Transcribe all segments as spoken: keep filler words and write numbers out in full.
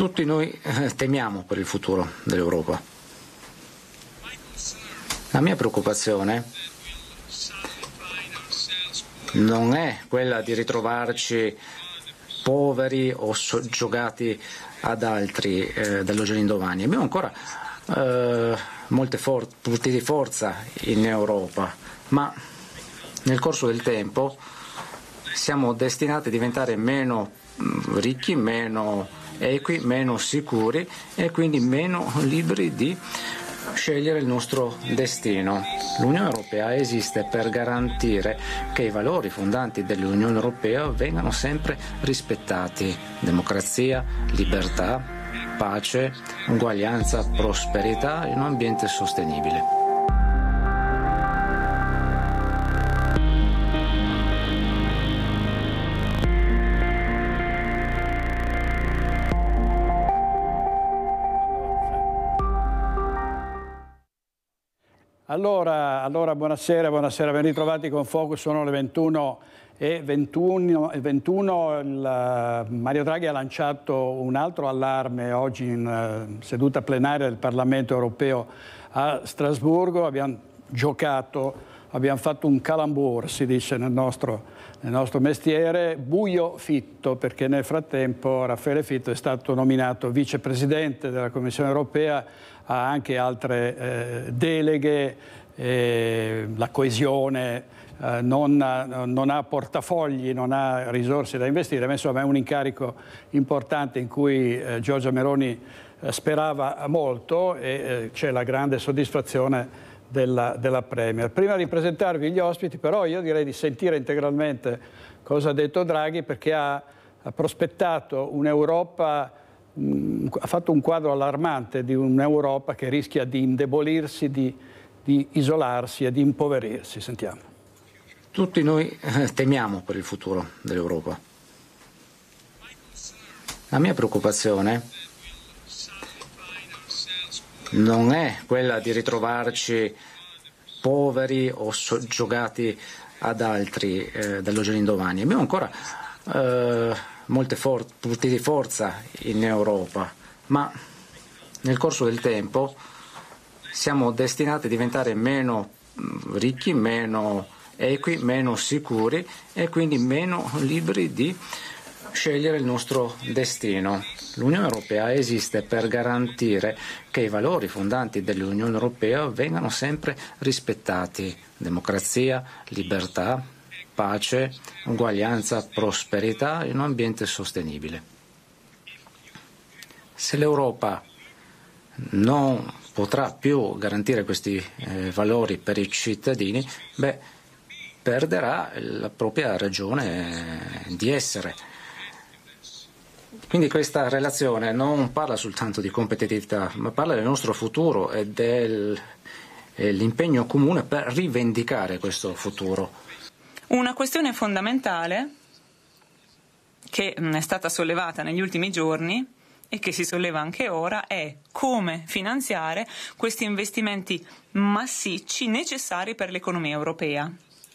Tutti noi eh, temiamo per il futuro dell'Europa. La mia preoccupazione non è quella di ritrovarci poveri o soggiogati ad altri eh, dall'oggi all'indomani. Abbiamo ancora eh, molte for- punti di forza in Europa, ma nel corso del tempo siamo destinati a diventare meno mh, ricchi, meno equi, meno sicuri e quindi meno liberi di scegliere il nostro destino. L'Unione Europea esiste per garantire che i valori fondanti dell'Unione Europea vengano sempre rispettati: democrazia, libertà, pace, uguaglianza, prosperità in un ambiente sostenibile. Allora, allora buonasera, buonasera, ben ritrovati con Focus, sono le ventuno e ventuno, ventuno il, Mario Draghi ha lanciato un altro allarme oggi in uh, seduta plenaria del Parlamento Europeo a Strasburgo. Abbiamo giocato, abbiamo fatto un calembour, si dice nel nostro, nel nostro mestiere, buio Fitto, perché nel frattempo Raffaele Fitto è stato nominato vicepresidente della Commissione Europea, ha anche altre eh, deleghe, eh, la coesione, eh, non, non ha portafogli, non ha risorse da investire, ma insomma è un incarico importante in cui eh, Giorgia Meloni eh, sperava molto e eh, c'è la grande soddisfazione della, della Premier. Prima di presentarvi gli ospiti, però, io direi di sentire integralmente cosa ha detto Draghi, perché ha, ha prospettato un'Europa, ha fatto un quadro allarmante di un'Europa che rischia di indebolirsi, di, di isolarsi e di impoverirsi. Sentiamo. Tutti noi eh, temiamo per il futuro dell'Europa. La mia preoccupazione non è quella di ritrovarci poveri o soggiogati ad altri eh, dall'oggi all'indomani. Abbiamo ancora eh, molti for- punti di forza in Europa, ma nel corso del tempo siamo destinati a diventare meno mh, ricchi, meno equi, meno sicuri e quindi meno liberi di scegliere il nostro destino. L'Unione Europea esiste per garantire che i valori fondanti dell'Unione Europea vengano sempre rispettati: democrazia, libertà, pace, uguaglianza, prosperità in un ambiente sostenibile. Se l'Europa non potrà più garantire questi eh, valori per i cittadini, beh, perderà la propria ragione eh, di essere. Quindi questa relazione non parla soltanto di competitività, ma parla del nostro futuro e dell'impegno comune per rivendicare questo futuro. Una questione fondamentale che è stata sollevata negli ultimi giorni e che si solleva anche ora è come finanziare questi investimenti massicci necessari per l'economia europea.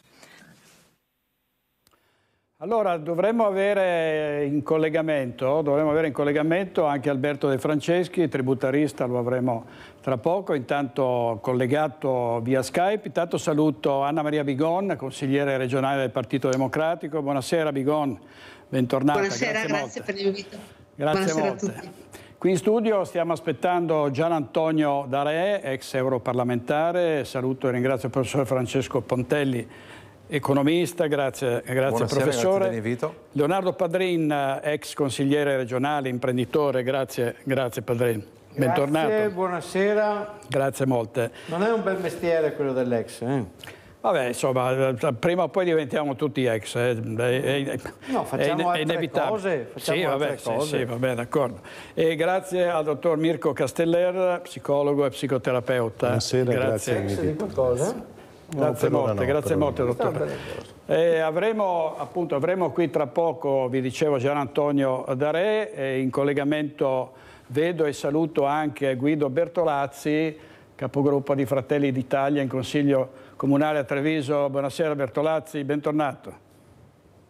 Allora dovremmo avere in collegamento, dovremmo avere in collegamento anche Alberto De Franceschi, tributarista, lo avremo tra poco, intanto collegato via Skype. Intanto saluto Anna Maria Bigon, consigliere regionale del Partito Democratico. Buonasera Bigon, bentornata. Buonasera, grazie, grazie per l'invito. Grazie Buonasera molte. a tutti. Qui in studio stiamo aspettando Gian Antonio D'Arè, ex europarlamentare. Saluto e ringrazio il professor Francesco Pontelli, economista, grazie, grazie professore. Grazie dell'invito. Leonardo Padrin, ex consigliere regionale, imprenditore, grazie, grazie Padrin. Bentornato. Grazie, buonasera. Grazie molte. Non è un bel mestiere quello dell'ex, eh? Vabbè, insomma, prima o poi diventiamo tutti ex. Eh. È, è, no, facciamo è, è altre cose. Facciamo sì, altre vabbè, cose. Sì, sì, vabbè, d'accordo. E grazie al dottor Mirko Casteller, psicologo e psicoterapeuta. Buonasera, grazie. grazie. Di qualcosa? Grazie no, molte, no, grazie molte dottore. Eh, avremo, appunto, avremo qui tra poco, vi dicevo, Gian Antonio D'Arè, eh, in collegamento vedo e saluto anche Guido Bertolazzi, capogruppo di Fratelli d'Italia in Consiglio Comunale a Treviso. Buonasera Bertolazzi, bentornato.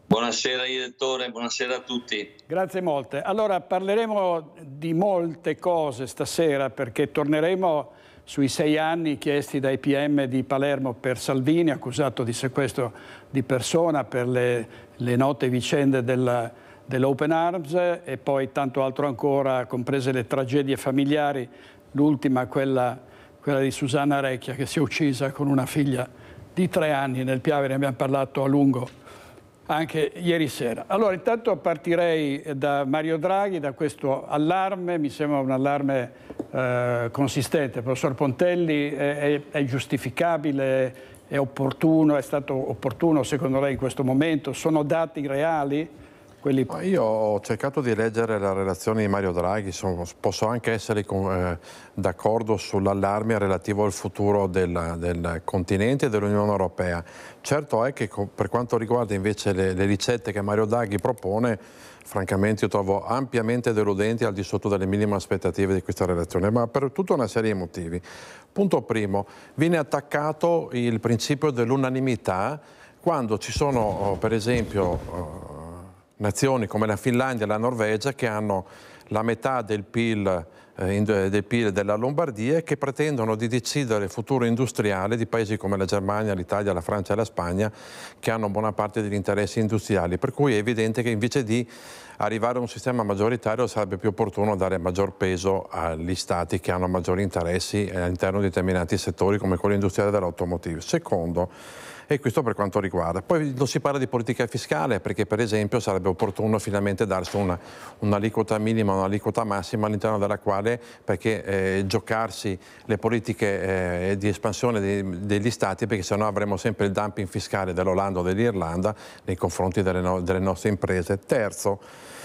Buonasera direttore, buonasera a tutti. Grazie molte. Allora parleremo di molte cose stasera perché torneremo sui sei anni chiesti dai P M di Palermo per Salvini, accusato di sequestro di persona per le, le note vicende del, dell'Open Arms e poi tanto altro ancora, comprese le tragedie familiari, l'ultima quella, quella di Susanna Recchia che si è uccisa con una figlia di tre anni nel Piave, ne abbiamo parlato a lungo anche ieri sera. Allora intanto partirei da Mario Draghi, da questo allarme, mi sembra un allarme eh, consistente. Professor Pontelli, è, è, è giustificabile, è opportuno, è stato opportuno secondo lei in questo momento? Sono dati reali? Quelli... Io ho cercato di leggere la relazione di Mario Draghi, sono, posso anche essere eh, d'accordo sull'allarme relativo al futuro del, del continente e dell'Unione Europea. Certo è che per quanto riguarda invece le, le ricette che Mario Draghi propone, francamente io trovo ampiamente deludenti, al di sotto delle minime aspettative di questa relazione, ma per tutta una serie di motivi. Punto primo, viene attaccato il principio dell'unanimità quando ci sono, per esempio, nazioni come la Finlandia e la Norvegia che hanno la metà del P I L, eh, del P I L della Lombardia e che pretendono di decidere il futuro industriale di paesi come la Germania, l'Italia, la Francia e la Spagna che hanno buona parte degli interessi industriali, per cui è evidente che invece di arrivare a un sistema maggioritario sarebbe più opportuno dare maggior peso agli stati che hanno maggiori interessi all'interno di determinati settori come quello industriale dell'automotive. Secondo, e questo per quanto riguarda. Poi non si parla di politica fiscale perché per esempio sarebbe opportuno finalmente darsi una, un'aliquota minima, un'aliquota massima all'interno della quale, perché eh, giocarsi le politiche eh, di espansione dei, degli stati, perché sennò avremo sempre il dumping fiscale dell'Olanda o dell'Irlanda nei confronti delle, no, delle nostre imprese. Terzo,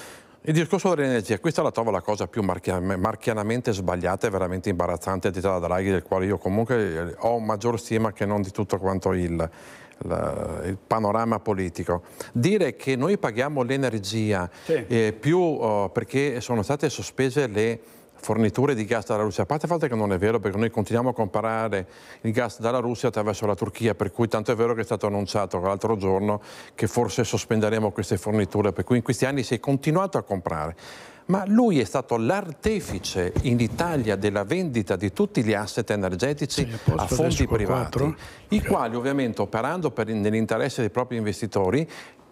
il discorso dell'energia, questa la trovo la cosa più marchianamente sbagliata e veramente imbarazzante detta da Draghi, del quale io comunque ho maggior stima che non di tutto quanto il, il, il panorama politico. Dire che noi paghiamo l'energia sì. eh, più uh, perché sono state sospese le forniture di gas dalla Russia, a parte il fatto che non è vero perché noi continuiamo a comprare il gas dalla Russia attraverso la Turchia, per cui tanto è vero che è stato annunciato l'altro giorno che forse sospenderemo queste forniture, per cui in questi anni si è continuato a comprare. Ma lui è stato l'artefice in Italia della vendita di tutti gli asset energetici sì, a fondi privati, quattro. I okay. quali ovviamente operando per, nell'interesse dei propri investitori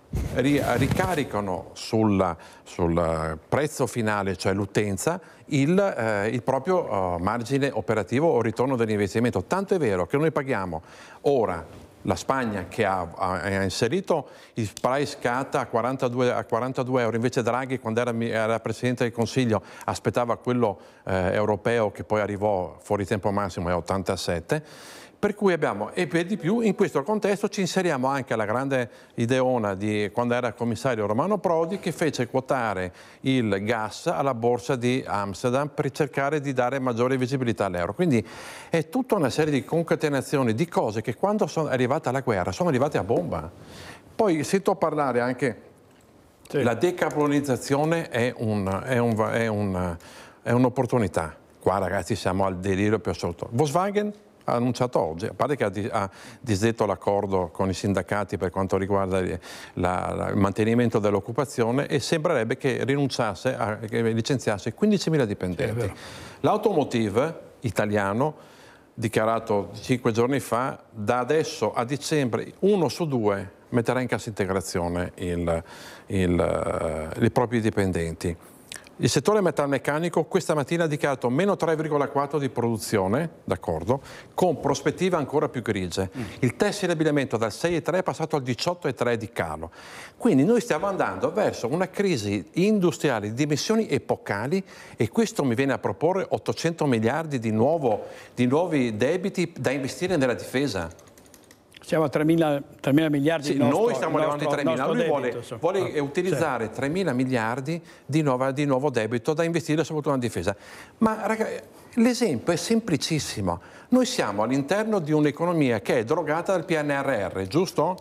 ricaricano sul, sul prezzo finale, cioè l'utenza, il, eh, il proprio eh, margine operativo o ritorno dell'investimento. Tanto è vero che noi paghiamo ora la Spagna che ha, ha inserito il price cut a quarantadue, a quarantadue euro, invece Draghi quando era, era Presidente del Consiglio aspettava quello eh, europeo che poi arrivò fuori tempo massimo a ottantasette. Per cui abbiamo, e per di più, in questo contesto ci inseriamo anche alla grande ideona di quando era commissario Romano Prodi che fece quotare il gas alla borsa di Amsterdam per cercare di dare maggiore visibilità all'euro. Quindi è tutta una serie di concatenazioni di cose che quando sono arrivata la guerra sono arrivate a bomba. Poi sento parlare anche, sì. la decarbonizzazione è, un, è, un, è, un, è un'opportunità. Qua ragazzi siamo al delirio più assoluto. Volkswagen ha annunciato oggi, a parte che ha, ha disdetto l'accordo con i sindacati per quanto riguarda la, la, il mantenimento dell'occupazione e sembrerebbe che rinunciasse, a, che licenziasse quindicimila dipendenti. Sì, l'automotive italiano, dichiarato cinque giorni fa, da adesso a dicembre uno su due metterà in cassa integrazione il, il, uh, i propri dipendenti. Il settore metalmeccanico questa mattina ha dichiarato meno tre virgola quattro di produzione, d'accordo, con prospettive ancora più grigie. Mm. Il tessile abbigliamento dal sei virgola tre è passato al diciotto virgola tre di calo. Quindi noi stiamo andando verso una crisi industriale di dimensioni epocali e questo mi viene a proporre ottocento miliardi di, nuovo, di nuovi debiti da investire nella difesa. Siamo a tremila miliardi sì, di nostro, noi stiamo arrivando a tremila, lui debito, vuole, so. vuole ah, utilizzare sì. tremila miliardi di, nuova, di nuovo debito da investire soprattutto nella difesa. Ma ragazzi, l'esempio è semplicissimo. Noi siamo all'interno di un'economia che è drogata dal P N R R, giusto?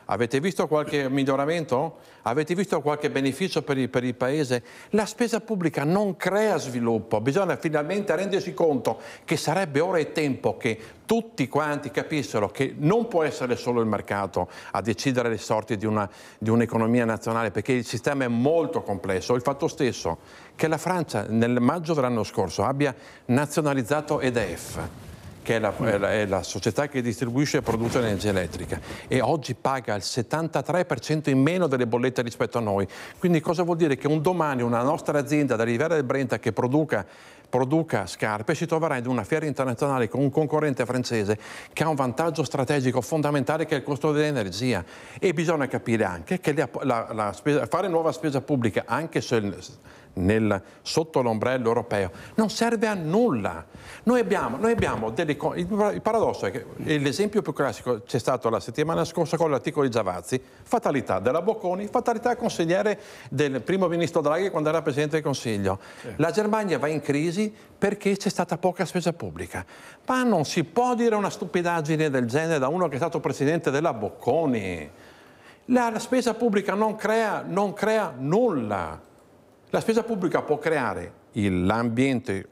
Avete visto qualche miglioramento? Avete visto qualche beneficio per il, per il Paese? La spesa pubblica non crea sviluppo, bisogna finalmente rendersi conto che sarebbe ora e tempo che tutti quanti capissero che non può essere solo il mercato a decidere le sorti di, una, di un'economia nazionale, perché il sistema è molto complesso. Il fatto stesso che la Francia nel maggio dell'anno scorso abbia nazionalizzato E D F, che è la, è, la, è la società che distribuisce e produce energia elettrica, e oggi paga il settantatré per cento in meno delle bollette rispetto a noi. Quindi cosa vuol dire? Che un domani una nostra azienda da Riviera del Brenta che produca produca scarpe si troverà in una fiera internazionale con un concorrente francese che ha un vantaggio strategico fondamentale, che è il costo dell'energia. E bisogna capire anche che la, la, la spesa, fare nuova spesa pubblica anche se nel, sotto l'ombrello europeo non serve a nulla. Noi abbiamo, noi abbiamo delle, il, il paradosso è che l'esempio più classico c'è stato la settimana scorsa con l'articolo di Giavazzi, fatalità della Bocconi, fatalità consigliere del primo ministro Draghi quando era Presidente del Consiglio. Sì. La Germania va in crisi perché c'è stata poca spesa pubblica. Ma non si può dire una stupidaggine del genere da uno che è stato Presidente della Bocconi. La, la spesa pubblica non crea, non crea nulla. La spesa pubblica può creare l'ambiente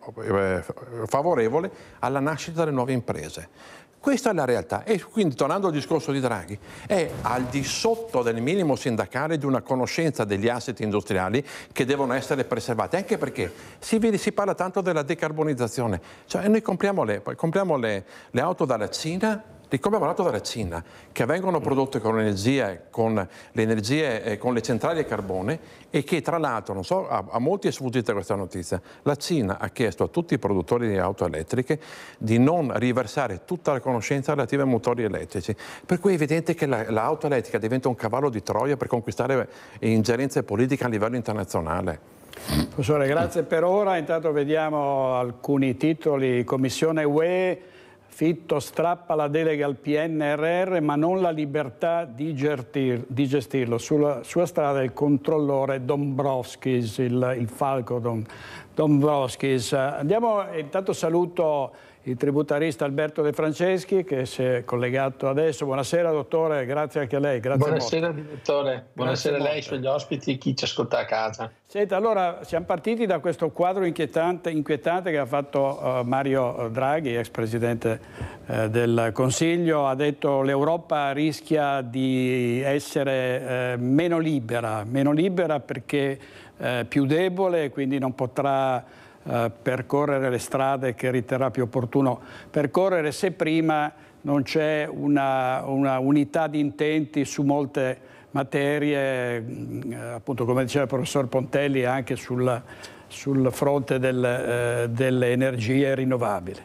favorevole alla nascita delle nuove imprese. Questa è la realtà. E quindi, tornando al discorso di Draghi, è al di sotto del minimo sindacale di una conoscenza degli asset industriali che devono essere preservati, anche perché si, vede, si parla tanto della decarbonizzazione. Cioè, noi compriamo le, compriamo le, le auto dalla Cina, li compriamo l'auto dalla Cina, che vengono prodotte con energie, con le energie, eh, con le centrali a carbone, e che tra l'altro, non so, a, a molti è sfuggita questa notizia, la Cina ha chiesto a tutti i produttori di auto elettriche di non riversare tutta la conoscenza relativa ai motori elettrici. Per cui è evidente che la, l'auto elettrica diventa un cavallo di Troia per conquistare ingerenze politiche a livello internazionale. Professore, grazie per ora. Intanto vediamo alcuni titoli. Commissione U E, Fitto strappa la delega al P N R R ma non la libertà di, gertir, di gestirlo. Sulla sua strada il controllore Dombrovskis, il, il falco Dom, Dombrovskis. Andiamo, intanto saluto il tributarista Alberto De Franceschi che si è collegato adesso. Buonasera dottore, grazie anche a lei. Grazie Buonasera direttore, buonasera a lei, sugli ospiti e chi ci ascolta a casa. Senta, allora siamo partiti da questo quadro inquietante, inquietante che ha fatto uh, Mario Draghi, ex presidente uh, del Consiglio. Ha detto l'Europa rischia di essere uh, meno libera, meno libera perché uh, più debole, quindi non potrà Uh, percorrere le strade che riterrà più opportuno percorrere se prima non c'è una, una unità di intenti su molte materie, uh, appunto come diceva il professor Pontelli, anche sul, sul fronte del, uh, delle energie rinnovabili.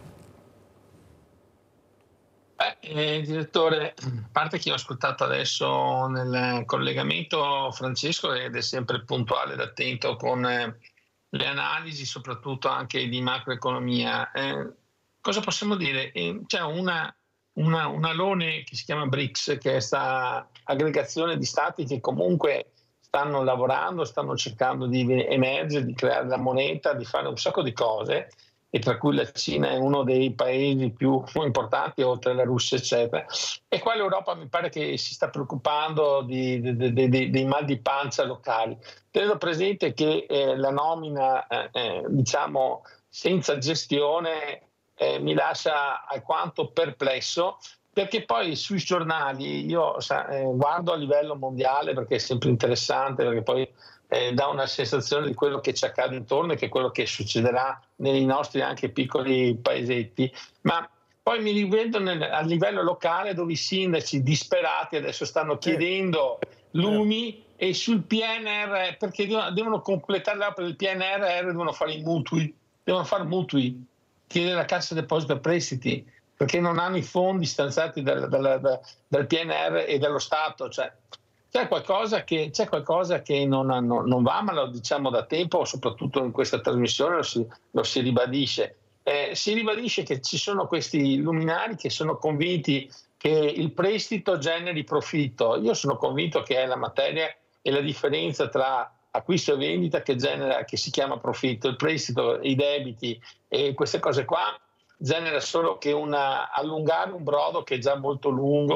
Beh, eh, direttore, a parte che ho ascoltato adesso nel collegamento Francesco ed è sempre puntuale ed attento con eh, le analisi, soprattutto anche di macroeconomia. Eh, cosa possiamo dire? Eh, c'è una, una, un alone che si chiama BRICS, che è questa aggregazione di stati che comunque stanno lavorando, stanno cercando di emergere, di creare la moneta, di fare un sacco di cose, e tra cui la Cina è uno dei paesi più importanti, oltre alla Russia, eccetera. E qua l'Europa mi pare che si sta preoccupando di, di, di, di, dei mal di pancia locali. Tenendo presente che eh, la nomina, eh, eh, diciamo, senza gestione eh, mi lascia alquanto perplesso, perché poi sui giornali io sa, eh, guardo a livello mondiale, perché è sempre interessante, perché poi eh, dà una sensazione di quello che ci accade intorno e che quello che succederà nei nostri anche piccoli paesetti, ma poi mi rivedo nel, a livello locale, dove i sindaci disperati adesso stanno chiedendo lumi, e sul P N R R, perché devono completare l'opera del P N R R, devono fare i mutui, devono fare mutui, chiedere la Cassa Deposito e Prestiti, perché non hanno i fondi stanziati dal, dal, dal, dal P N R R e dallo Stato. Cioè, c'è qualcosa che, c'è qualcosa che non, non, non va, ma lo diciamo da tempo, soprattutto in questa trasmissione lo si, lo si ribadisce. Eh, si ribadisce che ci sono questi luminari che sono convinti che il prestito generi profitto. Io sono convinto che è la materia e la differenza tra acquisto e vendita che genera, che si chiama profitto. Il prestito, i debiti e queste cose qua genera solo che una, allungare un brodo che è già molto lungo,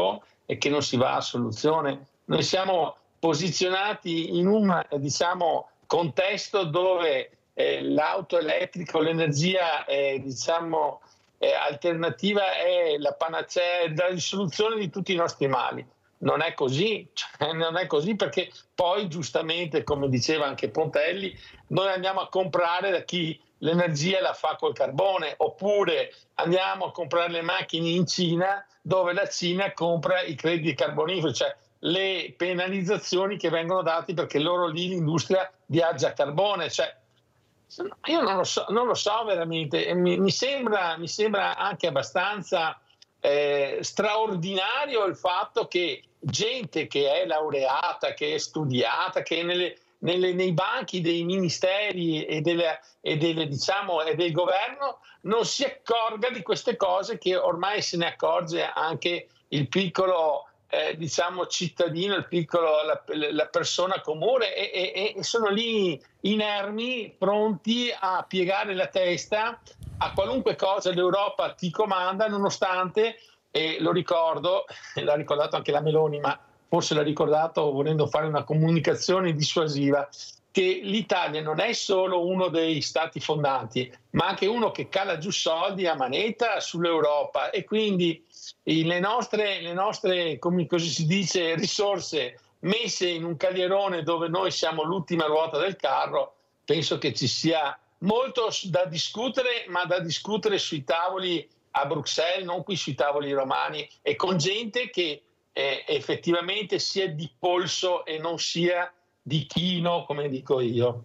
e che non si va a soluzione. Noi siamo posizionati in un, diciamo, contesto dove eh, l'auto elettrica o l'energia eh, diciamo, eh, alternativa è la panacea, è la risoluzione di tutti i nostri mali. Non è così, cioè, non è così perché poi giustamente, come diceva anche Pontelli, noi andiamo a comprare da chi l'energia la fa col carbone, oppure andiamo a comprare le macchine in Cina dove la Cina compra i crediti carboniferi, cioè le penalizzazioni che vengono date perché loro lì l'industria viaggia a carbone. Cioè, io non lo so, non lo so veramente, mi, mi, sembra, mi sembra anche abbastanza eh, straordinario il fatto che gente che è laureata, che è studiata, che è nelle, nelle, nei banchi dei ministeri e, delle, e, delle, diciamo, e del governo non si accorga di queste cose che ormai se ne accorge anche il piccolo eh, diciamo cittadino, il piccolo, la, la persona comune, e, e, e sono lì inermi, pronti a piegare la testa a qualunque cosa l'Europa ti comanda, nonostante, e lo ricordo, l'ha ricordato anche la Meloni, ma forse l'ha ricordato volendo fare una comunicazione dissuasiva, che l'Italia non è solo uno dei stati fondanti, ma anche uno che cala giù soldi a manetta sull'Europa, e quindi le nostre, le nostre, come così si dice, risorse messe in un calierone dove noi siamo l'ultima ruota del carro, penso che ci sia molto da discutere, ma da discutere sui tavoli a Bruxelles, non qui sui tavoli romani, e con gente che eh, effettivamente sia di polso e non sia di chino, come dico io.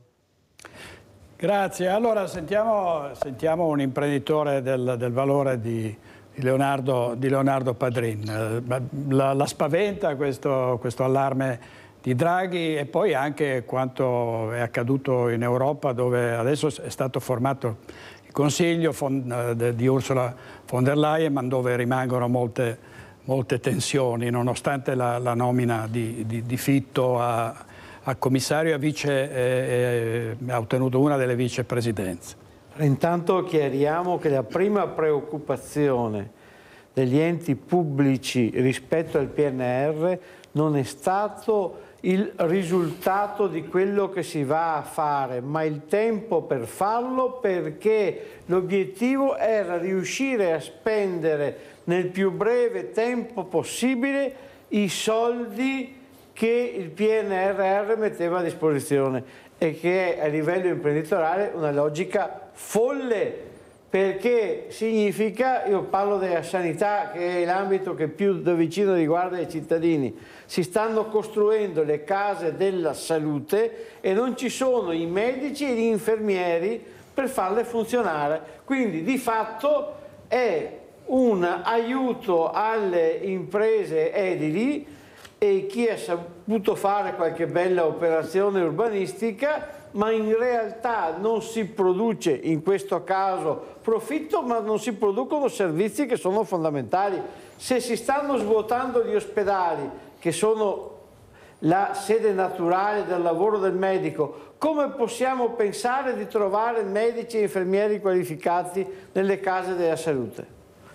Grazie. Allora sentiamo, sentiamo un imprenditore del, del valore di, di, Leonardo, di Leonardo Padrin. La, la spaventa questo, questo allarme di Draghi, e poi anche quanto è accaduto in Europa, dove adesso è stato formato il Consiglio di Ursula von der Leyen, ma dove rimangono molte, molte tensioni, nonostante la, la nomina di, di, di Fitto a, a commissario e a vice, eh, ha ottenuto una delle vicepresidenze. Intanto chiariamo che la prima preoccupazione degli enti pubblici rispetto al P N R R non è stato il risultato di quello che si va a fare, ma il tempo per farlo, perché l'obiettivo era riuscire a spendere nel più breve tempo possibile i soldi che il P N R R metteva a disposizione, e che è a livello imprenditoriale una logica folle, perché significa, io parlo della sanità che è l'ambito che più da vicino riguarda i cittadini, si stanno costruendo le case della salute e non ci sono i medici e gli infermieri per farle funzionare, quindi di fatto è un aiuto alle imprese edili e chi ha saputo fare qualche bella operazione urbanistica, ma in realtà non si produce in questo caso profitto, ma non si producono servizi che sono fondamentali. Se si stanno svuotando gli ospedali, che sono la sede naturale del lavoro del medico, come possiamo pensare di trovare medici e infermieri qualificati nelle case della salute?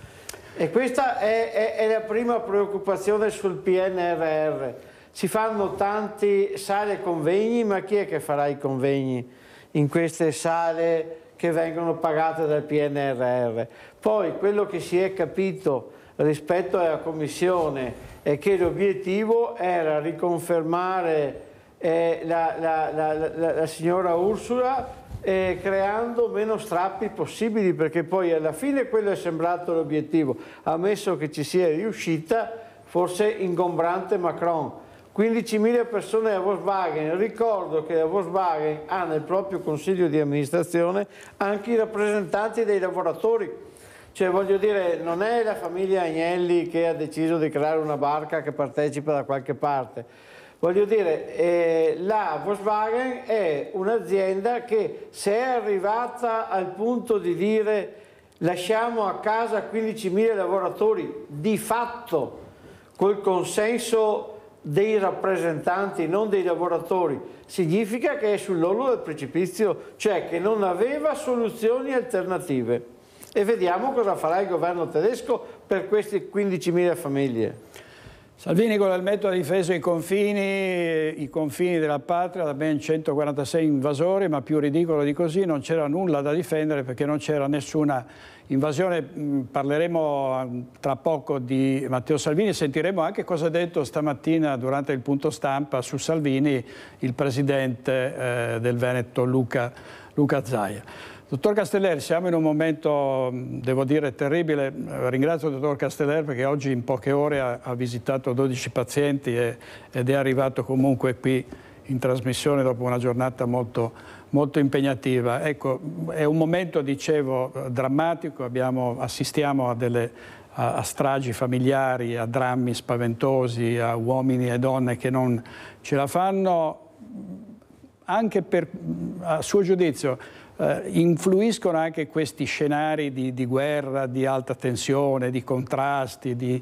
E questa è, è, è la prima preoccupazione sul P N R R. Si fanno tanti sale e convegni, ma chi è che farà i convegni in queste sale che vengono pagate dal P N R R? Poi quello che si è capito rispetto alla Commissione è che l'obiettivo era riconfermare eh, la, la, la, la, la signora Ursula eh, creando meno strappi possibili, perché poi alla fine quello è sembrato l'obiettivo, ammesso che ci sia riuscita, forse ingombrante Macron. quindicimila persone a Volkswagen. Ricordo che la Volkswagen ha nel proprio consiglio di amministrazione anche i rappresentanti dei lavoratori. Cioè, voglio dire, non è la famiglia Agnelli che ha deciso di creare una barca che partecipa da qualche parte. Voglio dire, eh, la Volkswagen è un'azienda che, se è arrivata al punto di dire lasciamo a casa quindicimila lavoratori, di fatto col consenso dei rappresentanti, non dei lavoratori, significa che è sull'orlo del precipizio, cioè che non aveva soluzioni alternative. E vediamo cosa farà il governo tedesco per queste quindicimila famiglie. Salvini con l'elmetto ha difeso i confini, i confini della patria da ben centoquarantasei invasori, ma più ridicolo di così non c'era nulla da difendere perché non c'era nessuna invasione. Parleremo tra poco di Matteo Salvini, sentiremo anche cosa ha detto stamattina durante il punto stampa su Salvini il presidente eh, del Veneto Luca, Luca Zaia. Dottor Casteller, siamo in un momento, devo dire, terribile. Ringrazio il dottor Casteller perché oggi in poche ore ha, ha visitato dodici pazienti e, ed è arrivato comunque qui in trasmissione dopo una giornata molto, molto impegnativa. Ecco, è un momento, dicevo, drammatico. Abbiamo, assistiamo a, delle, a, a stragi familiari, a drammi spaventosi, a uomini e donne che non ce la fanno. Anche per, a suo giudizio, Uh, influiscono anche questi scenari di, di guerra, di alta tensione, di contrasti, di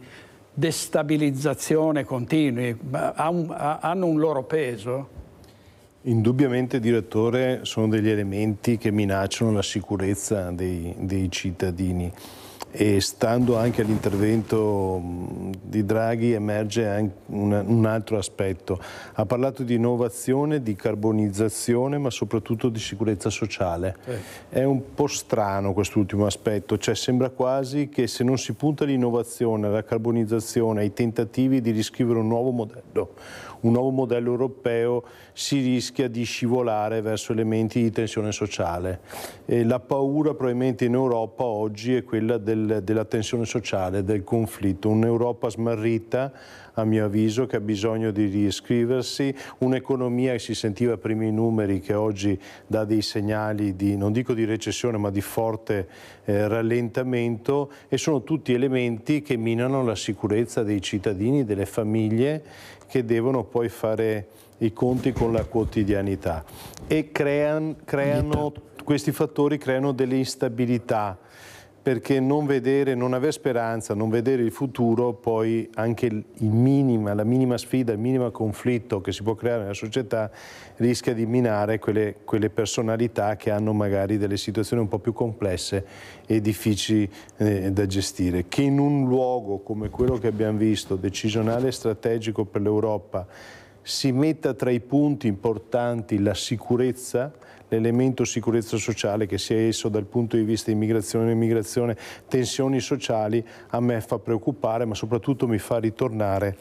destabilizzazione continui? Ha un, ha, hanno un loro peso? Indubbiamente, direttore, sono degli elementi che minacciano la sicurezza dei, dei cittadini. E stando anche all'intervento di Draghi emerge anche un, un altro aspetto. Ha parlato di innovazione, di carbonizzazione, ma soprattutto di sicurezza sociale. Eh. È un po' strano quest'ultimo aspetto, cioè sembra quasi che se non si punta all'innovazione, alla carbonizzazione, ai tentativi di riscrivere un nuovo modello, un nuovo modello europeo, si rischia di scivolare verso elementi di tensione sociale. E la paura probabilmente in Europa oggi è quella del, della tensione sociale, del conflitto. Un'Europa smarrita, a mio avviso, che ha bisogno di riscriversi, un'economia che si sentiva a primi numeri, che oggi dà dei segnali di, non dico di recessione, ma di forte eh, rallentamento, e sono tutti elementi che minano la sicurezza dei cittadini, delle famiglie, che devono poi fare i conti con la quotidianità e creano, creano questi fattori creano delle instabilità, perché non vedere, non avere speranza, non vedere il futuro, poi anche il minima, la minima sfida, il minimo conflitto che si può creare nella società rischia di minare quelle, quelle personalità che hanno magari delle situazioni un po' più complesse e difficili eh, da gestire. Che in un luogo come quello che abbiamo visto, decisionale e strategico per l'Europa, si metta tra i punti importanti la sicurezza, l'elemento sicurezza sociale, che sia esso dal punto di vista immigrazione, immigrazione, tensioni sociali, a me fa preoccupare, ma soprattutto mi fa ritornare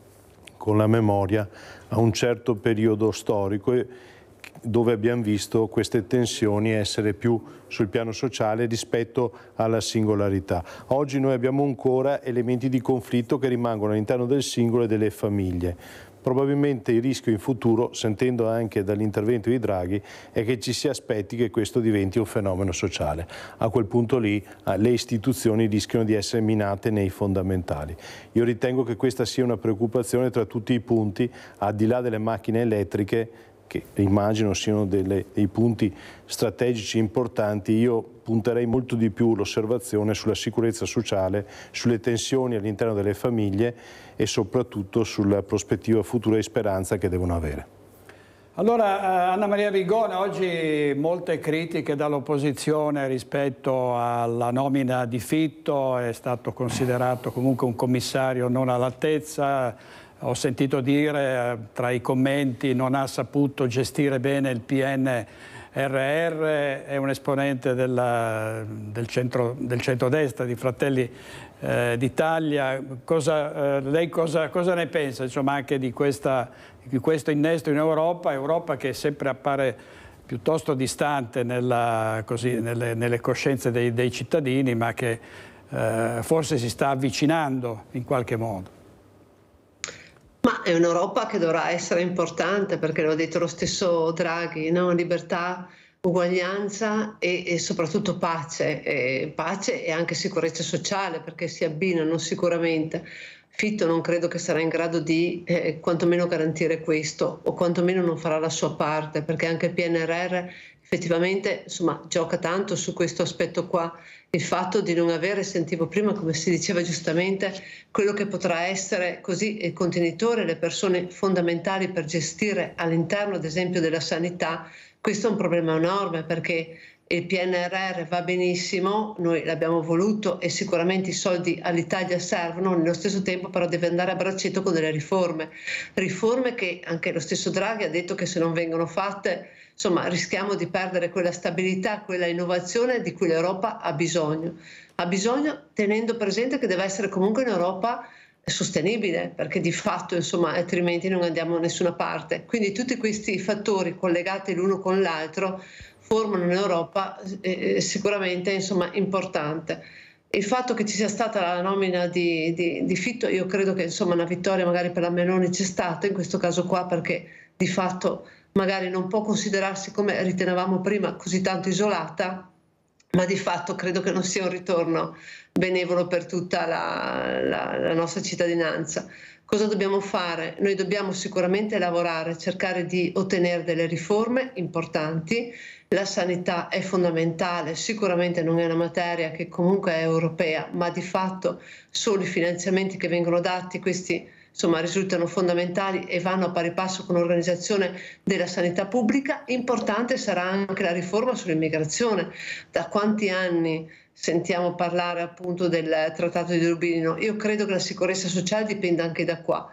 con la memoria a un certo periodo storico dove abbiamo visto queste tensioni essere più sul piano sociale rispetto alla singolarità. Oggi noi abbiamo ancora elementi di conflitto che rimangono all'interno del singolo e delle famiglie. Probabilmente il rischio in futuro, sentendo anche dall'intervento di Draghi, è che ci si aspetti che questo diventi un fenomeno sociale. A quel punto lì le istituzioni rischiano di essere minate nei fondamentali. Io ritengo che questa sia una preoccupazione tra tutti i punti, al di là delle macchine elettriche, che immagino siano delle, dei punti strategici importanti. Io punterei molto di più l'osservazione sulla sicurezza sociale, sulle tensioni all'interno delle famiglie e soprattutto sulla prospettiva futura e speranza che devono avere. Allora, Anna Maria Vigone, oggi molte critiche dall'opposizione rispetto alla nomina di Fitto, è stato considerato comunque un commissario non all'altezza. Ho sentito dire tra i commenti non ha saputo gestire bene il P N R R, è un esponente della, del, centro, del centrodestra, di Fratelli eh, d'Italia. Cosa, eh, lei cosa, cosa ne pensa, insomma, anche di, questa, di questo innesto in Europa, Europa che sempre appare piuttosto distante nella, così, nelle, nelle coscienze dei, dei cittadini, ma che eh, forse si sta avvicinando in qualche modo? Ma è un'Europa che dovrà essere importante, perché l'ha detto lo stesso Draghi, no? Libertà, uguaglianza e, e soprattutto pace, e pace e anche sicurezza sociale, perché si abbinano sicuramente. Fitto non credo che sarà in grado di eh, quantomeno garantire questo, o quantomeno non farà la sua parte, perché anche il P N R R effettivamente insomma, gioca tanto su questo aspetto qua. Il fatto di non avere, sentivo prima, come si diceva giustamente, quello che potrà essere così il contenitore, le persone fondamentali per gestire all'interno, ad esempio, della sanità, Questo è un problema enorme perché il P N R R va benissimo, noi l'abbiamo voluto e sicuramente i soldi all'Italia servono, nello stesso tempo però deve andare a braccetto con delle riforme, riforme che anche lo stesso Draghi ha detto che se non vengono fatte, insomma, rischiamo di perdere quella stabilità, quella innovazione di cui l'Europa ha bisogno. Ha bisogno tenendo presente che deve essere comunque un'Europa sostenibile, perché di fatto, insomma, altrimenti non andiamo da nessuna parte. Quindi tutti questi fattori collegati l'uno con l'altro formano un'Europa eh, sicuramente, insomma, importante. Il fatto che ci sia stata la nomina di, di, di Fitto, io credo che, insomma, una vittoria magari per la Meloni c'è stata in questo caso qua, perché di fatto magari non può considerarsi, come ritenevamo prima, così tanto isolata, ma di fatto credo che non sia un ritorno benevolo per tutta la, la, la nostra cittadinanza. Cosa dobbiamo fare? Noi dobbiamo sicuramente lavorare, cercare di ottenere delle riforme importanti. La sanità è fondamentale, sicuramente non è una materia che comunque è europea, ma di fatto solo i finanziamenti che vengono dati, questi insomma risultano fondamentali e vanno a pari passo con l'organizzazione della sanità pubblica. Importante sarà anche la riforma sull'immigrazione. Da quanti anni sentiamo parlare appunto del Trattato di Dublino? Io credo che la sicurezza sociale dipenda anche da qua.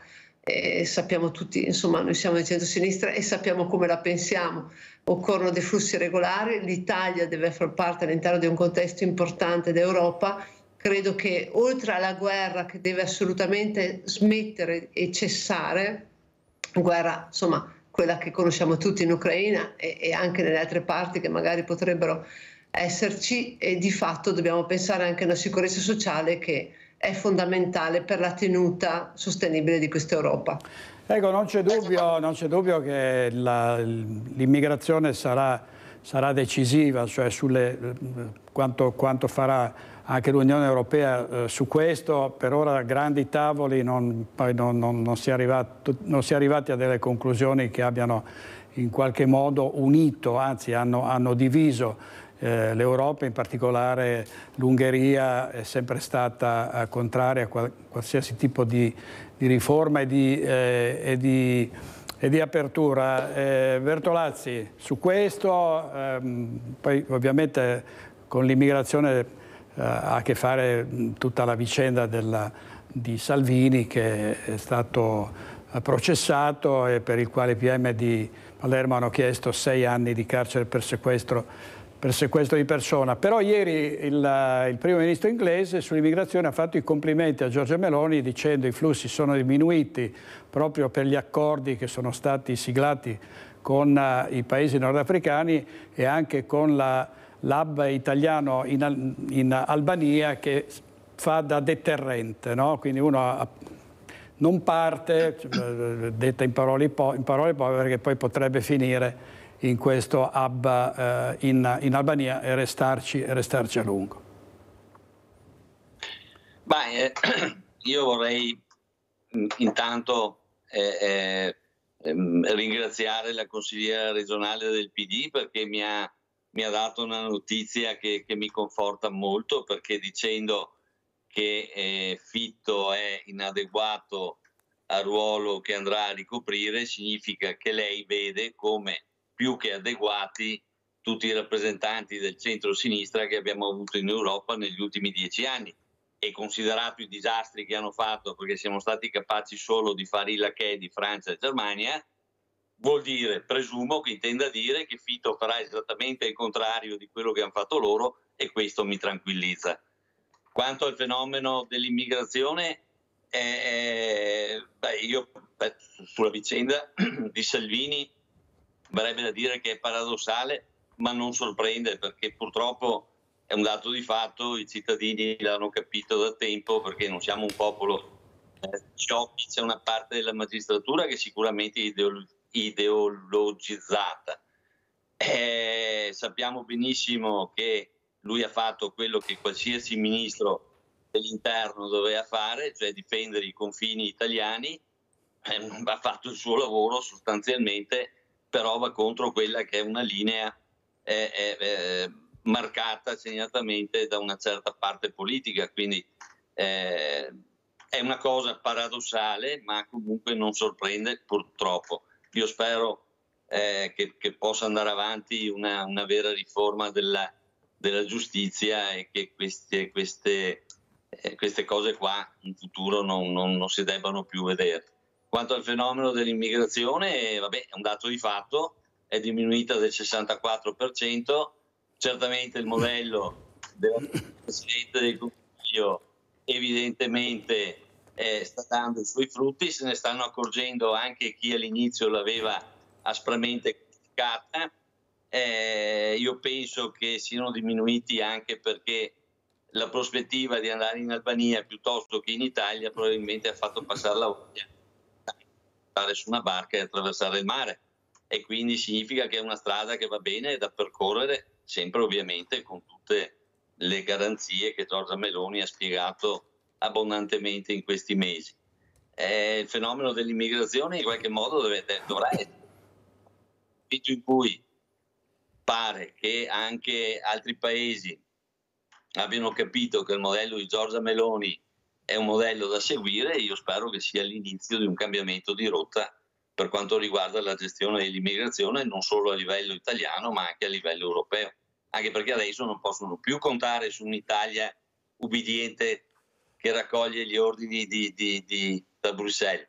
E sappiamo tutti, insomma, noi siamo di centrosinistra e sappiamo come la pensiamo. Occorrono dei flussi regolari, l'Italia deve far parte all'interno di un contesto importante d'Europa. Credo che oltre alla guerra che deve assolutamente smettere e cessare, guerra insomma quella che conosciamo tutti in Ucraina e, e anche nelle altre parti che magari potrebbero esserci, e di fatto dobbiamo pensare anche a una sicurezza sociale che è fondamentale per la tenuta sostenibile di questa Europa. Ecco, non c'è dubbio, non c'è dubbio che l'immigrazione sarà, sarà decisiva, cioè sulle, quanto, quanto farà anche l'Unione Europea eh, su questo. Per ora grandi tavoli, non, poi non, non, non, si è arrivato, non si è arrivati a delle conclusioni che abbiano in qualche modo unito, anzi hanno, hanno diviso eh, l'Europa, in particolare l'Ungheria è sempre stata eh, contraria a qual, qualsiasi tipo di, di riforma e di, eh, e di, e di apertura. Eh, Bertolazzi, su questo, ehm, poi ovviamente con l'immigrazione Uh, ha a che fare tutta la vicenda della, di Salvini, che è stato uh, processato e per il quale i P M di Palermo hanno chiesto sei anni di carcere per sequestro, per sequestro di persona. Però ieri il, uh, il primo ministro inglese sull'immigrazione ha fatto i complimenti a Giorgia Meloni dicendo che i flussi sono diminuiti proprio per gli accordi che sono stati siglati con uh, i paesi nordafricani e anche con la l'hub italiano in, in Albania, che fa da deterrente, no? Quindi uno non parte, detta in parole, in parole povere, che poi potrebbe finire in questo hub eh, in, in Albania e restarci, e restarci a lungo. Beh, eh, io vorrei intanto eh, eh, ringraziare la consigliera regionale del P D, perché mi ha mi ha dato una notizia che, che mi conforta molto, perché dicendo che eh, Fitto è inadeguato al ruolo che andrà a ricoprire significa che lei vede come più che adeguati tutti i rappresentanti del centro-sinistra che abbiamo avuto in Europa negli ultimi dieci anni, e considerato i disastri che hanno fatto, perché siamo stati capaci solo di fare i lacchè di Francia e Germania, vuol dire, presumo che intenda dire che Fitto farà esattamente il contrario di quello che hanno fatto loro, e questo mi tranquillizza. Quanto al fenomeno dell'immigrazione, eh, beh, io beh, sulla vicenda di Salvini verrebbe da dire che è paradossale, ma non sorprende, perché purtroppo è un dato di fatto, i cittadini l'hanno capito da tempo, perché non siamo un popolo eh, sciocchi, c'è una parte della magistratura che sicuramente è ideologica, ideologizzata. Eh, sappiamo benissimo che lui ha fatto quello che qualsiasi ministro dell'interno doveva fare, cioè difendere i confini italiani. Eh, ha fatto il suo lavoro sostanzialmente, però va contro quella che è una linea eh, eh, marcata segnatamente da una certa parte politica, quindi eh, è una cosa paradossale, ma comunque non sorprende, purtroppo. Io spero eh, che, che possa andare avanti una, una vera riforma della, della giustizia e che queste, queste, eh, queste cose qua in futuro non, non, non si debbano più vedere. Quanto al fenomeno dell'immigrazione, vabbè, è un dato di fatto, è diminuita del sessantaquattro per cento, certamente il modello del Presidente del Consiglio evidentemente eh, sta dando i suoi frutti, se ne stanno accorgendo anche chi all'inizio l'aveva aspramente criticata. Eh, io penso che siano diminuiti anche perché la prospettiva di andare in Albania piuttosto che in Italia probabilmente ha fatto passare la voglia stare su una barca e attraversare il mare, e quindi significa che è una strada che va bene da percorrere, sempre ovviamente con tutte le garanzie che Giorgia Meloni ha spiegato abbondantemente in questi mesi. Eh, il fenomeno dell'immigrazione in qualche modo deve, dovrà essere in cui pare che anche altri paesi abbiano capito che il modello di Giorgia Meloni è un modello da seguire. Io spero che sia l'inizio di un cambiamento di rotta per quanto riguarda la gestione dell'immigrazione, non solo a livello italiano ma anche a livello europeo, anche perché adesso non possono più contare su un'Italia ubbidiente che raccoglie gli ordini di, di, di, da Bruxelles.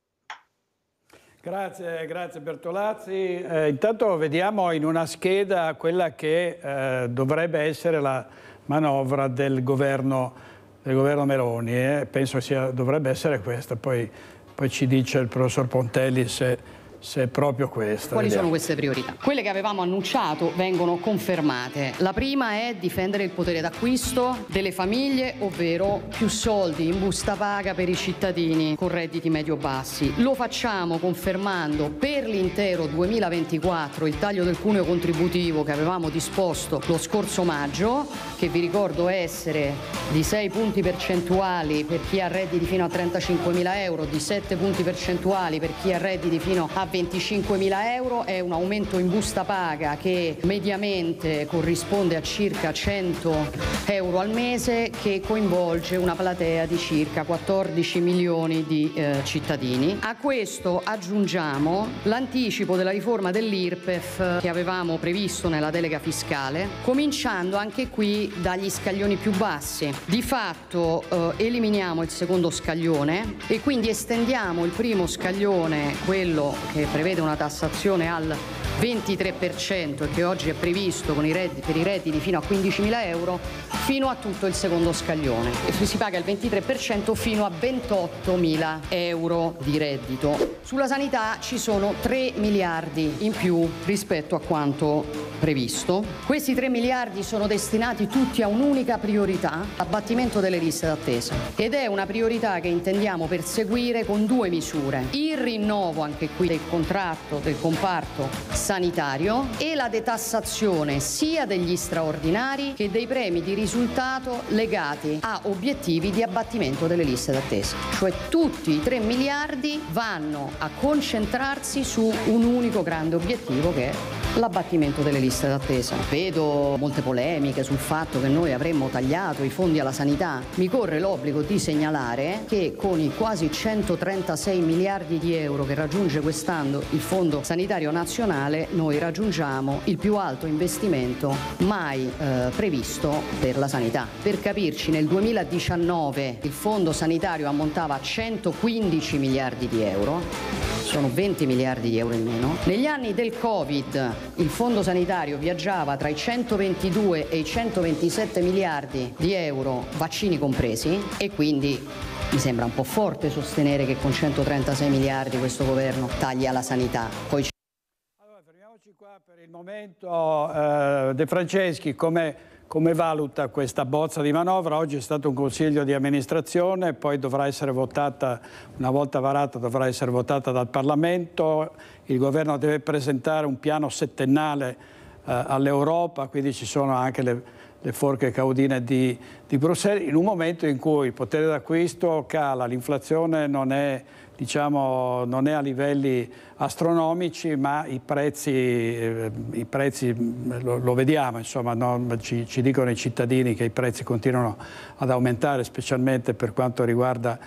Grazie, grazie Bertolazzi. Eh, intanto vediamo in una scheda quella che eh, dovrebbe essere la manovra del governo del governo Meloni, eh. penso sia, dovrebbe essere questa, poi, poi ci dice il professor Pontelli se, se è proprio questa. Quali Vediamo. sono queste priorità? Quelle che avevamo annunciato vengono confermate. La prima è difendere il potere d'acquisto delle famiglie, ovvero più soldi in busta paga per i cittadini con redditi medio-bassi. Lo facciamo confermando per l'intero duemilaventiquattro il taglio del cuneo contributivo che avevamo disposto lo scorso maggio, che vi ricordo essere di sei punti percentuali per chi ha redditi fino a trentacinquemila euro, di sette punti percentuali per chi ha redditi fino a venticinquemila euro. È un aumento in busta paga che mediamente corrisponde a circa cento euro al mese, che coinvolge una platea di circa quattordici milioni di eh, cittadini. A questo aggiungiamo l'anticipo della riforma dell'I R P E F che avevamo previsto nella delega fiscale, cominciando anche qui dagli scaglioni più bassi. Di fatto eh, eliminiamo il secondo scaglione e quindi estendiamo il primo scaglione, quello che prevede una tassazione al ventitré per cento e che oggi è previsto con i redditi, per i redditi fino a quindicimila euro, fino a tutto il secondo scaglione. E si paga il ventitré per cento fino a ventottomila euro di reddito. Sulla sanità ci sono tre miliardi in più rispetto a quanto previsto. Questi tre miliardi sono destinati tutti a un'unica priorità, abbattimento delle liste d'attesa. Ed è una priorità che intendiamo perseguire con due misure: il rinnovo anche qui del contratto del comparto sanitario e la detassazione sia degli straordinari che dei premi di risultato legati a obiettivi di abbattimento delle liste d'attesa. Cioè tutti i tre miliardi vanno a concentrarsi su un unico grande obiettivo, che è l'abbattimento delle liste d'attesa. Vedo molte polemiche sul fatto che noi avremmo tagliato i fondi alla sanità. Mi corre l'obbligo di segnalare che con i quasi centotrentasei miliardi di euro che raggiunge quest'anno il Fondo Sanitario Nazionale, noi raggiungiamo il più alto investimento mai eh, previsto per la sanità. Per capirci, nel duemiladiciannove il Fondo Sanitario ammontava a centoquindici miliardi di euro, sono venti miliardi di euro in meno. Negli anni del Covid il Fondo Sanitario viaggiava tra i centoventidue e i centoventisette miliardi di euro, vaccini compresi, e quindi mi sembra un po' forte sostenere che con centotrentasei miliardi questo governo taglia la sanità. Poi... Allora, fermiamoci qua per il momento. Eh, De Franceschi, come... Come valuta questa bozza di manovra? Oggi è stato un consiglio di amministrazione, poi dovrà essere votata, una volta varata dovrà essere votata dal Parlamento, il governo deve presentare un piano settennale eh, all'Europa, quindi ci sono anche le, le forche caudine di, di Bruxelles, in un momento in cui il potere d'acquisto cala, l'inflazione non è, diciamo, non è a livelli astronomici, ma i prezzi, eh, i prezzi lo, lo vediamo, insomma, no? ci, ci dicono i cittadini che i prezzi continuano ad aumentare, specialmente per quanto riguarda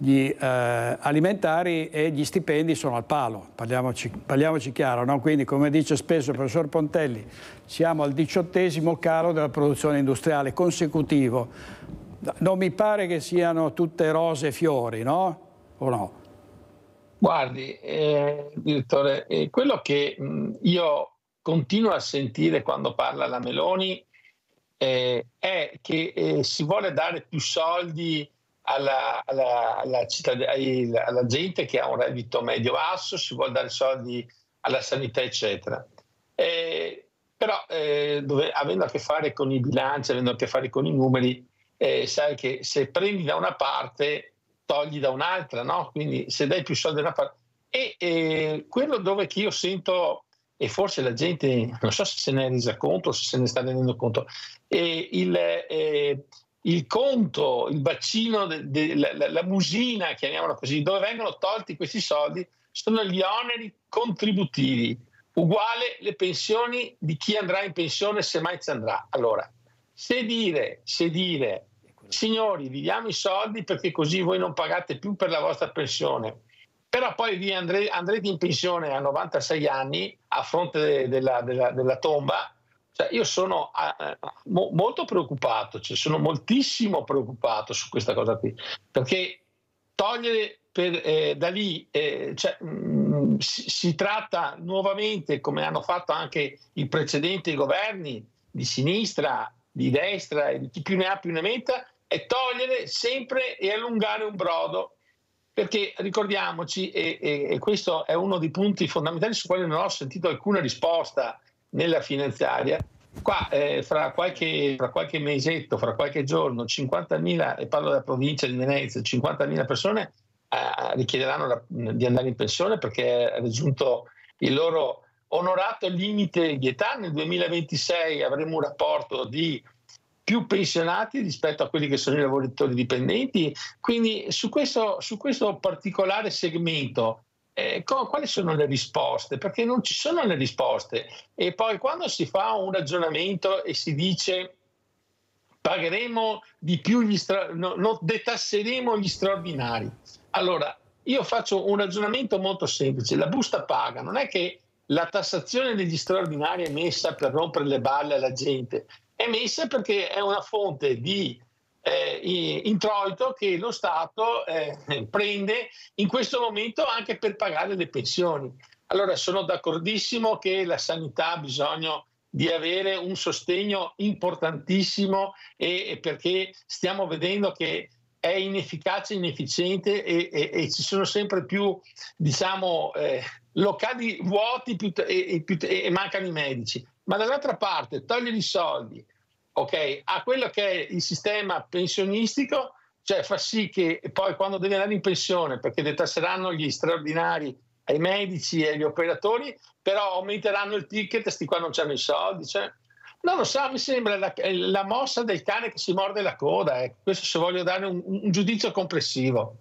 gli eh, alimentari e gli stipendi sono al palo, parliamoci, parliamoci chiaro, no? Quindi, come dice spesso il professor Pontelli, siamo al diciottesimo calo della produzione industriale consecutivo. Non mi pare che siano tutte rose e fiori, no? O no? Guardi, eh, direttore, eh, quello che mh, io continuo a sentire quando parla la Meloni eh, è che eh, si vuole dare più soldi alla, alla, alla, alla gente che ha un reddito medio-basso, si vuole dare soldi alla sanità, eccetera. Eh, però, eh, dove, avendo a che fare con i bilanci, avendo a che fare con i numeri, eh, sai che se prendi da una parte togli da un'altra, no? Quindi se dai più soldi da una parte. E eh, quello dove che io sento, e forse la gente non so se se ne è resa conto, se se ne sta rendendo conto, eh, il, eh, il conto, il bacino, de, de, la, la musina, chiamiamola così, dove vengono tolti questi soldi, sono gli oneri contributivi, uguale le pensioni di chi andrà in pensione se mai ci andrà. Allora, se dire, se dire signori, vi diamo i soldi perché così voi non pagate più per la vostra pensione, però poi vi andre, andrete in pensione a novantasei anni a fronte de, della, della, della tomba, cioè io sono eh, mo, molto preoccupato, cioè sono moltissimo preoccupato su questa cosa qui, perché togliere per, eh, da lì, eh, cioè, mh, si, si tratta nuovamente, come hanno fatto anche i precedenti governi di sinistra, di destra e di chi più ne ha più ne metta, è togliere sempre e allungare un brodo, perché ricordiamoci, e, e, e questo è uno dei punti fondamentali su quali non ho sentito alcuna risposta nella finanziaria, qua eh, fra, qualche, fra qualche mesetto, fra qualche giorno, cinquantamila, e parlo della provincia di Venezia, cinquantamila persone eh, richiederanno la, di andare in pensione perché è raggiunto il loro onorato limite di età. Nel duemilaventisei avremo un rapporto di più pensionati rispetto a quelli che sono i lavoratori dipendenti, quindi su questo, su questo particolare segmento eh, quali sono le risposte? Perché non ci sono le risposte. E poi quando si fa un ragionamento e si dice pagheremo di più gli stra- no, no, detasseremo gli straordinari, allora io faccio un ragionamento molto semplice: la busta paga, non è che la tassazione degli straordinari è messa per rompere le balle alla gente, è messa perché è una fonte di eh, introito che lo Stato eh, prende in questo momento anche per pagare le pensioni. Allora sono d'accordissimo che la sanità ha bisogno di avere un sostegno importantissimo, e, e perché stiamo vedendo che è inefficace, inefficiente e, e, e ci sono sempre più, diciamo, eh, locali vuoti più, e, e, più, e mancano i medici. Ma dall'altra parte togliere i soldi, ok, a quello che è il sistema pensionistico, cioè fa sì che poi quando devi andare in pensione, perché detasseranno gli straordinari ai medici e agli operatori, però aumenteranno il ticket, sti qua non c'hanno i soldi, cioè, non lo so, mi sembra la, la mossa del cane che si morde la coda, eh. Questo se voglio dare un, un giudizio complessivo.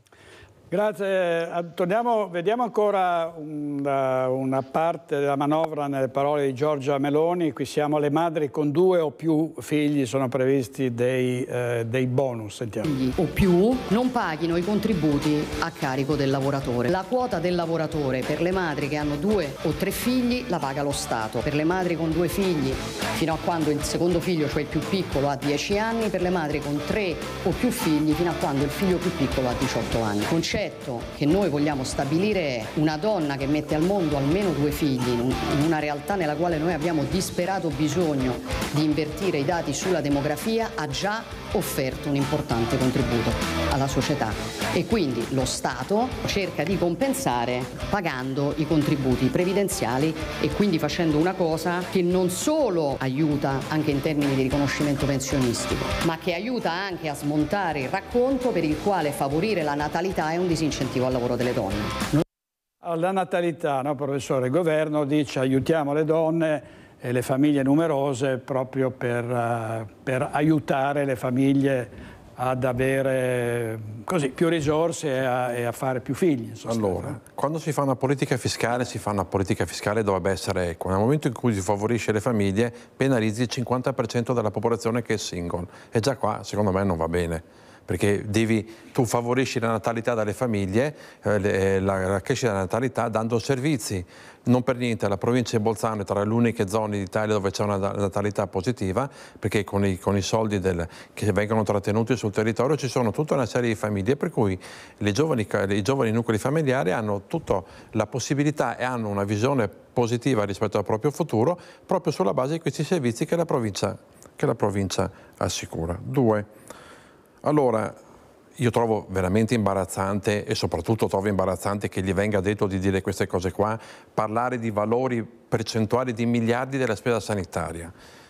Grazie. Torniamo, vediamo ancora una, una parte della manovra nelle parole di Giorgia Meloni. Qui siamo: le madri con due o più figli sono previsti dei, eh, dei bonus. Sentiamo. O più non paghino i contributi a carico del lavoratore. La quota del lavoratore per le madri che hanno due o tre figli la paga lo Stato. Per le madri con due figli fino a quando il secondo figlio, cioè il più piccolo, ha dieci anni. Per le madri con tre o più figli fino a quando il figlio più piccolo ha diciotto anni. Concetto che noi vogliamo stabilire è: una donna che mette al mondo almeno due figli in una realtà nella quale noi abbiamo disperato bisogno di invertire i dati sulla demografia ha già offerto un importante contributo alla società, e quindi lo Stato cerca di compensare pagando i contributi previdenziali e quindi facendo una cosa che non solo aiuta anche in termini di riconoscimento pensionistico, ma che aiuta anche a smontare il racconto per il quale favorire la natalità è un disincentivo al lavoro delle donne. La natalità, no, professore? Il governo dice aiutiamo le donne e le famiglie numerose proprio per, uh, per aiutare le famiglie ad avere così più risorse e a, e a fare più figli. Allora, quando si fa una politica fiscale, si fa una politica fiscale dovrebbe essere equa. Nel momento in cui si favorisce le famiglie, penalizzi il cinquanta per cento della popolazione che è single. E già qua, secondo me, non va bene. perché devi, tu favorisci la natalità delle famiglie, eh, le, la, la crescita della natalità dando servizi. Non per niente la provincia di Bolzano è tra le uniche zone d'Italia dove c'è una natalità positiva, perché con i, con i soldi del, che vengono trattenuti sul territorio ci sono tutta una serie di famiglie, per cui le giovani, i giovani nuclei familiari hanno tutta la possibilità e hanno una visione positiva rispetto al proprio futuro proprio sulla base di questi servizi che la provincia, che la provincia assicura. Due, allora, io trovo veramente imbarazzante e soprattutto trovo imbarazzante che gli venga detto di dire queste cose qua, parlare di valori percentuali di miliardi della spesa sanitaria.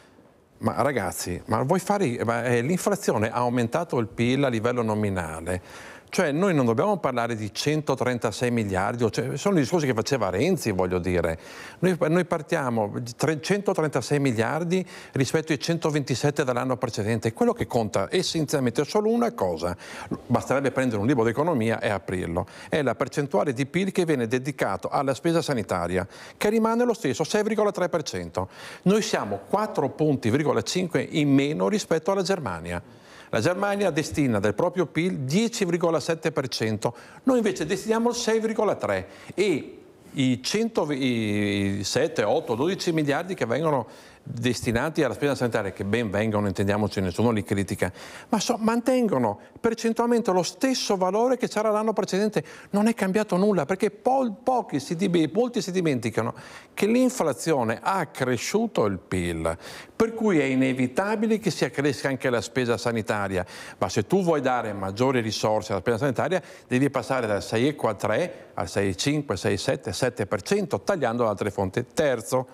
Ma ragazzi, ma vuoi fare, l'inflazione ha aumentato il P I L a livello nominale. Cioè noi non dobbiamo parlare di centotrentasei miliardi, cioè, sono i discorsi che faceva Renzi, voglio dire. Noi, noi partiamo di centotrentasei miliardi rispetto ai centoventisette dell'anno precedente. Quello che conta essenzialmente è solo una cosa, basterebbe prendere un libro di economia e aprirlo, è la percentuale di P I L che viene dedicato alla spesa sanitaria, che rimane lo stesso, sei virgola tre per cento. Noi siamo quattro virgola cinque punti in meno rispetto alla Germania. La Germania destina del proprio P I L dieci virgola sette per cento, noi invece destiniamo il sei virgola tre per cento e i centosette, otto, dodici miliardi che vengono destinati alla spesa sanitaria, che ben vengono, intendiamoci, nessuno li critica, ma so, mantengono percentualmente lo stesso valore che c'era l'anno precedente. Non è cambiato nulla, perché po pochi si, molti si dimenticano che l'inflazione ha accresciuto il P I L, per cui è inevitabile che si accresca anche la spesa sanitaria, ma se tu vuoi dare maggiori risorse alla spesa sanitaria devi passare dal sei virgola tre al sei virgola cinque, sei virgola sette, sette per cento, tagliando altre fonti. Terzo,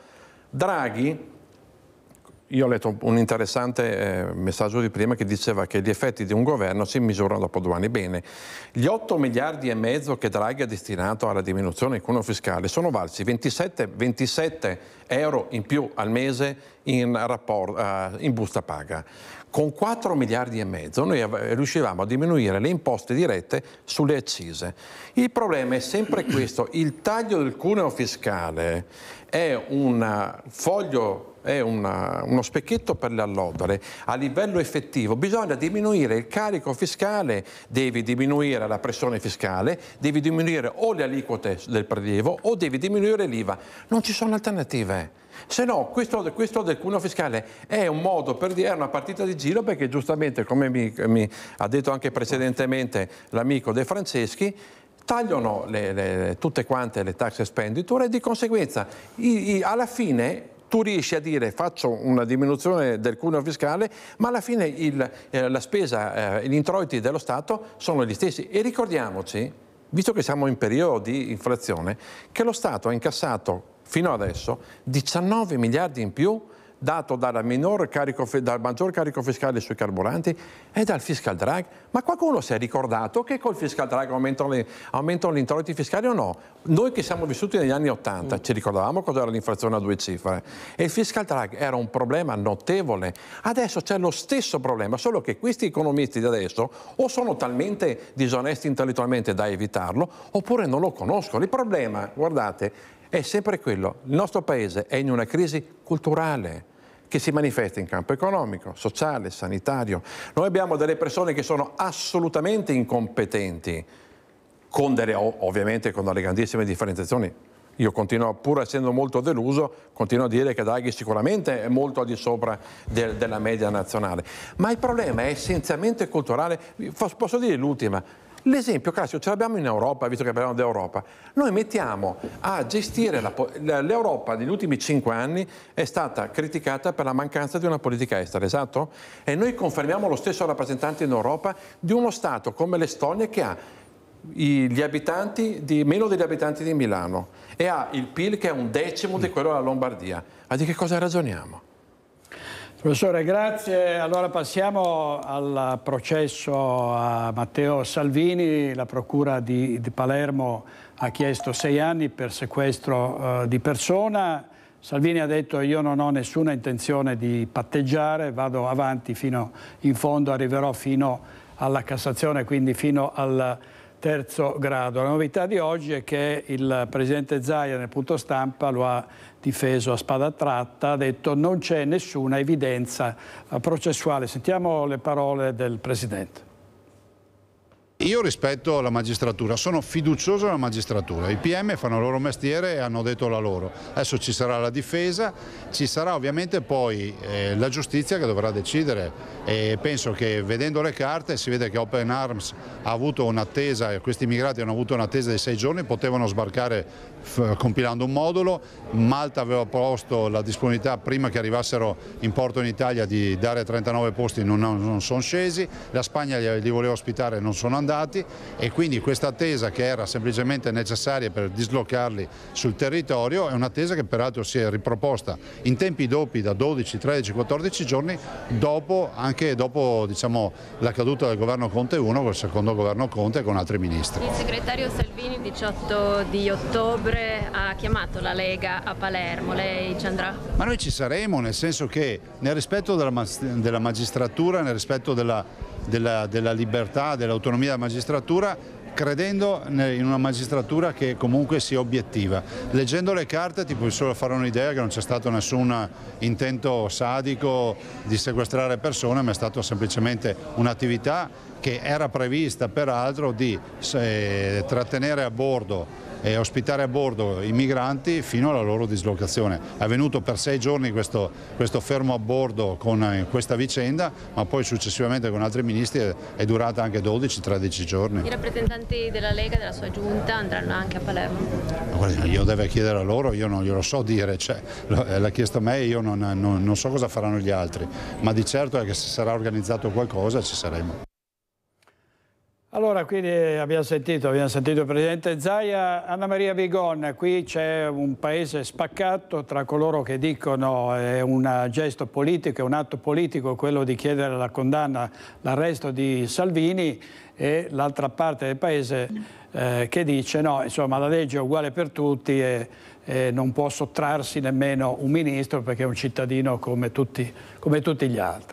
Draghi, io ho letto un interessante eh, messaggio di prima che diceva che gli effetti di un governo si misurano dopo due anni. Bene, gli otto miliardi e mezzo che Draghi ha destinato alla diminuzione del cuneo fiscale sono valsi ventisette, ventisette euro in più al mese in, rapport, uh, in busta paga. Con quattro miliardi e mezzo noi riuscivamo a diminuire le imposte dirette sulle accise. Il problema è sempre questo, il taglio del cuneo fiscale è un foglio, è una, uno specchietto per le allodole. A livello effettivo bisogna diminuire il carico fiscale, devi diminuire la pressione fiscale, devi diminuire o le aliquote del prelievo o devi diminuire l'I V A. Non ci sono alternative. Se no, questo, questo del cuneo fiscale è un modo per dire, è una partita di giro, perché giustamente, come mi, mi ha detto anche precedentemente l'amico De Franceschi, tagliano le, le, tutte quante le tax expenditure e di conseguenza i, i, alla fine tu riesci a dire faccio una diminuzione del cuneo fiscale, ma alla fine il, eh, la spesa, eh, gli introiti dello Stato sono gli stessi. E ricordiamoci, visto che siamo in periodo di inflazione, che lo Stato ha incassato fino adesso diciannove miliardi in più dato dalla minor carico, dal maggior carico fiscale sui carburanti e dal fiscal drag. Ma qualcuno si è ricordato che col fiscal drag aumentano, le, aumentano gli introiti fiscali o no? Noi che siamo vissuti negli anni Ottanta mm. ci ricordavamo cos'era l'inflazione a due cifre e il fiscal drag era un problema notevole. Adesso c'è lo stesso problema, solo che questi economisti di adesso o sono talmente disonesti intellettualmente da evitarlo oppure non lo conoscono. Il problema, guardate, è sempre quello, il nostro paese è in una crisi culturale che si manifesta in campo economico, sociale, sanitario. Noi abbiamo delle persone che sono assolutamente incompetenti, con delle, ovviamente con delle grandissime differenziazioni. Io continuo, pur essendo molto deluso, continuo a dire che Draghi sicuramente è molto al di sopra de, della media nazionale. Ma il problema è essenzialmente culturale. Posso dire l'ultima? L'esempio classico ce l'abbiamo in Europa, visto che parliamo d'Europa. Noi mettiamo a gestire l'Europa negli ultimi cinque anni è stata criticata per la mancanza di una politica estera, esatto? E noi confermiamo lo stesso rappresentante in Europa di uno Stato come l'Estonia che ha gli abitanti di meno degli abitanti di Milano e ha il P I L che è un decimo di quello della Lombardia. Ma di che cosa ragioniamo? Professore, grazie. Allora passiamo al processo a Matteo Salvini. La Procura di, di Palermo ha chiesto sei anni per sequestro uh, di persona. Salvini ha detto io non ho nessuna intenzione di patteggiare, vado avanti fino in fondo, arriverò fino alla Cassazione, quindi fino al terzo grado. La novità di oggi è che il Presidente Zaia nel punto stampa lo ha difeso a spada tratta, ha detto non c'è nessuna evidenza processuale. Sentiamo le parole del Presidente. Io rispetto la magistratura, sono fiducioso della magistratura, i P M fanno il loro mestiere e hanno detto la loro. Adesso ci sarà la difesa, ci sarà ovviamente poi eh, la giustizia che dovrà decidere e penso che vedendo le carte si vede che Open Arms ha avuto un'attesa, questi immigrati hanno avuto un'attesa di sei giorni, potevano sbarcare compilando un modulo, Malta aveva posto la disponibilità prima che arrivassero in porto in Italia di dare trentanove posti, non, non sono scesi, la Spagna li, li voleva ospitare, non sono andati e quindi questa attesa che era semplicemente necessaria per dislocarli sul territorio è un'attesa che peraltro si è riproposta in tempi doppi da dodici, tredici, quattordici giorni dopo, anche dopo diciamo, la caduta del governo Conte uno col secondo governo Conte e con altri ministri. Il segretario Salvini il diciotto di ottobre ha chiamato la Lega a Palermo, lei ci andrà? Ma noi ci saremo, nel senso che nel rispetto della, della magistratura, nel rispetto della, della, della libertà, dell'autonomia della magistratura, credendo in una magistratura che comunque sia obiettiva. Leggendo le carte ti puoi solo fare un'idea che non c'è stato nessun intento sadico di sequestrare persone, ma è stata semplicemente un'attività che era prevista peraltro di eh, trattenere a bordo e ospitare a bordo i migranti fino alla loro dislocazione. È avvenuto per sei giorni questo, questo fermo a bordo con questa vicenda, ma poi successivamente con altri ministri è, è durata anche dodici tredici giorni. I rappresentanti della Lega, della sua giunta, andranno anche a Palermo? Guarda, io devo chiedere a loro, io non glielo so dire, cioè, l'ha chiesto a me e io non, non, non so cosa faranno gli altri, ma di certo è che se sarà organizzato qualcosa ci saremo. Allora, quindi abbiamo sentito, abbiamo sentito il Presidente Zaia. Anna Maria Vigon, qui c'è un paese spaccato tra coloro che dicono è un gesto politico, è un atto politico quello di chiedere la condanna, l'arresto di Salvini e l'altra parte del paese eh, che dice no, insomma la legge è uguale per tutti e, e non può sottrarsi nemmeno un ministro perché è un cittadino come tutti, come tutti gli altri.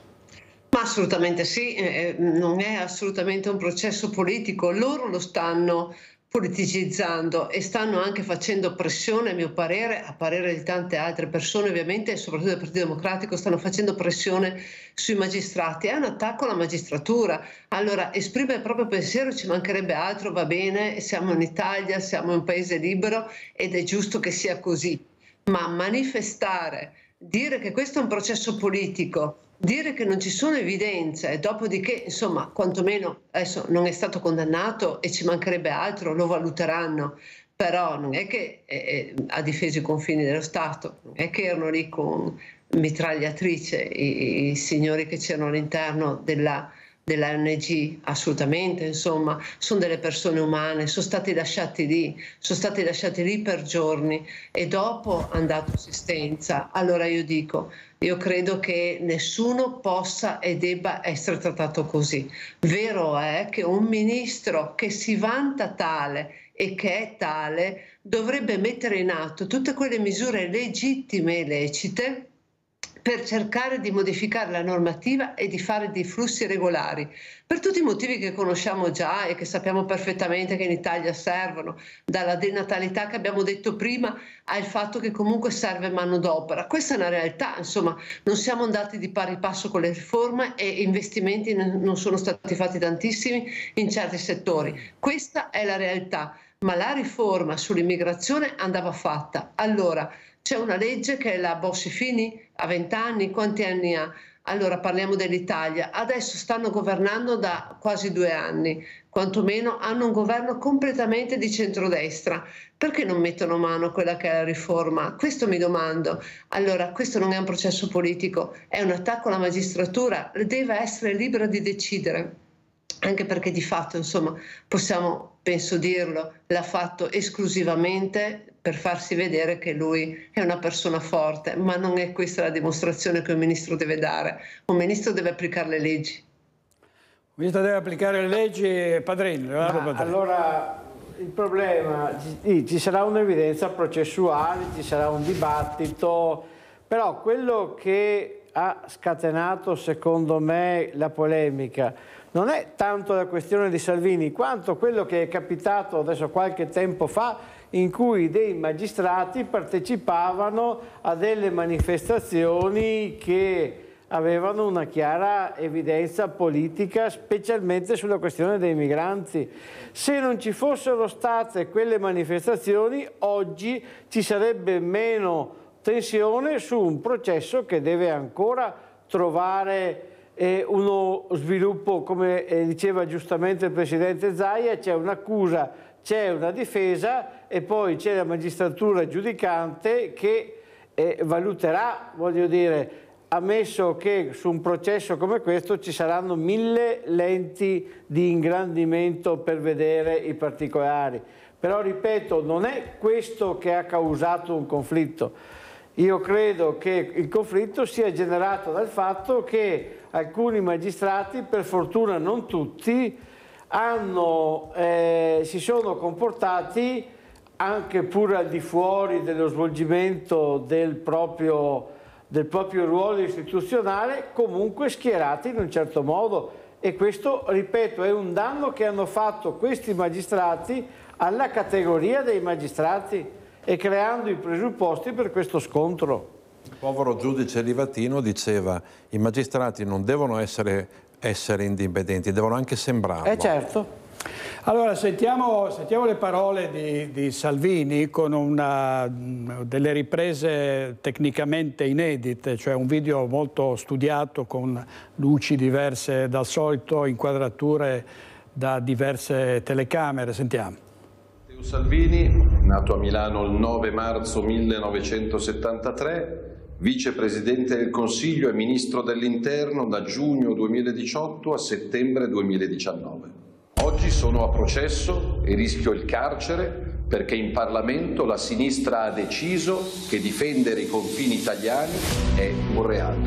Ma assolutamente sì, eh, non è assolutamente un processo politico, loro lo stanno politicizzando e stanno anche facendo pressione, a mio parere, a parere di tante altre persone ovviamente, e soprattutto del Partito Democratico, stanno facendo pressione sui magistrati. È un attacco alla magistratura. Allora, esprime il proprio pensiero, ci mancherebbe altro, va bene, siamo in Italia, siamo un paese libero ed è giusto che sia così. Ma manifestare, dire che questo è un processo politico, dire che non ci sono evidenze, dopodiché, insomma, quantomeno adesso non è stato condannato e ci mancherebbe altro, lo valuteranno, però non è che eh, ha difeso i confini dello Stato, non è che erano lì con mitragliatrice i, i signori che c'erano all'interno della della O N G, assolutamente, insomma, sono delle persone umane, sono stati lasciati lì, sono stati lasciati lì per giorni e dopo hanno dato assistenza. Allora io dico, io credo che nessuno possa e debba essere trattato così. Vero è che un ministro che si vanta tale e che è tale dovrebbe mettere in atto tutte quelle misure legittime e lecite per cercare di modificare la normativa e di fare dei flussi regolari, per tutti i motivi che conosciamo già e che sappiamo perfettamente che in Italia servono, dalla denatalità che abbiamo detto prima al fatto che comunque serve manodopera. Questa è una realtà, insomma, non siamo andati di pari passo con le riforme e investimenti non sono stati fatti tantissimi in certi settori. Questa è la realtà, ma la riforma sull'immigrazione andava fatta. Allora, c'è una legge che è la Bossi-Fini, a venti anni, quanti anni ha? Allora parliamo dell'Italia, adesso stanno governando da quasi due anni, quantomeno hanno un governo completamente di centrodestra, perché non mettono mano a quella che è la riforma? Questo mi domando. Allora questo non è un processo politico, è un attacco alla magistratura, deve essere libera di decidere, anche perché di fatto, insomma, possiamo, penso dirlo, l'ha fatto esclusivamente per farsi vedere che lui è una persona forte, ma non è questa la dimostrazione che un ministro deve dare. Un ministro deve applicare le leggi. Il ministro deve applicare le leggi, Padrino. Allora, il problema, ci, ci sarà un'evidenza processuale, ci sarà un dibattito, però quello che ha scatenato, secondo me, la polemica non è tanto la questione di Salvini, quanto quello che è capitato adesso qualche tempo fa, in cui dei magistrati partecipavano a delle manifestazioni che avevano una chiara evidenza politica, specialmente sulla questione dei migranti. Se non ci fossero state quelle manifestazioni, oggi ci sarebbe meno tensione su un processo che deve ancora trovare eh, uno sviluppo, come eh, diceva giustamente il Presidente Zaia. C'è un'accusa, c'è una difesa e poi c'è la magistratura giudicante che eh, valuterà, voglio dire, ammesso che su un processo come questo ci saranno mille lenti di ingrandimento per vedere i particolari. Però, ripeto, non è questo che ha causato un conflitto. Io credo che il conflitto sia generato dal fatto che alcuni magistrati, per fortuna non tutti, hanno, eh, si sono comportati, anche pur al di fuori dello svolgimento del proprio del proprio ruolo istituzionale, comunque schierati in un certo modo, e questo, ripeto, è un danno che hanno fatto questi magistrati alla categoria dei magistrati e creando i presupposti per questo scontro. Il povero giudice Livatino diceva: i magistrati non devono essere, essere indipendenti, devono anche sembrarlo. Eh certo. Allora sentiamo, sentiamo le parole di, di Salvini con una, delle riprese tecnicamente inedite, cioè un video molto studiato con luci diverse dal solito, inquadrature da diverse telecamere. Sentiamo. Matteo Salvini, nato a Milano il nove marzo millenovecentosettantatré, vicepresidente del Consiglio e ministro dell'Interno da giugno duemiladiciotto a settembre duemiladiciannove. Oggi sono a processo e rischio il carcere perché in Parlamento la sinistra ha deciso che difendere i confini italiani è un reato.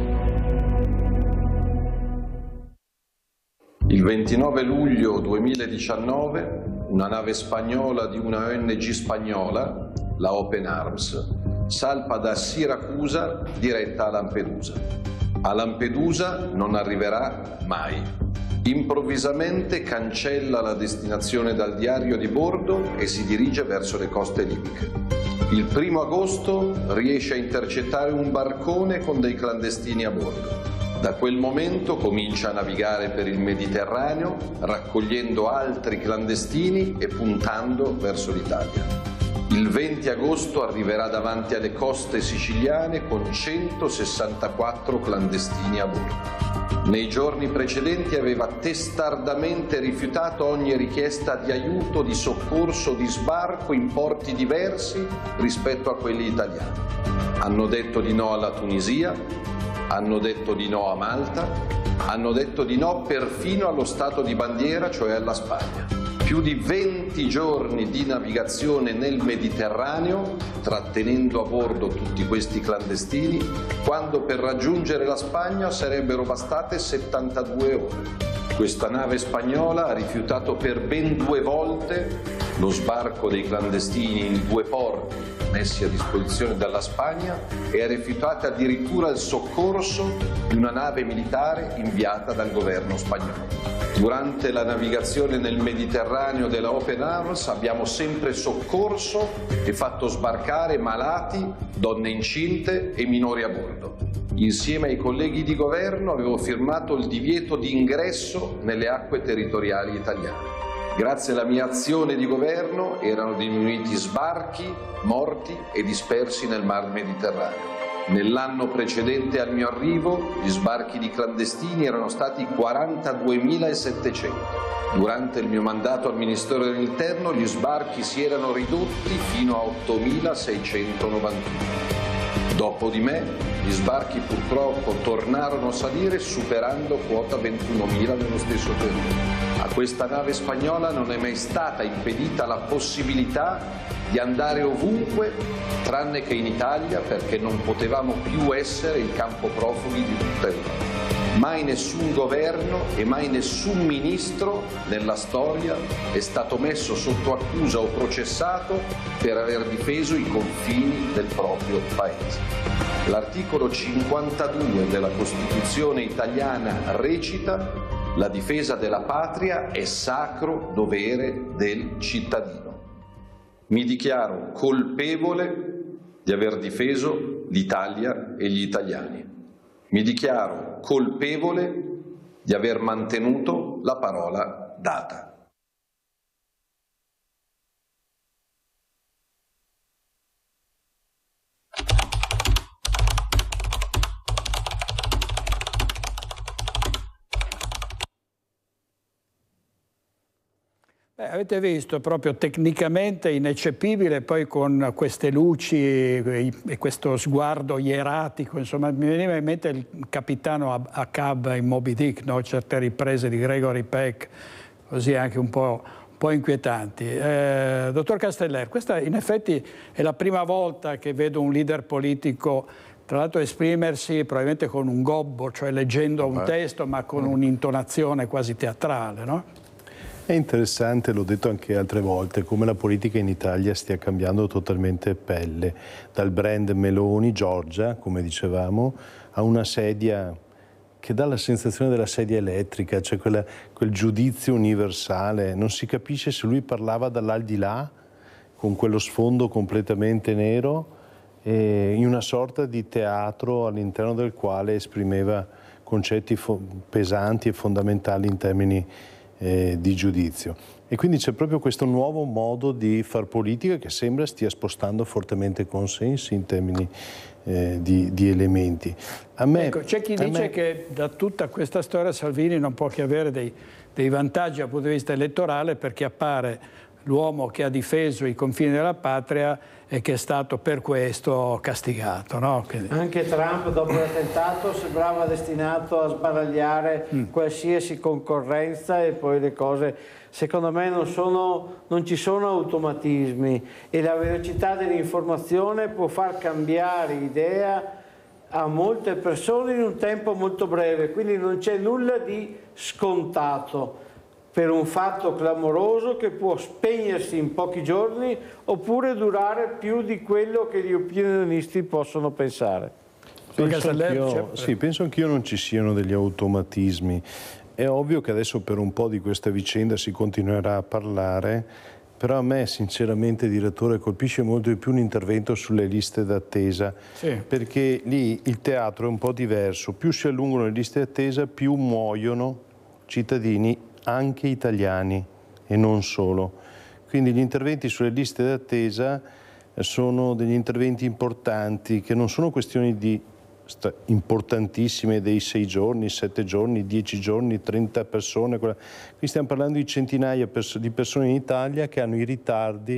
Il ventinove luglio duemiladiciannove una nave spagnola di una O N G spagnola, la Open Arms, salpa da Siracusa diretta a Lampedusa. A Lampedusa non arriverà mai. Improvvisamente cancella la destinazione dal diario di bordo e si dirige verso le coste libiche. Il primo agosto riesce a intercettare un barcone con dei clandestini a bordo. Da quel momento comincia a navigare per il Mediterraneo, raccogliendo altri clandestini e puntando verso l'Italia. Il venti agosto arriverà davanti alle coste siciliane con centosessantaquattro clandestini a bordo. Nei giorni precedenti aveva testardamente rifiutato ogni richiesta di aiuto, di soccorso, di sbarco in porti diversi rispetto a quelli italiani. Hanno detto di no alla Tunisia, hanno detto di no a Malta, hanno detto di no perfino allo Stato di bandiera, cioè alla Spagna. Più di venti giorni di navigazione nel Mediterraneo, trattenendo a bordo tutti questi clandestini, quando per raggiungere la Spagna sarebbero bastate settantadue ore. Questa nave spagnola ha rifiutato per ben due volte lo sbarco dei clandestini in due porti messi a disposizione dalla Spagna e ha rifiutato addirittura il soccorso di una nave militare inviata dal governo spagnolo. Durante la navigazione nel Mediterraneo della Open Arms abbiamo sempre soccorso e fatto sbarcare malati, donne incinte e minori a bordo. Insieme ai colleghi di governo avevo firmato il divieto di ingresso nelle acque territoriali italiane. Grazie alla mia azione di governo erano diminuiti sbarchi, morti e dispersi nel Mar Mediterraneo. Nell'anno precedente al mio arrivo, gli sbarchi di clandestini erano stati quarantaduemilasettecento. Durante il mio mandato al Ministero dell'Interno, gli sbarchi si erano ridotti fino a ottomilaseicentonovantuno. Dopo di me, gli sbarchi purtroppo tornarono a salire, superando quota ventunomila nello stesso periodo. A questa nave spagnola non è mai stata impedita la possibilità di andare ovunque tranne che in Italia, perché non potevamo più essere il campo profughi di tutta Europa. Mai nessun governo e mai nessun ministro nella storia è stato messo sotto accusa o processato per aver difeso i confini del proprio paese. L'articolo cinquantadue della Costituzione italiana recita: la difesa della patria è sacro dovere del cittadino. Mi dichiaro colpevole di aver difeso l'Italia e gli italiani. Mi dichiaro colpevole di aver mantenuto la parola data. Beh, avete visto, proprio tecnicamente ineccepibile, poi con queste luci e questo sguardo ieratico, insomma mi veniva in mente il capitano Ahab in Moby Dick, no? Certe riprese di Gregory Peck, così anche un po', un po' inquietanti. Eh, dottor Casteller, questa in effetti è la prima volta che vedo un leader politico, tra l'altro, esprimersi probabilmente con un gobbo, cioè leggendo un testo ma con un'intonazione quasi teatrale, no? È interessante, l'ho detto anche altre volte, come la politica in Italia stia cambiando totalmente pelle, dal brand Meloni, Giorgia, come dicevamo, a una sedia che dà la sensazione della sedia elettrica, cioè quella, quel giudizio universale. Non si capisce se lui parlava dall'aldilà, con quello sfondo completamente nero, e in una sorta di teatro all'interno del quale esprimeva concetti pesanti e fondamentali in termini Eh, di giudizio. E quindi c'è proprio questo nuovo modo di far politica che sembra stia spostando fortemente consensi in termini eh, di, di elementi. A me, ecco, c'è chi dice me... che da tutta questa storia Salvini non può che avere dei, dei vantaggi dal punto di vista elettorale, perché appare l'uomo che ha difeso i confini della patria e che è stato per questo castigato, no? Che... Anche Trump dopo l'attentato sembrava destinato a sbaragliare mm. qualsiasi concorrenza, e poi le cose secondo me non, sono, non ci sono automatismi, e la velocità dell'informazione può far cambiare idea a molte persone in un tempo molto breve, quindi non c'è nulla di scontato per un fatto clamoroso che può spegnersi in pochi giorni oppure durare più di quello che gli opinionisti possono pensare. Penso anch'io, sì, penso anch'io non ci siano degli automatismi. È ovvio che adesso per un po' di questa vicenda si continuerà a parlare, però a me sinceramente, direttore, colpisce molto di più un intervento sulle liste d'attesa, sì. Perché lì il teatro è un po' diverso, più si allungano le liste d'attesa più muoiono cittadini anche italiani e non solo. Quindi gli interventi sulle liste d'attesa sono degli interventi importanti, che non sono questioni di importantissime dei sei giorni, sette giorni, dieci giorni, trenta persone. Qui stiamo parlando di centinaia di persone in Italia che hanno i ritardi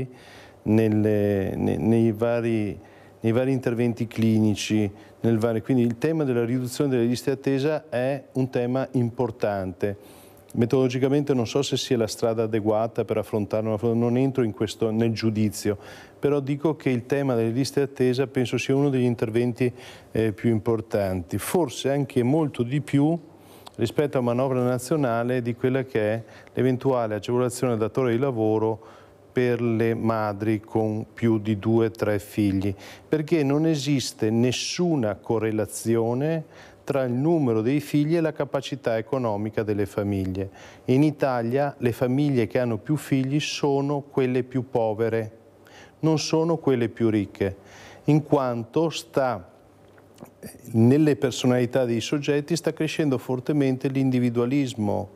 nelle, nei, nei, vari, nei vari interventi clinici. Nel vari, quindi il tema della riduzione delle liste d'attesa è un tema importante. Metodologicamente non so se sia la strada adeguata per affrontarlo, non entro in questo, nel giudizio, però dico che il tema delle liste d'attesa penso sia uno degli interventi eh, più importanti, forse anche molto di più rispetto a manovra nazionale di quella che è l'eventuale agevolazione al datore di lavoro per le madri con più di due o tre figli, perché non esiste nessuna correlazione tra il numero dei figli e la capacità economica delle famiglie. In Italia le famiglie che hanno più figli sono quelle più povere, non sono quelle più ricche, in quanto sta nelle personalità dei soggetti sta crescendo fortemente l'individualismo,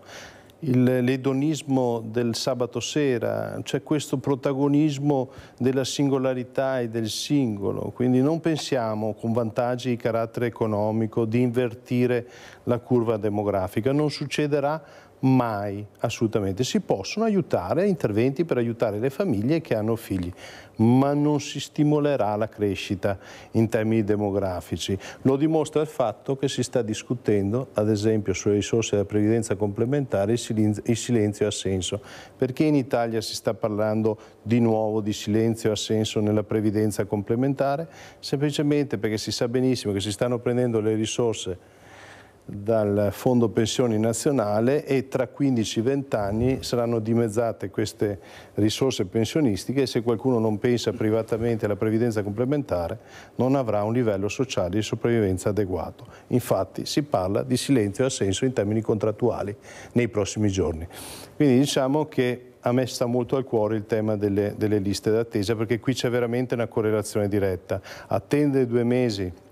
l'edonismo del sabato sera, c'è questo protagonismo della singolarità e del singolo, quindi non pensiamo con vantaggi di carattere economico di invertire la curva demografica, non succederà mai, assolutamente. Si possono aiutare, interventi per aiutare le famiglie che hanno figli, ma non si stimolerà la crescita in termini demografici. Lo dimostra il fatto che si sta discutendo, ad esempio, sulle risorse della previdenza complementare, il silenzio assenso. Perché in Italia si sta parlando di nuovo di silenzio assenso nella previdenza complementare? Semplicemente perché si sa benissimo che si stanno prendendo le risorse dal Fondo Pensioni Nazionale e tra quindici venti anni saranno dimezzate queste risorse pensionistiche, e se qualcuno non pensa privatamente alla previdenza complementare non avrà un livello sociale di sopravvivenza adeguato. Infatti si parla di silenzio assenso in termini contrattuali nei prossimi giorni. Quindi diciamo che a me sta molto al cuore il tema delle, delle liste d'attesa, perché qui c'è veramente una correlazione diretta. Attendere due mesi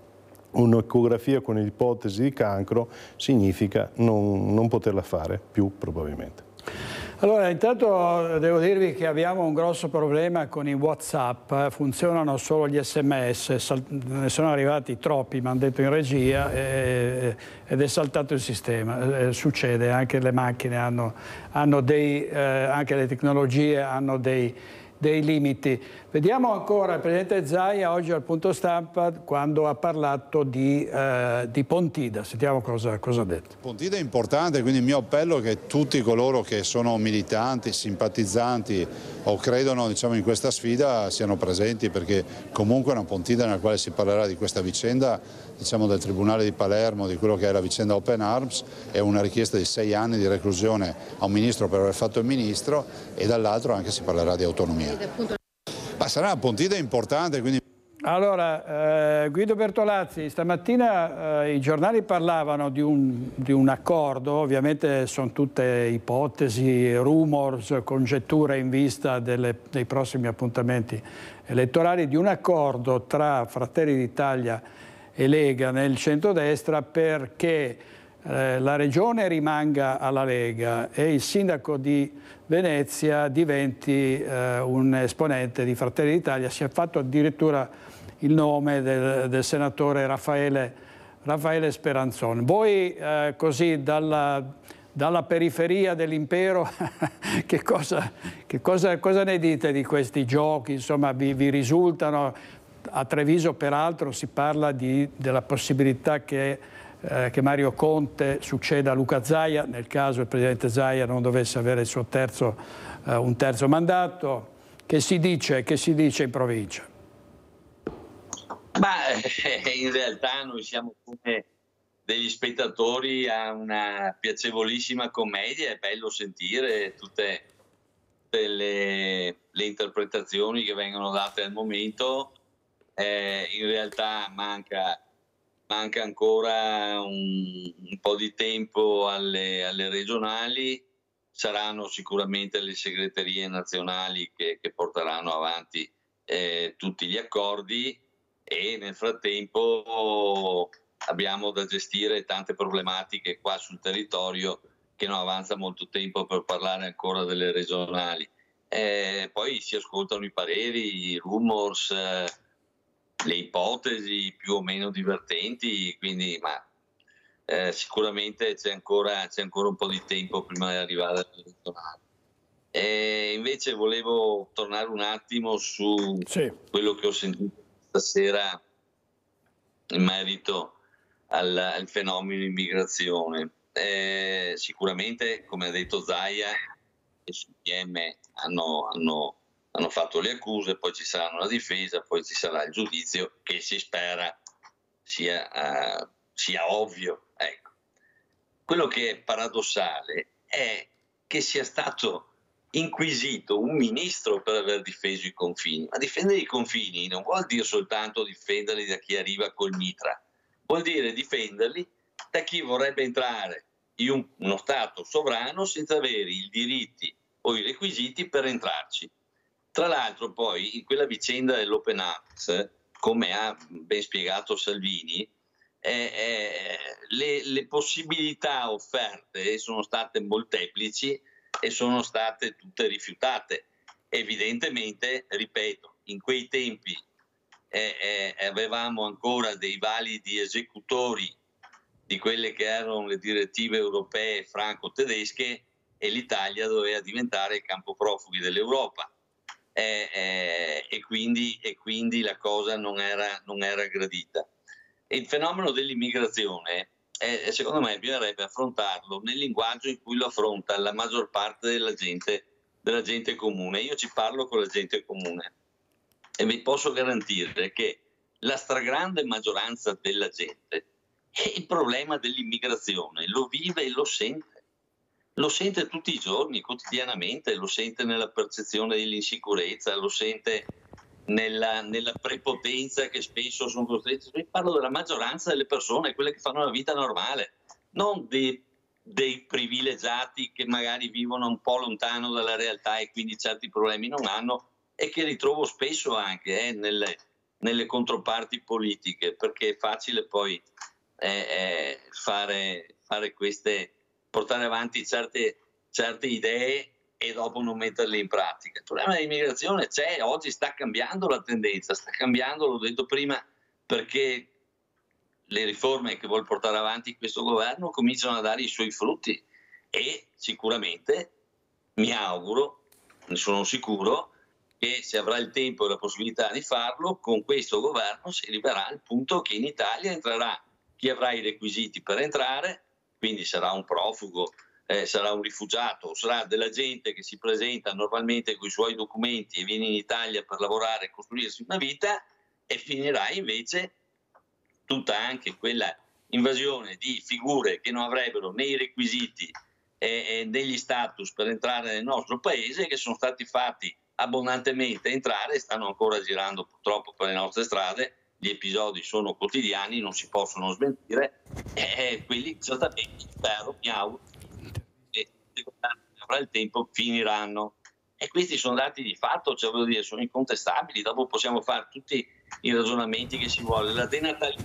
un'ecografia con ipotesi di cancro significa non, non poterla fare più probabilmente. Allora, intanto devo dirvi che abbiamo un grosso problema con i WhatsApp, funzionano solo gli sms, ne sono arrivati troppi, mi hanno detto in regia, e, ed è saltato il sistema. Eh, succede, anche le macchine hanno, hanno dei, eh, anche le tecnologie hanno dei, dei limiti. Vediamo ancora il Presidente Zaia oggi al punto stampa quando ha parlato di, eh, di Pontida. Sentiamo cosa, cosa ha detto. Pontida è importante, quindi il mio appello è che tutti coloro che sono militanti, simpatizzanti o credono, diciamo, in questa sfida siano presenti, perché comunque è una Pontida nella quale si parlerà di questa vicenda, diciamo, del Tribunale di Palermo, di quello che è la vicenda Open Arms, è una richiesta di sei anni di reclusione a un ministro per aver fatto il ministro, e dall'altro anche si parlerà di autonomia. Ma sarà una Pontida importante, quindi... Allora, eh, Guido Bertolazzi, stamattina eh, i giornali parlavano di un, di un accordo, ovviamente sono tutte ipotesi, rumors, congetture in vista delle, dei prossimi appuntamenti elettorali, di un accordo tra Fratelli d'Italia e Lega nel centrodestra perché eh, la regione rimanga alla Lega e il sindaco di Venezia diventi eh, un esponente di Fratelli d'Italia. Si è fatto addirittura il nome del, del senatore Raffaele, Raffaele Speranzon. Voi eh, così dalla, dalla periferia dell'impero che, cosa, che cosa, cosa ne dite di questi giochi? Insomma, vi, vi risultano? A Treviso peraltro si parla di, della possibilità che Eh, che Mario Conte succeda a Luca Zaia nel caso il Presidente Zaia non dovesse avere il suo terzo, eh, un terzo mandato. Che si dice, che si dice in provincia? Ma eh, in realtà noi siamo come degli spettatori a una piacevolissima commedia, è bello sentire tutte, tutte le, le interpretazioni che vengono date al momento, eh, in realtà manca Manca ancora un, un po' di tempo alle, alle regionali, saranno sicuramente le segreterie nazionali che, che porteranno avanti eh, tutti gli accordi, e nel frattempo abbiamo da gestire tante problematiche qua sul territorio che non avanza molto tempo per parlare ancora delle regionali. Eh, poi si ascoltano i pareri, i rumors, eh, le ipotesi più o meno divertenti, quindi ma eh, sicuramente c'è ancora, c'è ancora un po' di tempo prima di arrivare all'elettorale. E invece volevo tornare un attimo su sì. quello che ho sentito stasera in merito al, al fenomeno immigrazione. Eh, sicuramente, come ha detto Zaia, i C P M hanno, hanno hanno fatto le accuse, poi ci sarà una difesa, poi ci sarà il giudizio che si spera sia, uh, sia ovvio. Ecco. Quello che è paradossale è che sia stato inquisito un ministro per aver difeso i confini, ma difendere i confini non vuol dire soltanto difenderli da chi arriva col mitra, vuol dire difenderli da chi vorrebbe entrare in un, uno Stato sovrano senza avere i diritti o i requisiti per entrarci. Tra l'altro poi in quella vicenda dell'Open Arms, come ha ben spiegato Salvini, eh, eh, le, le possibilità offerte sono state molteplici e sono state tutte rifiutate. Evidentemente, ripeto, in quei tempi eh, eh, avevamo ancora dei validi esecutori di quelle che erano le direttive europee franco-tedesche e l'Italia doveva diventare il campo profughi dell'Europa. Eh, eh, e, quindi, e quindi la cosa non era, non era gradita. E il fenomeno dell'immigrazione, eh, secondo me, bisognerebbe affrontarlo nel linguaggio in cui lo affronta la maggior parte della gente, della gente comune. Io ci parlo con la gente comune e vi posso garantire che la stragrande maggioranza della gente il problema dell'immigrazione lo vive e lo sente. Lo sente tutti i giorni, quotidianamente, lo sente nella percezione dell'insicurezza, lo sente nella, nella prepotenza che spesso sono costretti. Io parlo della maggioranza delle persone, quelle che fanno una vita normale, non dei, dei privilegiati che magari vivono un po' lontano dalla realtà e quindi certi problemi non hanno, e che ritrovo spesso anche eh, nelle, nelle controparti politiche, perché è facile poi eh, eh, fare, fare queste, portare avanti certe, certe idee e dopo non metterle in pratica. Il problema dell'immigrazione c'è, oggi sta cambiando la tendenza, sta cambiando, l'ho detto prima, perché le riforme che vuole portare avanti questo governo cominciano a dare i suoi frutti e sicuramente mi auguro, ne sono sicuro, che se avrà il tempo e la possibilità di farlo, con questo governo si arriverà al punto che in Italia entrerà chi avrà i requisiti per entrare, quindi sarà un profugo, eh, sarà un rifugiato, sarà della gente che si presenta normalmente con i suoi documenti e viene in Italia per lavorare e costruirsi una vita, e finirà invece tutta anche quella invasione di figure che non avrebbero né i requisiti eh, né gli status per entrare nel nostro paese, che sono stati fatti abbondantemente entrare e stanno ancora girando purtroppo per le nostre strade. Gli episodi sono quotidiani, non si possono smentire, e quelli certamente, spero, mi auguro, che se avrà il tempo finiranno. E questi sono dati di fatto, cioè voglio dire, sono incontestabili. Dopo possiamo fare tutti i ragionamenti che si vuole. La denatalità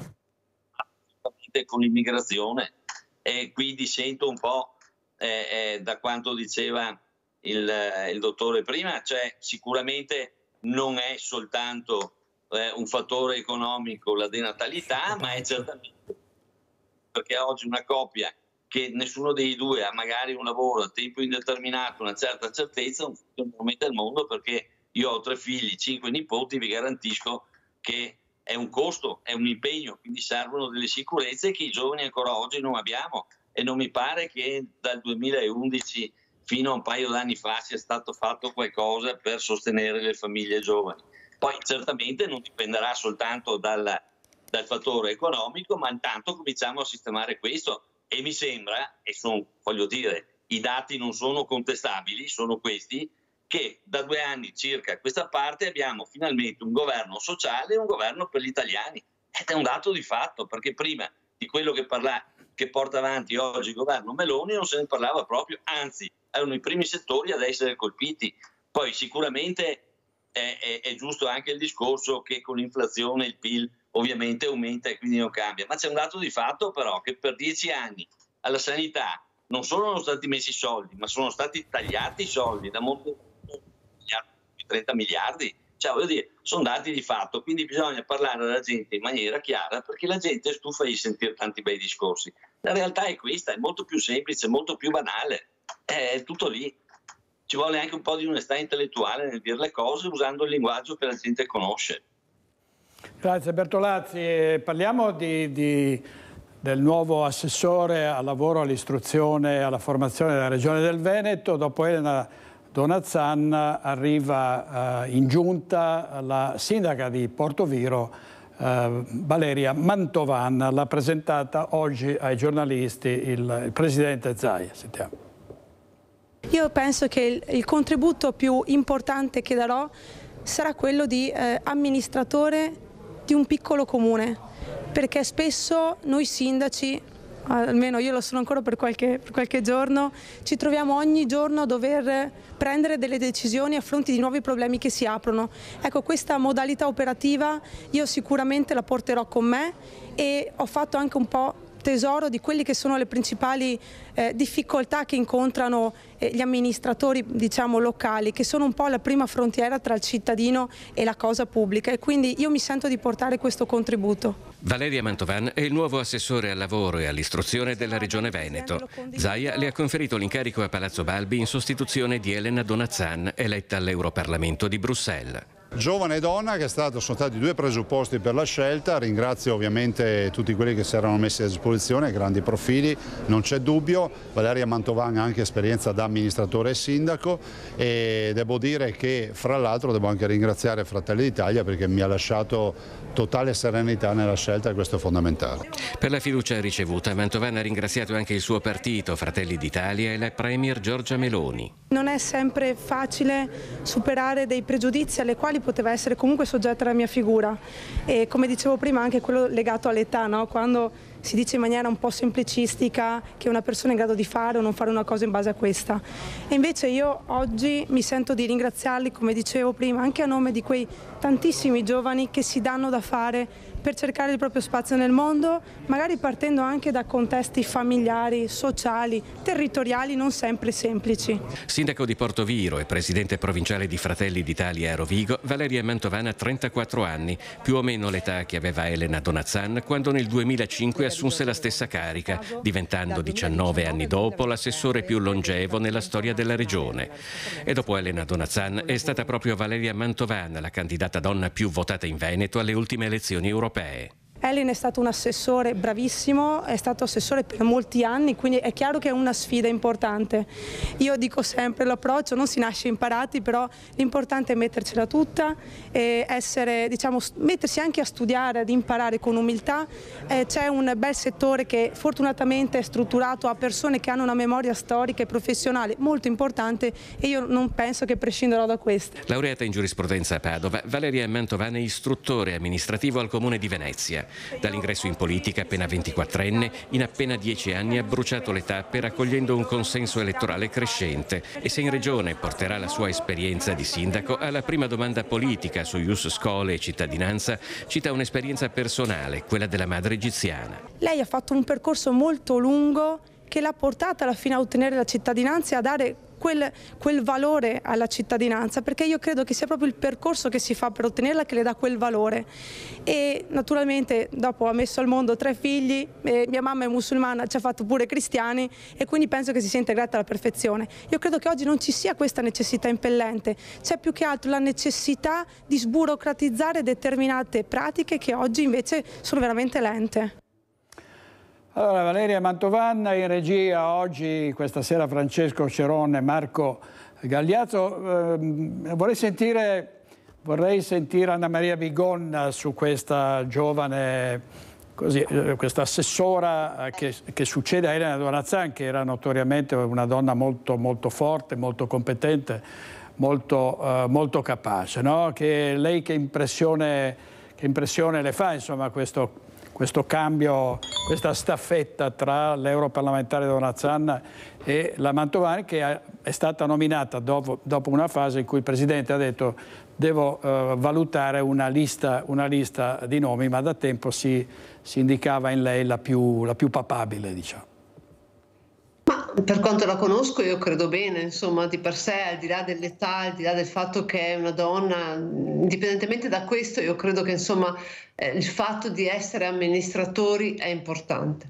con l'immigrazione, e qui dissento un po' eh, eh, da quanto diceva il, il dottore prima, cioè sicuramente non è soltanto eh, un fattore economico la denatalità, ma è certamente, perché oggi una coppia che nessuno dei due ha magari un lavoro a tempo indeterminato, una certa certezza, non funziona mai al mondo, perché io ho tre figli, cinque nipoti, vi garantisco che è un costo, è un impegno, quindi servono delle sicurezze che i giovani ancora oggi non abbiamo, e non mi pare che dal duemilaundici fino a un paio d'anni fa sia stato fatto qualcosa per sostenere le famiglie giovani. Poi certamente non dipenderà soltanto dal, dal fattore economico, ma intanto cominciamo a sistemare questo, e mi sembra, e sono, voglio dire, i dati non sono contestabili, sono questi, che da due anni circa a questa parte abbiamo finalmente un governo sociale e un governo per gli italiani. Ed è un dato di fatto, perché prima di quello che, parla, che porta avanti oggi il governo Meloni non se ne parlava proprio, anzi erano i primi settori ad essere colpiti. Poi sicuramente è, è, è giusto anche il discorso che con l'inflazione il P I L ovviamente aumenta e quindi non cambia, ma c'è un dato di fatto però, che per dieci anni alla sanità non solo sono stati messi soldi, ma sono stati tagliati i soldi da molti, trenta miliardi, cioè voglio dire, sono dati di fatto, quindi bisogna parlare alla gente in maniera chiara, perché la gente è stufa di sentire tanti bei discorsi. La realtà è questa, è molto più semplice, molto più banale, è tutto lì. Ci vuole anche un po' di onestà intellettuale nel dire le cose usando il linguaggio che la gente conosce. Grazie Bertolazzi. Parliamo di, di, del nuovo assessore al lavoro, all'istruzione e alla formazione della Regione del Veneto. Dopo Elena Donazzan arriva eh, in giunta la sindaca di Portoviro, eh, Valeria Mantovan. L'ha presentata oggi ai giornalisti il, il presidente Zaia. Sentiamo. Io penso che il, il contributo più importante che darò sarà quello di eh, amministratore di un piccolo comune, perché spesso noi sindaci, almeno io lo sono ancora per qualche, per qualche giorno, ci troviamo ogni giorno a dover prendere delle decisioni a fronte di nuovi problemi che si aprono. Ecco, questa modalità operativa io sicuramente la porterò con me, e ho fatto anche un po' tesoro di quelle che sono le principali eh, difficoltà che incontrano eh, gli amministratori, diciamo, locali, che sono un po' la prima frontiera tra il cittadino e la cosa pubblica, e quindi io mi sento di portare questo contributo. Valeria Mantovan è il nuovo assessore al lavoro e all'istruzione della Regione Veneto. Zaia le ha conferito l'incarico a Palazzo Balbi in sostituzione di Elena Donazzan, eletta all'Europarlamento di Bruxelles. Giovane donna, che è stato, sono stati due presupposti per la scelta. Ringrazio ovviamente tutti quelli che si erano messi a disposizione, grandi profili, non c'è dubbio. Valeria Mantovan ha anche esperienza da amministratore e sindaco, e devo dire che fra l'altro devo anche ringraziare Fratelli d'Italia, perché mi ha lasciato totale serenità nella scelta, e questo è fondamentale. Per la fiducia ricevuta, Mantovan ha ringraziato anche il suo partito, Fratelli d'Italia, e la Premier Giorgia Meloni. Non è sempre facile superare dei pregiudizi alle quali poteva essere comunque soggetta la mia figura, e come dicevo prima anche quello legato all'età, no? Quando si dice in maniera un po' semplicistica che una persona è in grado di fare o non fare una cosa in base a questa. E invece io oggi mi sento di ringraziarli, come dicevo prima, anche a nome di quei tantissimi giovani che si danno da fare per cercare il proprio spazio nel mondo, magari partendo anche da contesti familiari, sociali, territoriali non sempre semplici. Sindaco di Portoviro e presidente provinciale di Fratelli d'Italia a Rovigo, Valeria Mantovana ha trentaquattro anni, più o meno l'età che aveva Elena Donazzan quando nel duemilacinque assunse la stessa carica, diventando diciannove anni dopo l'assessore più longevo nella storia della regione. E dopo Elena Donazzan è stata proprio Valeria Mantovana la candidata donna più votata in Veneto alle ultime elezioni europee. Elena è stato un assessore bravissimo, è stato assessore per molti anni, quindi è chiaro che è una sfida importante. Io dico sempre l'approccio, non si nasce imparati, però l'importante è mettercela tutta e essere, diciamo, mettersi anche a studiare, ad imparare con umiltà. Eh, c'è un bel settore che fortunatamente è strutturato a persone che hanno una memoria storica e professionale molto importante e io non penso che prescinderò da questo. Laureata in giurisprudenza a Padova, Valeria Mantovana è istruttore amministrativo al Comune di Venezia. Dall'ingresso in politica appena ventiquattrenne, in appena dieci anni ha bruciato le tappe raccogliendo un consenso elettorale crescente e se in regione porterà la sua esperienza di sindaco, alla prima domanda politica su Ius Scholae e cittadinanza cita un'esperienza personale, quella della madre egiziana. Lei ha fatto un percorso molto lungo che l'ha portata alla fine a ottenere la cittadinanza e a dare Quel, quel valore alla cittadinanza, perché io credo che sia proprio il percorso che si fa per ottenerla che le dà quel valore. E naturalmente dopo ha messo al mondo tre figli, eh, mia mamma è musulmana, ci ha fatto pure cristiani e quindi penso che si sia integrata alla perfezione. Io credo che oggi non ci sia questa necessità impellente, c'è più che altro la necessità di sburocratizzare determinate pratiche che oggi invece sono veramente lente. Allora, Valeria Mantovana in regia oggi, questa sera Francesco Cerone e Marco Gagliazzo. Eh, vorrei sentire, vorrei sentire Anna Maria Bigon su questa giovane, così, questa assessora che, che succede a Elena Donazzan, che era notoriamente una donna molto, molto forte, molto competente, molto, uh, molto capace, no? Che lei che impressione, che impressione le fa, insomma, questo questo cambio, questa staffetta tra l'europarlamentare Donazzan e la Mantovani, che è stata nominata dopo, dopo una fase in cui il Presidente ha detto devo uh, valutare una lista, una lista di nomi, ma da tempo si, si indicava in lei la più, la più papabile, diciamo. Per quanto la conosco io credo bene, insomma, di per sé, al di là dell'età, al di là del fatto che è una donna, indipendentemente da questo, io credo che insomma eh, il fatto di essere amministratori è importante.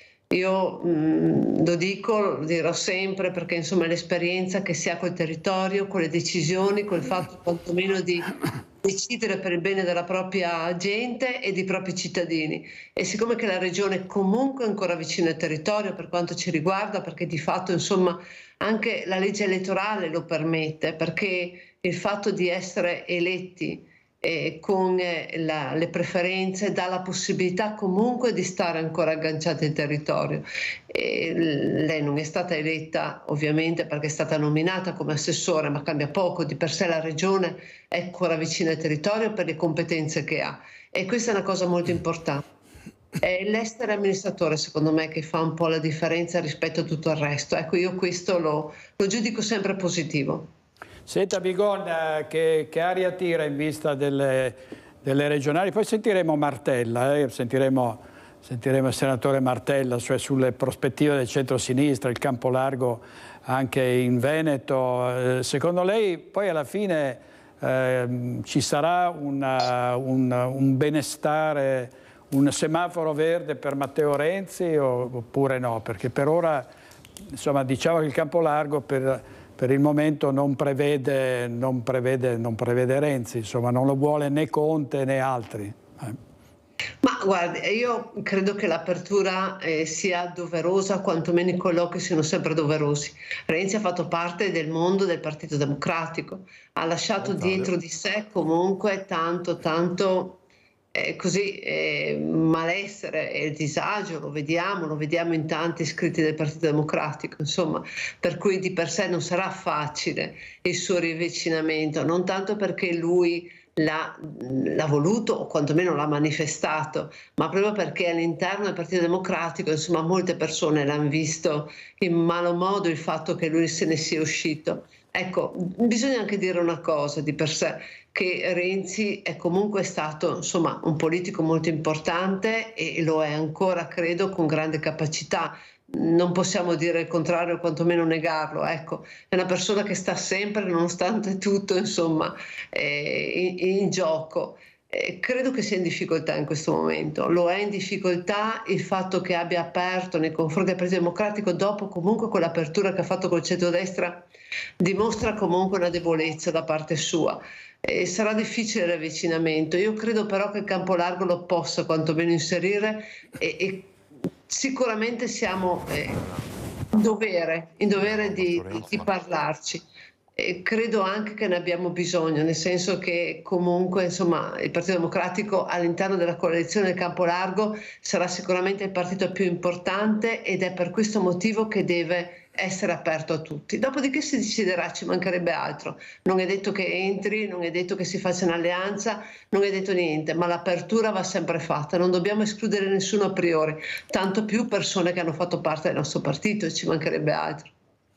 Io mh, lo dico, lo dirò sempre, perché insomma l'esperienza che si ha col territorio, con le decisioni, col fatto quantomeno di decidere per il bene della propria gente e dei propri cittadini. E siccome che la regione comunque è ancora vicina al territorio per quanto ci riguarda, perché di fatto insomma anche la legge elettorale lo permette, perché il fatto di essere eletti eh, con eh, la, le preferenze dà la possibilità comunque di stare ancora agganciati al territorio. E lei non è stata eletta ovviamente perché è stata nominata come assessore, ma cambia poco, di per sé la regione è ancora vicina al territorio per le competenze che ha e questa è una cosa molto importante. È l'essere amministratore secondo me che fa un po' la differenza rispetto a tutto il resto. Ecco, io questo lo, lo giudico sempre positivo. Senta Bigon, che, che aria tira in vista delle, delle regionali? Poi sentiremo Martella, eh? sentiremo, sentiremo il senatore Martella, cioè sulle prospettive del centro-sinistra, il campo largo anche in Veneto. Secondo lei poi alla fine eh, ci sarà una, un, un benestare, un semaforo verde per Matteo Renzi oppure no? Perché per ora, insomma, diciamo che il campo largo per... per il momento non prevede, non prevede, non prevede Renzi, insomma non lo vuole né Conte né altri. Eh. Ma guardi, io credo che l'apertura eh, sia doverosa, quantomeno i colloqui siano sempre doverosi. Renzi ha fatto parte del mondo del Partito Democratico, ha lasciato oh, dietro di sé comunque tanto, tanto... Eh, così eh, malessere e disagio, lo vediamo, lo vediamo in tanti iscritti del Partito Democratico, insomma, per cui di per sé non sarà facile il suo riavvicinamento, non tanto perché lui l'ha, l'ha voluto o quantomeno l'ha manifestato, ma proprio perché all'interno del Partito Democratico, insomma, molte persone l'hanno visto in malo modo il fatto che lui se ne sia uscito. Ecco, bisogna anche dire una cosa di per sé, che Renzi è comunque stato, insomma, un politico molto importante e lo è ancora, credo, con grande capacità. Non possiamo dire il contrario, quantomeno negarlo. Ecco, è una persona che sta sempre, nonostante tutto, insomma, eh, in, in gioco. Eh, credo che sia in difficoltà in questo momento. Lo è in difficoltà il fatto che abbia aperto nei confronti del Partito Democratico, dopo comunque quell'apertura che ha fatto col centrodestra, dimostra comunque una debolezza da parte sua. Eh, sarà difficile l'avvicinamento. Io credo però che il campo largo lo possa quantomeno inserire e, e sicuramente siamo eh, in dovere, in dovere di, di, di parlarci. E credo anche che ne abbiamo bisogno, nel senso che comunque, insomma, il Partito Democratico all'interno della coalizione del campo largo sarà sicuramente il partito più importante ed è per questo motivo che deve essere aperto a tutti. Dopodiché si deciderà, ci mancherebbe altro. Non è detto che entri, non è detto che si faccia un'alleanza, non è detto niente, ma l'apertura va sempre fatta. Non dobbiamo escludere nessuno a priori, tanto più persone che hanno fatto parte del nostro partito, ci mancherebbe altro.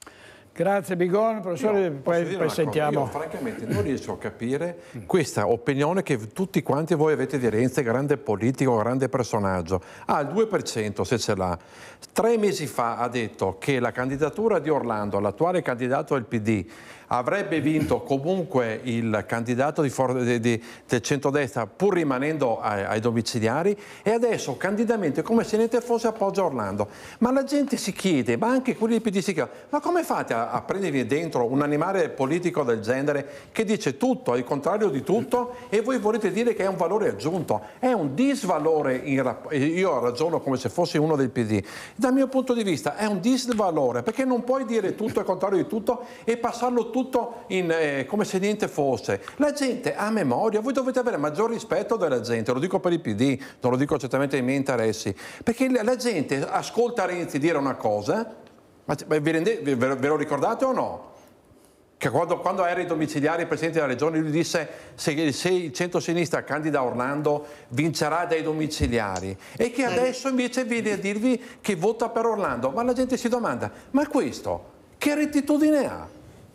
Grazie Bigon, professore, io, poi, poi sentiamo. Io francamente non riesco a capire questa opinione che tutti quanti voi avete di Renzi, grande politico, grande personaggio. Ha il due per cento se ce l'ha. Tre mesi fa ha detto che la candidatura di Orlando, l'attuale candidato del P D, avrebbe vinto comunque il candidato di For di, di, del centrodestra pur rimanendo ai, ai domiciliari, e adesso candidamente come se niente fosse appoggia Orlando. Ma la gente si chiede, ma anche quelli del P D si chiedono, ma come fate a, a prendervi dentro un animale politico del genere che dice tutto, il contrario di tutto, e voi volete dire che è un valore aggiunto? È un disvalore, in io ragiono come se fossi uno del P D. Dal mio punto di vista è un disvalore, perché non puoi dire tutto il contrario di tutto e passarlo tutto tutto in, eh, come se niente fosse. La gente ha memoria, voi dovete avere maggior rispetto della gente, lo dico per il P D, non lo dico certamente ai miei interessi, perché la gente ascolta Renzi dire una cosa, ma vi rende, ve, ve lo ricordate o no? Che quando, quando era ai domiciliari il Presidente della Regione lui disse se, se il centro-sinistra candida Orlando vincerà dai domiciliari, e che adesso invece viene a dirvi che vota per Orlando. Ma la gente si domanda, ma questo che rettitudine ha?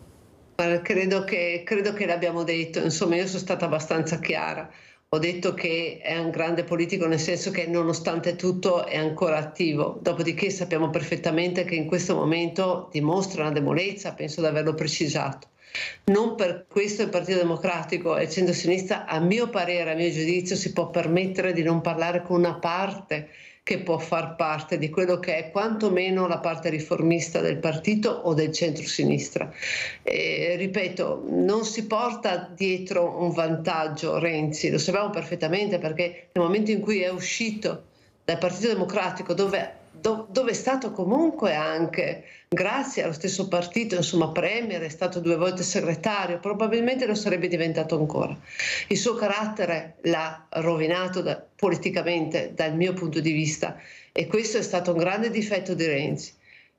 Credo che, credo che l'abbiamo detto, insomma io sono stata abbastanza chiara, ho detto che è un grande politico nel senso che nonostante tutto è ancora attivo, dopodiché sappiamo perfettamente che in questo momento dimostra una debolezza, penso di averlo precisato. Non per questo il Partito Democratico e il centro-sinistra, a mio parere, a mio giudizio, si può permettere di non parlare con una parte che può far parte di quello che è quantomeno la parte riformista del partito o del centro-sinistra. E, ripeto, non si porta dietro un vantaggio Renzi, lo sappiamo perfettamente, perché nel momento in cui è uscito dal Partito Democratico, dove dove è stato comunque anche, grazie allo stesso partito, insomma premier, è stato due volte segretario, probabilmente lo sarebbe diventato ancora. Il suo carattere l'ha rovinato da, politicamente dal mio punto di vista, e questo è stato un grande difetto di Renzi.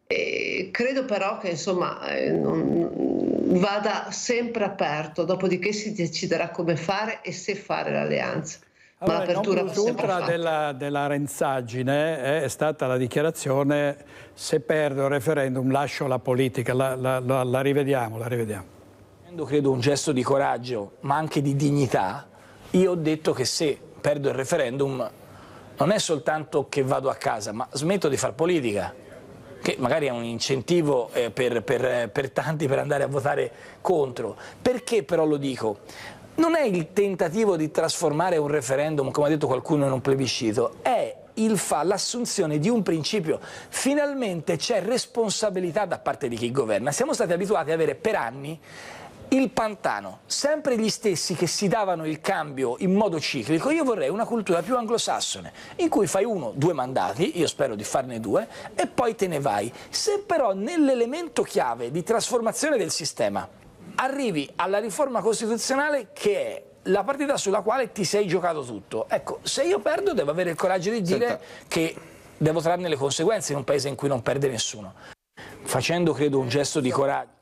E credo però che insomma eh, non, vada sempre aperto, dopodiché si deciderà come fare e se fare l'alleanza. Allora, ma l'apertura il non plus ultra della, della Renzaggine è stata la dichiarazione: se perdo il referendum lascio la politica. La, la, la, la rivediamo, la rivediamo. Credo un gesto di coraggio, ma anche di dignità. Io ho detto che se perdo il referendum non è soltanto che vado a casa, ma smetto di far politica, che magari è un incentivo eh, per, per, per tanti per andare a votare contro. Perché però lo dico? Non è il tentativo di trasformare un referendum, come ha detto qualcuno, in un plebiscito, è l'assunzione di un principio. Finalmente c'è responsabilità da parte di chi governa. Siamo stati abituati ad avere per anni il pantano, sempre gli stessi che si davano il cambio in modo ciclico. Io vorrei una cultura più anglosassone, in cui fai uno, due mandati, io spero di farne due, e poi te ne vai. Se però nell'elemento chiave di trasformazione del sistema arrivi alla riforma costituzionale, che è la partita sulla quale ti sei giocato tutto, ecco, se io perdo devo avere il coraggio di dire Senta. che devo trarne le conseguenze in un paese in cui non perde nessuno. Facendo, credo, un gesto di coraggio.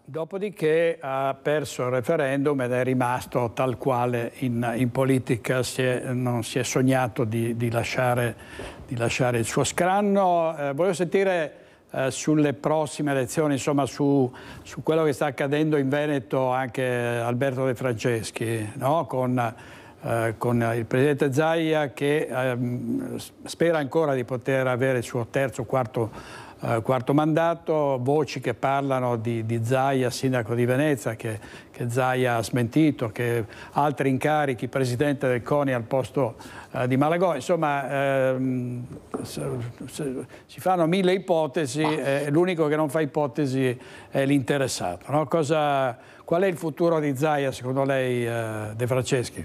Dopodiché ha perso il referendum ed è rimasto tal quale in, in politica, si è, non si è sognato di, di, lasciare, di lasciare il suo scranno. Eh, voglio sentire eh, sulle prossime elezioni, insomma su, su quello che sta accadendo in Veneto anche Alberto De Franceschi, no? con, eh, con il presidente Zaia che eh, spera ancora di poter avere il suo terzo o quarto Uh, quarto mandato, voci che parlano di, di Zaia, sindaco di Venezia, che, che Zaia ha smentito, che altri incarichi, presidente del CONI al posto uh, di Malagò. Insomma, ehm, se, se, si fanno mille ipotesi e l'unico che non fa ipotesi è l'interessato. No? Cosa, qual è il futuro di Zaia secondo lei, uh, De Franceschi?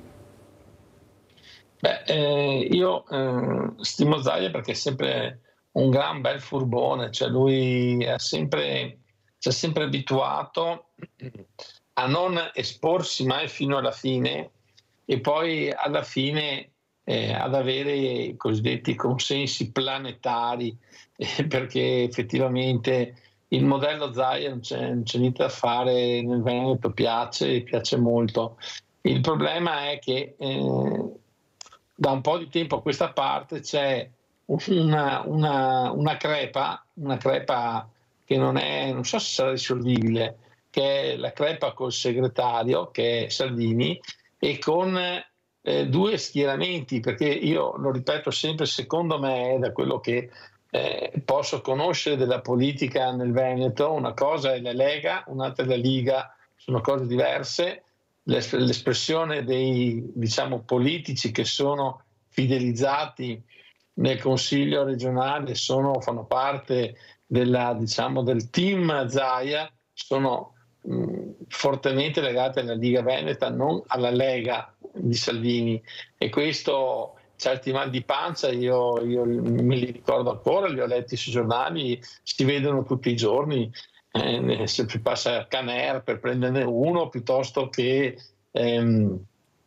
Beh, eh, io eh, stimo Zaia perché è sempre un gran bel furbone, cioè lui è sempre, si è sempre abituato a non esporsi mai fino alla fine e poi alla fine eh, ad avere i cosiddetti consensi planetari, eh, perché effettivamente il modello Zaia non c'è, non c'è niente da fare, nel Veneto piace, piace molto. Il problema è che eh, da un po' di tempo a questa parte c'è Una, una, una crepa, una crepa che non è, non so se sarà risolvibile, che è la crepa col segretario, che è Salvini, e con eh, due schieramenti, perché io lo ripeto sempre, secondo me, da quello che eh, posso conoscere della politica nel Veneto, una cosa è la Lega, un'altra è la Liga, sono cose diverse. L'espressione dei, diciamo, politici che sono fidelizzati nel Consiglio regionale, sono, fanno parte della, diciamo, del team Zaia, sono mh, fortemente legati alla Liga Veneta, non alla Lega di Salvini, e questo certi mal di pancia io, io me li ricordo ancora, li ho letti sui giornali, si vedono tutti i giorni, eh, se passa a Caner per prenderne uno piuttosto che ehm,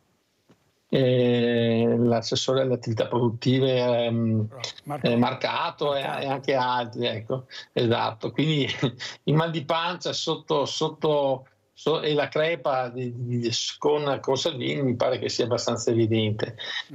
Eh, l'assessore alle attività produttive ehm, Marco, eh, Marcato e, e anche altri, ecco, esatto. Quindi il mal di pancia sotto, sotto so, e la crepa di, di, con, con Salvini mi pare che sia abbastanza evidente.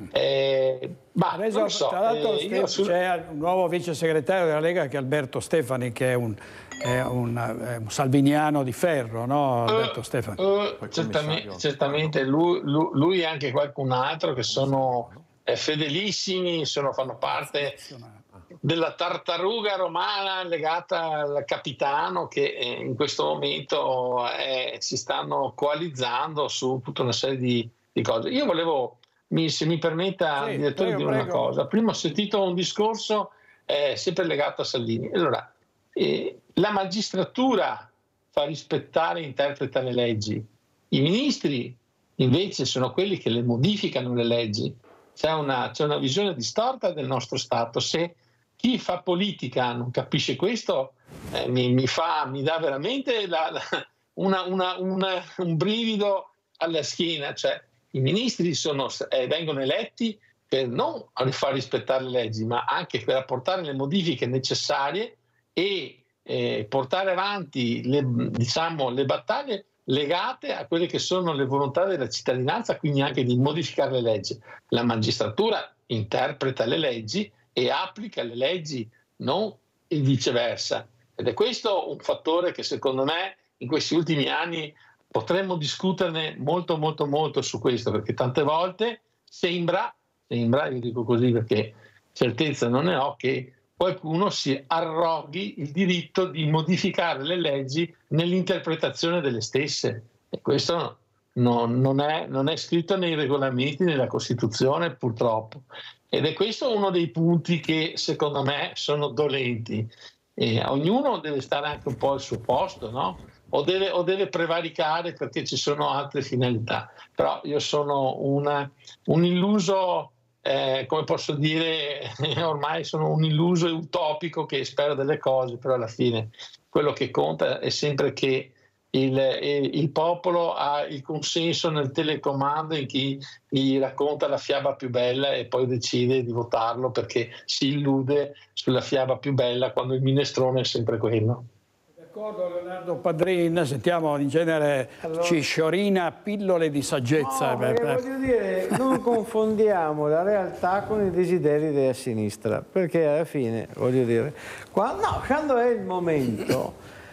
Eh, ma Adesso, non so, tra l'altro eh, io sul... c'è un nuovo vice segretario della Lega che è Alberto Stefani, che è un, è un, è un salviniano di ferro, no? Alberto uh, Stefani. Uh, certamente, certamente. Lui, lui, lui e anche qualcun altro che sono eh, fedelissimi, sono, fanno parte della tartaruga romana legata al capitano, che eh, in questo momento eh, si stanno coalizzando su tutta una serie di, di cose. Io volevo, mi, se mi permetta, sì, direttore, prego, dire una prego. cosa. Prima ho sentito un discorso eh, sempre legato a Salvini. Allora, eh, la magistratura fa rispettare e interpreta le leggi. I ministri invece sono quelli che le modificano le leggi. C'è una, c'è una visione distorta del nostro Stato. Se chi fa politica non capisce questo, eh, mi, mi, fa, mi dà veramente la, la, una, una, una, un brivido alla schiena. Cioè, i ministri sono, eh, vengono eletti per non far rispettare le leggi, ma anche per apportare le modifiche necessarie e eh, portare avanti le, diciamo, le battaglie legate a quelle che sono le volontà della cittadinanza, quindi anche di modificare le leggi. La magistratura interpreta le leggi e applica le leggi, non il viceversa. Ed è questo un fattore che secondo me in questi ultimi anni potremmo discuterne molto molto molto su questo, perché tante volte sembra, sembra, io dico così perché certezza non ne ho, che qualcuno si arroghi il diritto di modificare le leggi nell'interpretazione delle stesse. E questo non, non, è, non è scritto nei regolamenti, nella Costituzione, purtroppo. Ed è questo uno dei punti che secondo me sono dolenti. E ognuno deve stare anche un po' al suo posto, no? O deve, o deve prevaricare perché ci sono altre finalità. Però io sono una, un illuso, eh, come posso dire, ormai sono un illuso e utopico che spera delle cose, però alla fine quello che conta è sempre che il, il popolo ha il consenso nel telecomando in chi gli racconta la fiaba più bella e poi decide di votarlo perché si illude sulla fiaba più bella quando il minestrone è sempre quello. D'accordo Leonardo Padrin, sentiamo in genere allora, ci sciorina pillole di saggezza. No, perché voglio dire, non confondiamo la realtà con i desideri della sinistra, perché alla fine, voglio dire, quando, no, quando è il momento,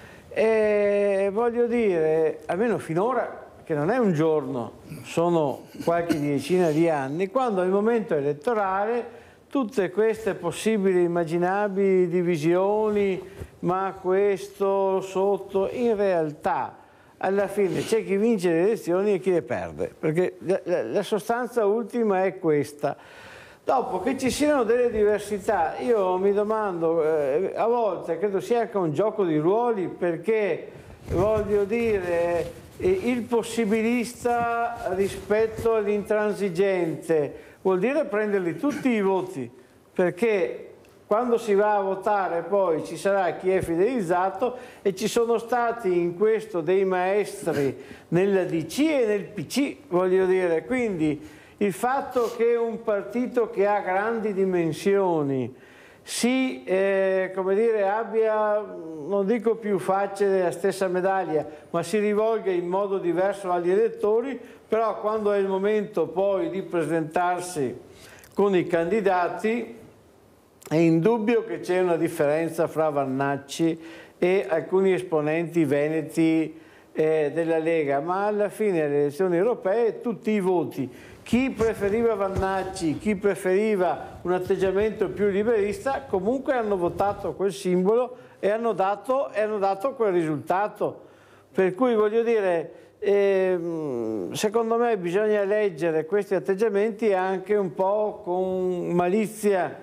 eh, voglio dire, almeno finora, che non è un giorno, sono qualche decina di anni, quando è il momento elettorale, tutte queste possibili immaginabili divisioni, ma questo sotto, in realtà alla fine c'è chi vince le elezioni e chi le perde, perché la, la, la sostanza ultima è questa. Dopo che ci siano delle diversità, io mi domando, eh, a volte credo sia anche un gioco di ruoli, perché voglio dire, eh, il possibilista rispetto all'intransigente vuol dire prenderli tutti i voti, perché quando si va a votare poi ci sarà chi è fidelizzato, e ci sono stati in questo dei maestri nella D C e nel P C, voglio dire. Quindi il fatto che un partito che ha grandi dimensioni si, eh, come dire, abbia, non dico più facce della stessa medaglia, ma si rivolga in modo diverso agli elettori, però quando è il momento poi di presentarsi con i candidati è indubbio che c'è una differenza fra Vannacci e alcuni esponenti veneti eh, della Lega, ma alla fine alle elezioni europee tutti i voti, chi preferiva Vannacci, chi preferiva un atteggiamento più liberista, comunque hanno votato quel simbolo e hanno dato, e hanno dato quel risultato. Per cui voglio dire, eh, secondo me bisogna leggere questi atteggiamenti anche un po' con malizia,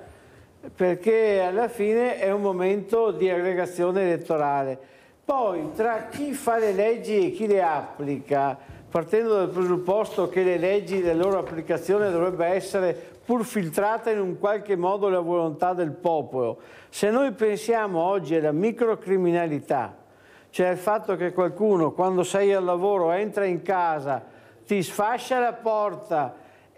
perché alla fine è un momento di aggregazione elettorale. Poi tra chi fa le leggi e chi le applica, partendo dal presupposto che le leggi, la loro applicazione dovrebbe essere pur filtrata in un qualche modo la volontà del popolo. Se noi pensiamo oggi alla microcriminalità, cioè il fatto che qualcuno quando sei al lavoro entra in casa, ti sfascia la porta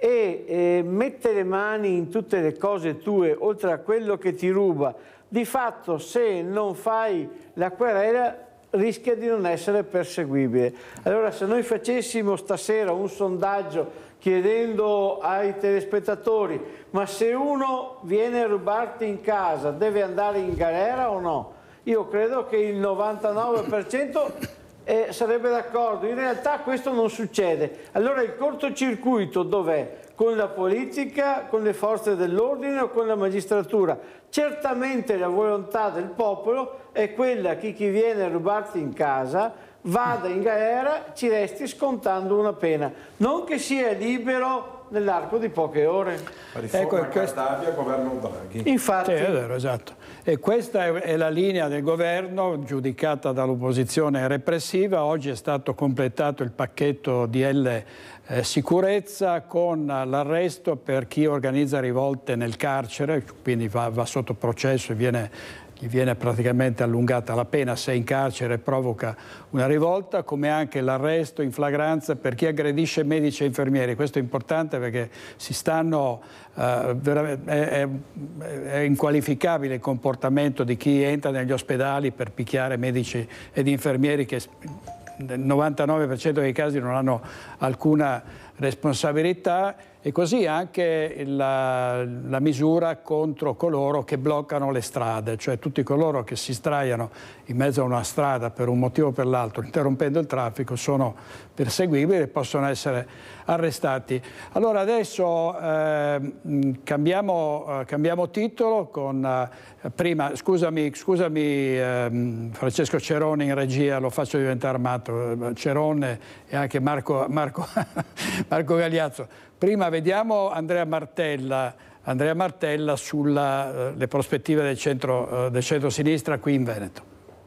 e eh, mette le mani in tutte le cose tue, oltre a quello che ti ruba, di fatto se non fai la querela rischia di non essere perseguibile. Allora se noi facessimo stasera un sondaggio chiedendo ai telespettatori, ma se uno viene a rubarti in casa deve andare in galera o no? Io credo che il novantanove per cento eh, sarebbe d'accordo. In realtà questo non succede. Allora il cortocircuito dov'è? Con la politica, con le forze dell'ordine o con la magistratura? Certamente la volontà del popolo è quella che chi viene a rubarti in casa vada in galera, ci resti scontando una pena, non che sia libero nell'arco di poche ore. La riforma ecco, Cartabia, governo Draghi. Infatti, sì, è vero, esatto. E questa è la linea del governo giudicata dall'opposizione repressiva. Oggi è stato completato il pacchetto D L eh, sicurezza con l'arresto per chi organizza rivolte nel carcere, quindi va, va sotto processo e viene, gli viene praticamente allungata la pena se è in carcere e provoca una rivolta, come anche l'arresto in flagranza per chi aggredisce medici e infermieri. Questo è importante perché si stanno, eh, veramente, è, è inqualificabile il comportamento di chi entra negli ospedali per picchiare medici ed infermieri che nel novantanove per cento dei casi non hanno alcuna responsabilità, e così anche la, la misura contro coloro che bloccano le strade, cioè tutti coloro che si sdraiano in mezzo a una strada per un motivo o per l'altro, interrompendo il traffico, sono perseguibili e possono essere arrestati. Allora adesso eh, cambiamo, eh, cambiamo titolo con eh, prima, scusami, scusami eh, Francesco Cerone in regia, lo faccio diventare matto, Cerone e anche Marco, Marco, Marco Gagliazzo. Prima vediamo Andrea Martella, Andrea Martella sulle eh, prospettive del centro, eh, del centro-sinistra qui in Veneto.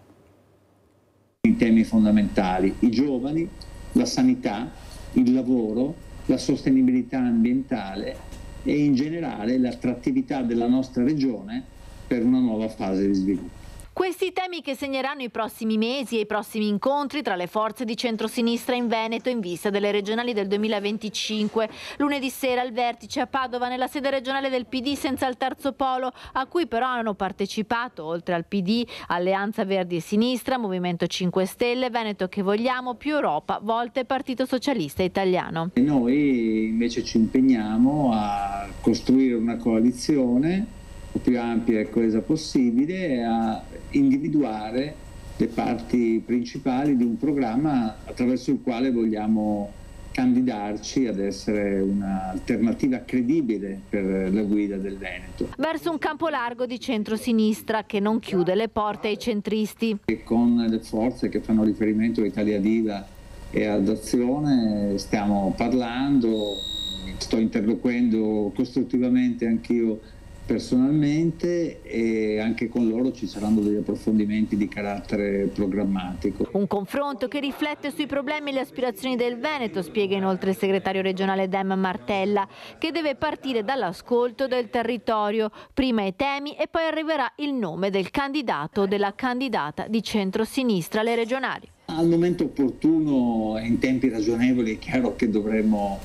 I temi fondamentali, i giovani, la sanità, il lavoro, la sostenibilità ambientale e in generale l'attrattività della nostra regione per una nuova fase di sviluppo. Questi temi che segneranno i prossimi mesi e i prossimi incontri tra le forze di centrosinistra in Veneto in vista delle regionali del duemilaventicinque. Lunedì sera il vertice a Padova nella sede regionale del P D senza il terzo polo, a cui però hanno partecipato, oltre al P D, Alleanza Verdi e Sinistra, Movimento cinque Stelle, Veneto che vogliamo, Più Europa, Volte e Partito Socialista Italiano. E noi invece ci impegniamo a costruire una coalizione più ampia e coesa possibile e a individuare le parti principali di un programma attraverso il quale vogliamo candidarci ad essere un'alternativa credibile per la guida del Veneto. Verso un campo largo di centrosinistra che non chiude le porte ai centristi. E con le forze che fanno riferimento a Italia Viva e ad Azione stiamo parlando, sto interloquendo costruttivamente anch'io personalmente e anche con loro ci saranno degli approfondimenti di carattere programmatico. Un confronto che riflette sui problemi e le aspirazioni del Veneto, spiega inoltre il segretario regionale Dem Martella, che deve partire dall'ascolto del territorio, prima i temi e poi arriverà il nome del candidato o della candidata di centrosinistra alle regionali. Al momento opportuno e in tempi ragionevoli è chiaro che dovremmo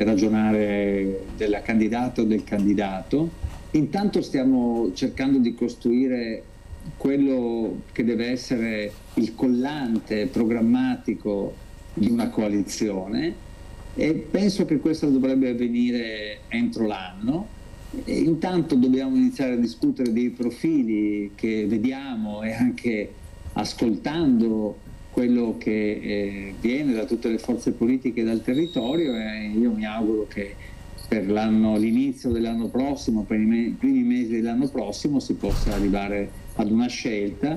ragionare della candidata o del candidato. Intanto stiamo cercando di costruire quello che deve essere il collante programmatico di una coalizione e penso che questo dovrebbe avvenire entro l'anno. E intanto dobbiamo iniziare a discutere dei profili che vediamo e anche ascoltando quello che eh, viene da tutte le forze politiche e dal territorio e io mi auguro che per l'anno, l'inizio dell'anno prossimo, per i me- primi mesi dell'anno prossimo si possa arrivare ad una scelta.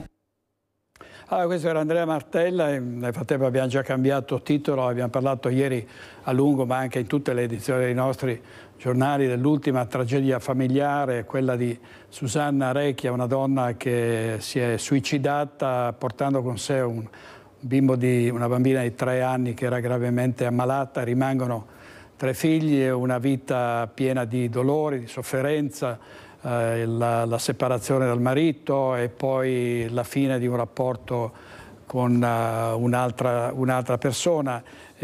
Allora, questo era Andrea Martella e nel frattempo abbiamo già cambiato titolo, abbiamo parlato ieri a lungo ma anche in tutte le edizioni dei nostri giornali dell'ultima tragedia familiare, quella di Susanna Recchia, una donna che si è suicidata portando con sé un bimbo di una bambina di tre anni che era gravemente ammalata. Rimangono tre figli e una vita piena di dolori, di sofferenza, eh, la, la separazione dal marito e poi la fine di un rapporto con uh, un'altra, un'altra persona.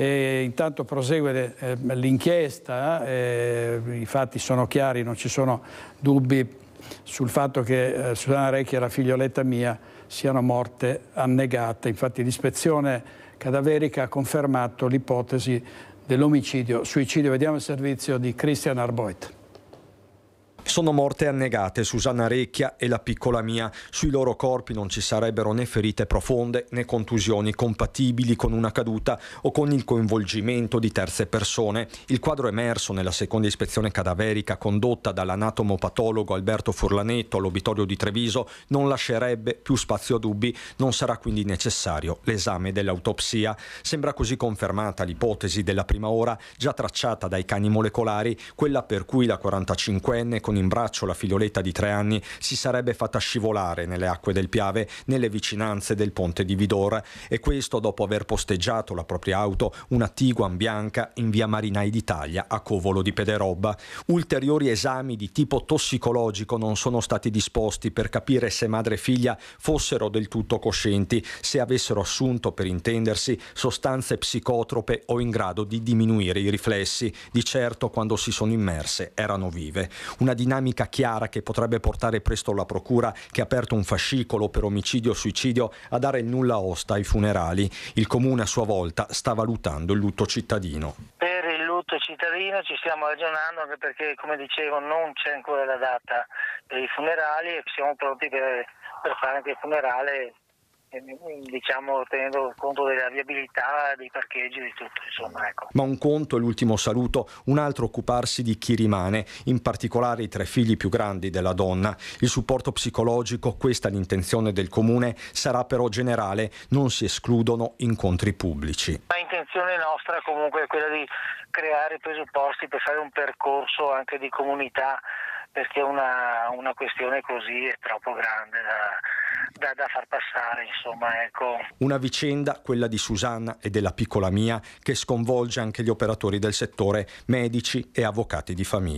E intanto prosegue eh, l'inchiesta, eh, i fatti sono chiari, non ci sono dubbi sul fatto che eh, Susanna Recchia e la figlioletta mia siano morte annegate. Infatti l'ispezione cadaverica ha confermato l'ipotesi dell'omicidio suicidio. Vediamo il servizio di Christian Arboit. Sono morte annegate Susanna Recchia e la piccola Mia. Sui loro corpi non ci sarebbero né ferite profonde né contusioni compatibili con una caduta o con il coinvolgimento di terze persone. Il quadro emerso nella seconda ispezione cadaverica condotta dall'anatomopatologo Alberto Furlanetto all'obitorio di Treviso non lascerebbe più spazio a dubbi. Non sarà quindi necessario l'esame dell'autopsia. Sembra così confermata l'ipotesi della prima ora già tracciata dai cani molecolari, quella per cui la quarantacinquenne con in braccio la figlioletta di tre anni si sarebbe fatta scivolare nelle acque del Piave nelle vicinanze del ponte di Vidor, e questo dopo aver posteggiato la propria auto, una Tiguan bianca, in via Marinai d'Italia a Covolo di Pederobba. Ulteriori esami di tipo tossicologico non sono stati disposti per capire se madre e figlia fossero del tutto coscienti, se avessero assunto, per intendersi, sostanze psicotrope o in grado di diminuire i riflessi. Di certo quando si sono immerse erano vive. Una dinamica chiara che potrebbe portare presto la procura, che ha aperto un fascicolo per omicidio-suicidio, a dare il nulla osta ai funerali. Il comune a sua volta sta valutando il lutto cittadino. Per il lutto cittadino ci stiamo ragionando, anche perché, come dicevo, non c'è ancora la data per i funerali e siamo pronti per, per fare anche il funerale, diciamo tenendo conto della viabilità, dei parcheggi, di tutto, insomma, ecco. Ma un conto è l'ultimo saluto, un altro occuparsi di chi rimane, in particolare i tre figli più grandi della donna. Il supporto psicologico, questa è l'intenzione del comune, sarà però generale, non si escludono incontri pubblici. L'intenzione nostra comunque è quella di creare i presupposti per fare un percorso anche di comunità, perché una, una questione così è troppo grande da, da, da far passare, insomma, ecco. Una vicenda, quella di Susanna e della piccola Mia, che sconvolge anche gli operatori del settore, medici e avvocati di famiglia.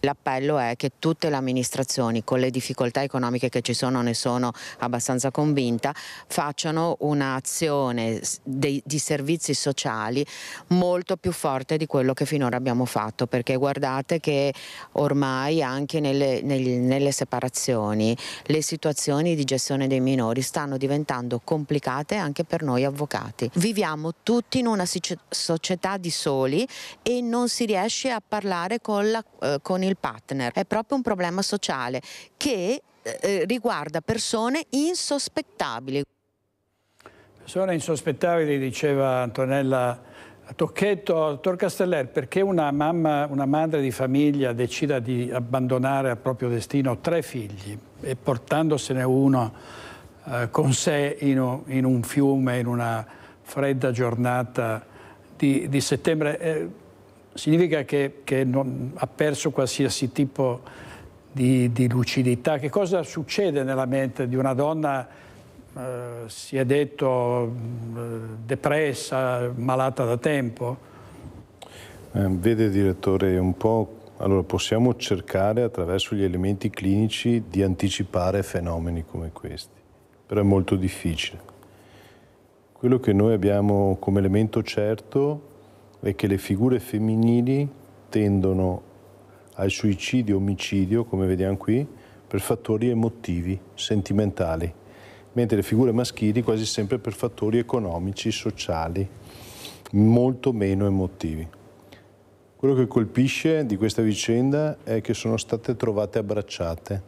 L'appello è che tutte le amministrazioni, con le difficoltà economiche che ci sono, ne sono abbastanza convinta, facciano un'azione di, di servizi sociali molto più forte di quello che finora abbiamo fatto, perché guardate che ormai anche nelle, nelle, nelle separazioni le situazioni di gestione dei minori stanno diventando complicate anche per noi avvocati. Viviamo tutti in una società di soli e non si riesce a parlare con, la, eh, con il partner. È proprio un problema sociale che eh, riguarda persone insospettabili. Persone insospettabili, diceva Antonella Tocchetto. Dottor Casteller, perché una mamma, una madre di famiglia decida di abbandonare al proprio destino tre figli e portandosene uno eh, con sé in un, in un fiume in una fredda giornata di, di settembre, eh, significa che, che non, ha perso qualsiasi tipo di, di lucidità? Che cosa succede nella mente di una donna, eh, si è detto, eh, depressa, malata da tempo? Eh, vede direttore, un po', allora possiamo cercare attraverso gli elementi clinici di anticipare fenomeni come questi, però è molto difficile. Quello che noi abbiamo come elemento certo è che le figure femminili tendono al suicidio, omicidio, come vediamo qui, per fattori emotivi, sentimentali, mentre le figure maschili quasi sempre per fattori economici, sociali, molto meno emotivi. Quello che colpisce di questa vicenda è che sono state trovate abbracciate.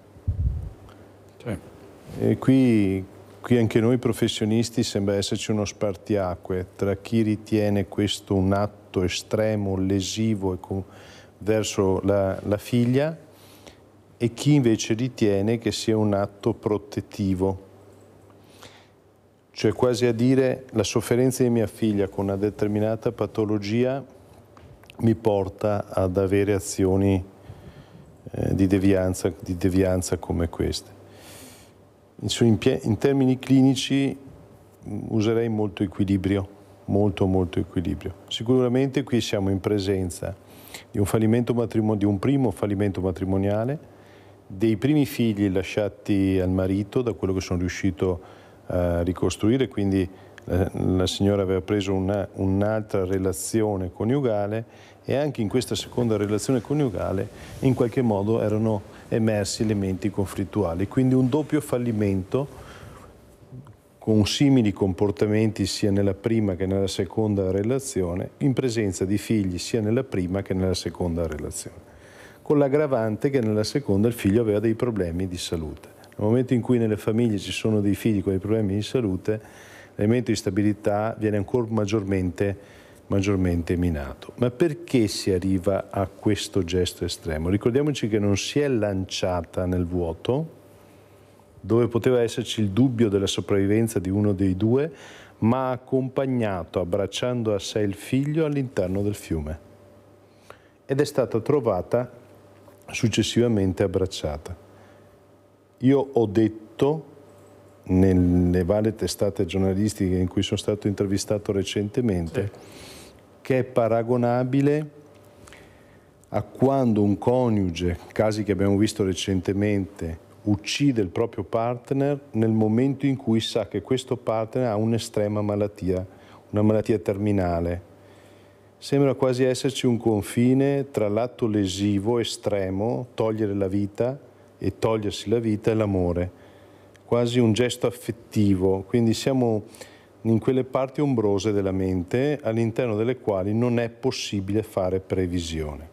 Sì. E qui, qui anche noi professionisti sembra esserci uno spartiacque tra chi ritiene questo un atto estremo, lesivo verso la, la figlia e chi invece ritiene che sia un atto protettivo. Cioè quasi a dire la sofferenza di mia figlia con una determinata patologia mi porta ad avere azioni eh, di devianza, di devianza come queste. In, in termini clinici userei molto equilibrio. molto molto equilibrio. Sicuramente qui siamo in presenza di un fallimento matrimonio, di un primo fallimento matrimoniale, dei primi figli lasciati al marito, da quello che sono riuscito a ricostruire, quindi la, la signora aveva preso una, un'altra relazione coniugale e anche in questa seconda relazione coniugale in qualche modo erano emersi elementi conflittuali, quindi un doppio fallimento con simili comportamenti sia nella prima che nella seconda relazione, in presenza di figli sia nella prima che nella seconda relazione, con l'aggravante che nella seconda il figlio aveva dei problemi di salute. Nel momento in cui nelle famiglie ci sono dei figli con dei problemi di salute, l'elemento di stabilità viene ancora maggiormente, maggiormente minato. Ma perché si arriva a questo gesto estremo? Ricordiamoci che non si è lanciata nel vuoto, dove poteva esserci il dubbio della sopravvivenza di uno dei due, ma ha accompagnato, abbracciando a sé il figlio all'interno del fiume. Ed è stata trovata successivamente abbracciata. Io ho detto, nelle varie testate giornalistiche in cui sono stato intervistato recentemente, sì, che è paragonabile a quando un coniuge, casi che abbiamo visto recentemente, uccide il proprio partner nel momento in cui sa che questo partner ha un'estrema malattia, una malattia terminale. Sembra quasi esserci un confine tra l'atto lesivo estremo, togliere la vita e togliersi la vita, e l'amore, quasi un gesto affettivo. Quindi siamo in quelle parti ombrose della mente all'interno delle quali non è possibile fare previsione.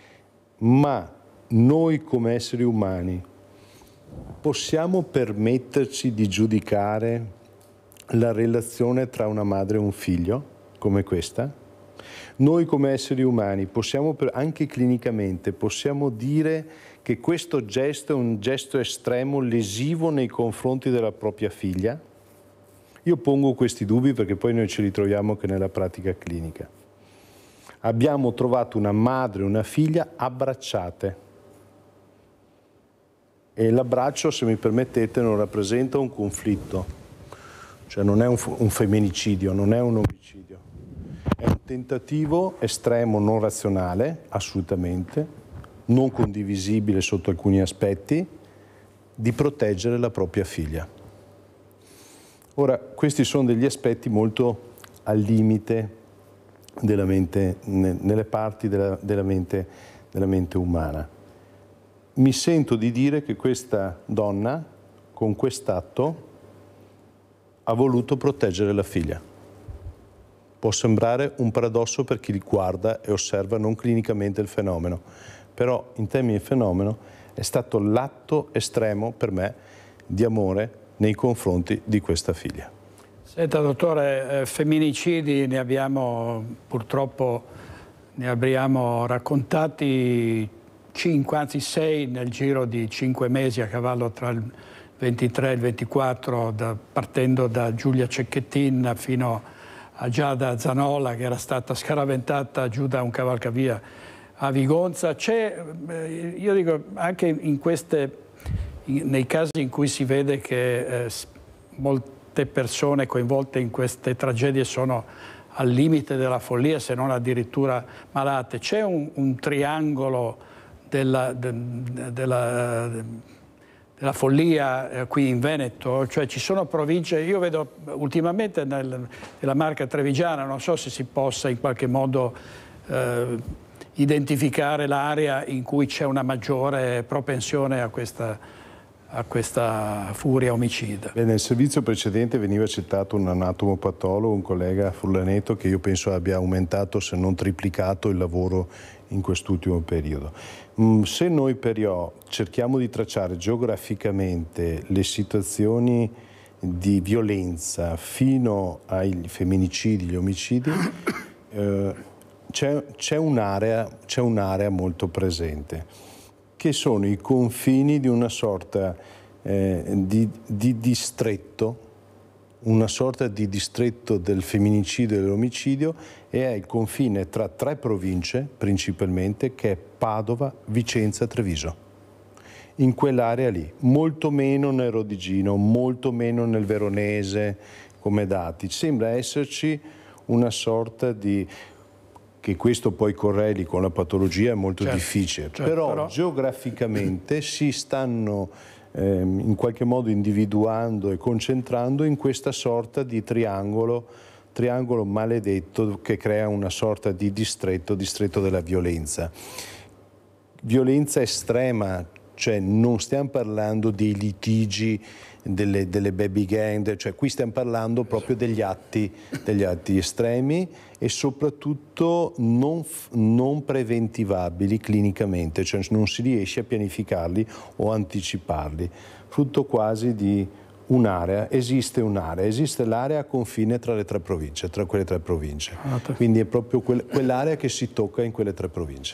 Ma noi come esseri umani possiamo permetterci di giudicare la relazione tra una madre e un figlio come questa? Noi come esseri umani possiamo, anche clinicamente, possiamo dire che questo gesto è un gesto estremo, lesivo nei confronti della propria figlia? Io pongo questi dubbi perché poi noi ci ritroviamo che nella pratica clinica. Abbiamo trovato una madre e una figlia abbracciate. E l'abbraccio, se mi permettete, non rappresenta un conflitto, cioè non è un, un femminicidio, non è un omicidio, è un tentativo estremo non razionale, assolutamente, non condivisibile sotto alcuni aspetti, di proteggere la propria figlia. Ora, questi sono degli aspetti molto al limite della mente, nelle parti della, della, mente, della mente umana. Mi sento di dire che questa donna, con quest'atto, ha voluto proteggere la figlia. Può sembrare un paradosso per chi guarda e osserva non clinicamente il fenomeno, però in termini di fenomeno è stato l'atto estremo per me di amore nei confronti di questa figlia. Senta dottore, eh, femminicidi ne abbiamo purtroppo ne abbiamo raccontati cinque, anzi sei nel giro di cinque mesi, a cavallo tra il ventitré e il ventiquattro, da, partendo da Giulia Cecchettin fino a Giada Zanola, che era stata scaraventata giù da un cavalcavia a Vigonza. C'è, io dico, anche in queste, in, nei casi in cui si vede che eh, molte persone coinvolte in queste tragedie sono al limite della follia, se non addirittura malate, c'è un, un triangolo della, de, della, della follia eh, qui in Veneto, cioè ci sono province, io vedo ultimamente nel, nella Marca Trevigiana, non so se si possa in qualche modo eh, identificare l'area in cui c'è una maggiore propensione a questa, a questa furia omicida. Beh, nel servizio precedente veniva citato un anatomopatologo, un collega Furlaneto, che io penso abbia aumentato, se non triplicato, il lavoro in quest'ultimo periodo. Mm, se noi però cerchiamo di tracciare geograficamente le situazioni di violenza fino ai femminicidi, gli omicidi, eh, c'è un'area c'è un'area molto presente, che sono i confini di una sorta eh, di, di distretto, una sorta di distretto del femminicidio e dell'omicidio, e è il confine tra tre province principalmente, che è Padova, Vicenza e Treviso. In quell'area lì, molto meno nel Rodigino, molto meno nel Veronese come dati. Sembra esserci una sorta di... che questo poi correli con la patologia è molto certo, difficile, certo, però, però geograficamente si stanno ehm, in qualche modo individuando e concentrando in questa sorta di triangolo, triangolo maledetto che crea una sorta di distretto, distretto della violenza. Violenza estrema, cioè non stiamo parlando di litigi, delle, delle baby gang, cioè qui stiamo parlando proprio degli atti, degli atti estremi e soprattutto non, non preventivabili clinicamente, cioè non si riesce a pianificarli o anticiparli, frutto quasi di un'area, esiste un'area, esiste l'area a confine tra le tre province, tra quelle tre province, quindi è proprio quel, quell'area che si tocca in quelle tre province.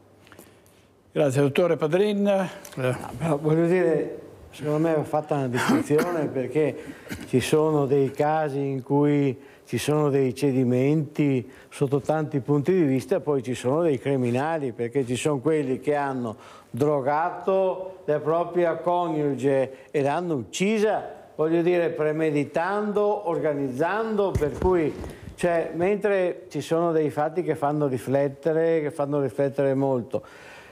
Grazie dottore Padrin. Eh. No, voglio dire, secondo me va fatta una distinzione, perché ci sono dei casi in cui ci sono dei cedimenti sotto tanti punti di vista, poi ci sono dei criminali, perché ci sono quelli che hanno drogato la propria coniuge e l'hanno uccisa, voglio dire, premeditando, organizzando, per cui, cioè, mentre ci sono dei fatti che fanno riflettere, che fanno riflettere molto,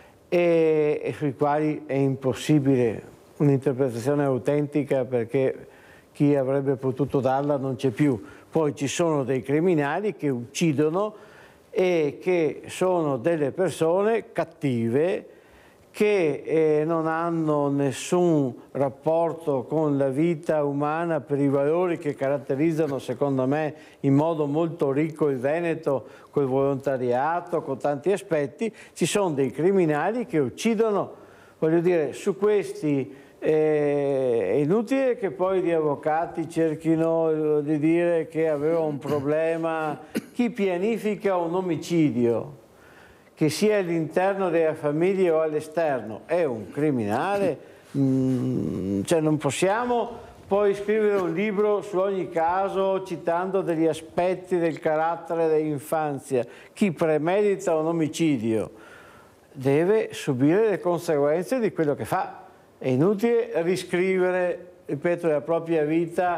e, e sui quali è impossibile un'interpretazione autentica, perché chi avrebbe potuto darla non c'è più. Poi ci sono dei criminali che uccidono e che sono delle persone cattive, che eh, non hanno nessun rapporto con la vita umana per i valori che caratterizzano, secondo me, in modo molto ricco il Veneto, col volontariato, con tanti aspetti. Ci sono dei criminali che uccidono, voglio dire, su questi eh, è inutile che poi gli avvocati cerchino di dire che aveva un problema. Chi pianifica un omicidio, che sia all'interno della famiglia o all'esterno, è un criminale. Mm, cioè non possiamo poi scrivere un libro su ogni caso citando degli aspetti del carattere dell'infanzia. Chi premedita un omicidio deve subire le conseguenze di quello che fa. È inutile riscrivere, ripeto, la propria vita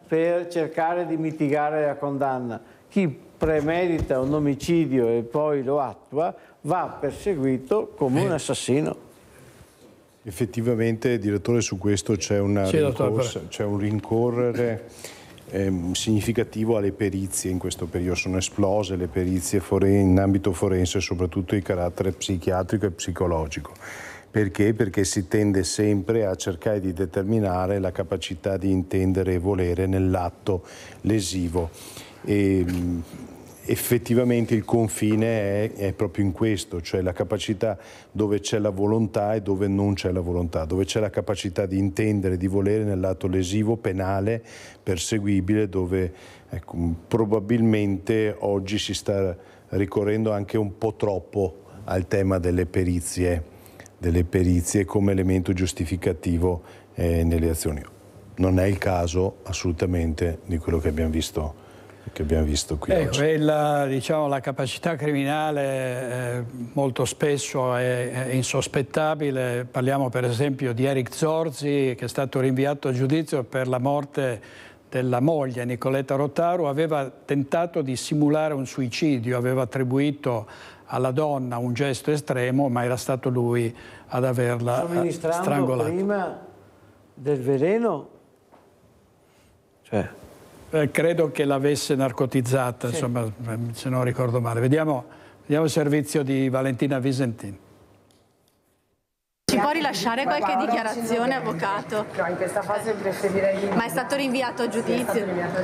per cercare di mitigare la condanna. Chi premedita un omicidio e poi lo attua va perseguito come un assassino. Effettivamente, direttore, su questo c'è sì, un rincorrere ehm, significativo alle perizie in questo periodo. Sono esplose le perizie in ambito forense, soprattutto di carattere psichiatrico e psicologico. Perché? Perché si tende sempre a cercare di determinare la capacità di intendere e volere nell'atto lesivo. E, effettivamente il confine è, è proprio in questo, cioè la capacità dove c'è la volontà e dove non c'è la volontà, dove c'è la capacità di intendere, di volere nell'atto lesivo, penale, perseguibile, dove ecco, probabilmente oggi si sta ricorrendo anche un po' troppo al tema delle perizie, delle perizie come elemento giustificativo eh, nelle azioni. Non è il caso assolutamente di quello che abbiamo visto che abbiamo visto qui eh, oggi. Quella, diciamo, la capacità criminale eh, molto spesso è, è insospettabile. Parliamo per esempio di Eric Zorzi, che è stato rinviato a giudizio per la morte della moglie Nicoletta Rotaru. Aveva tentato di simulare un suicidio, aveva attribuito alla donna un gesto estremo, ma era stato lui ad averla strangolata. Prima del veleno? Cioè... Eh, credo che l'avesse narcotizzata, sì. Insomma, se non ricordo male. Vediamo, vediamo il servizio di Valentina Visentin. Ci può rilasciare qualche dichiarazione, avvocato? No, in questa fase preferirei di... Ma è stato rinviato a giudizio.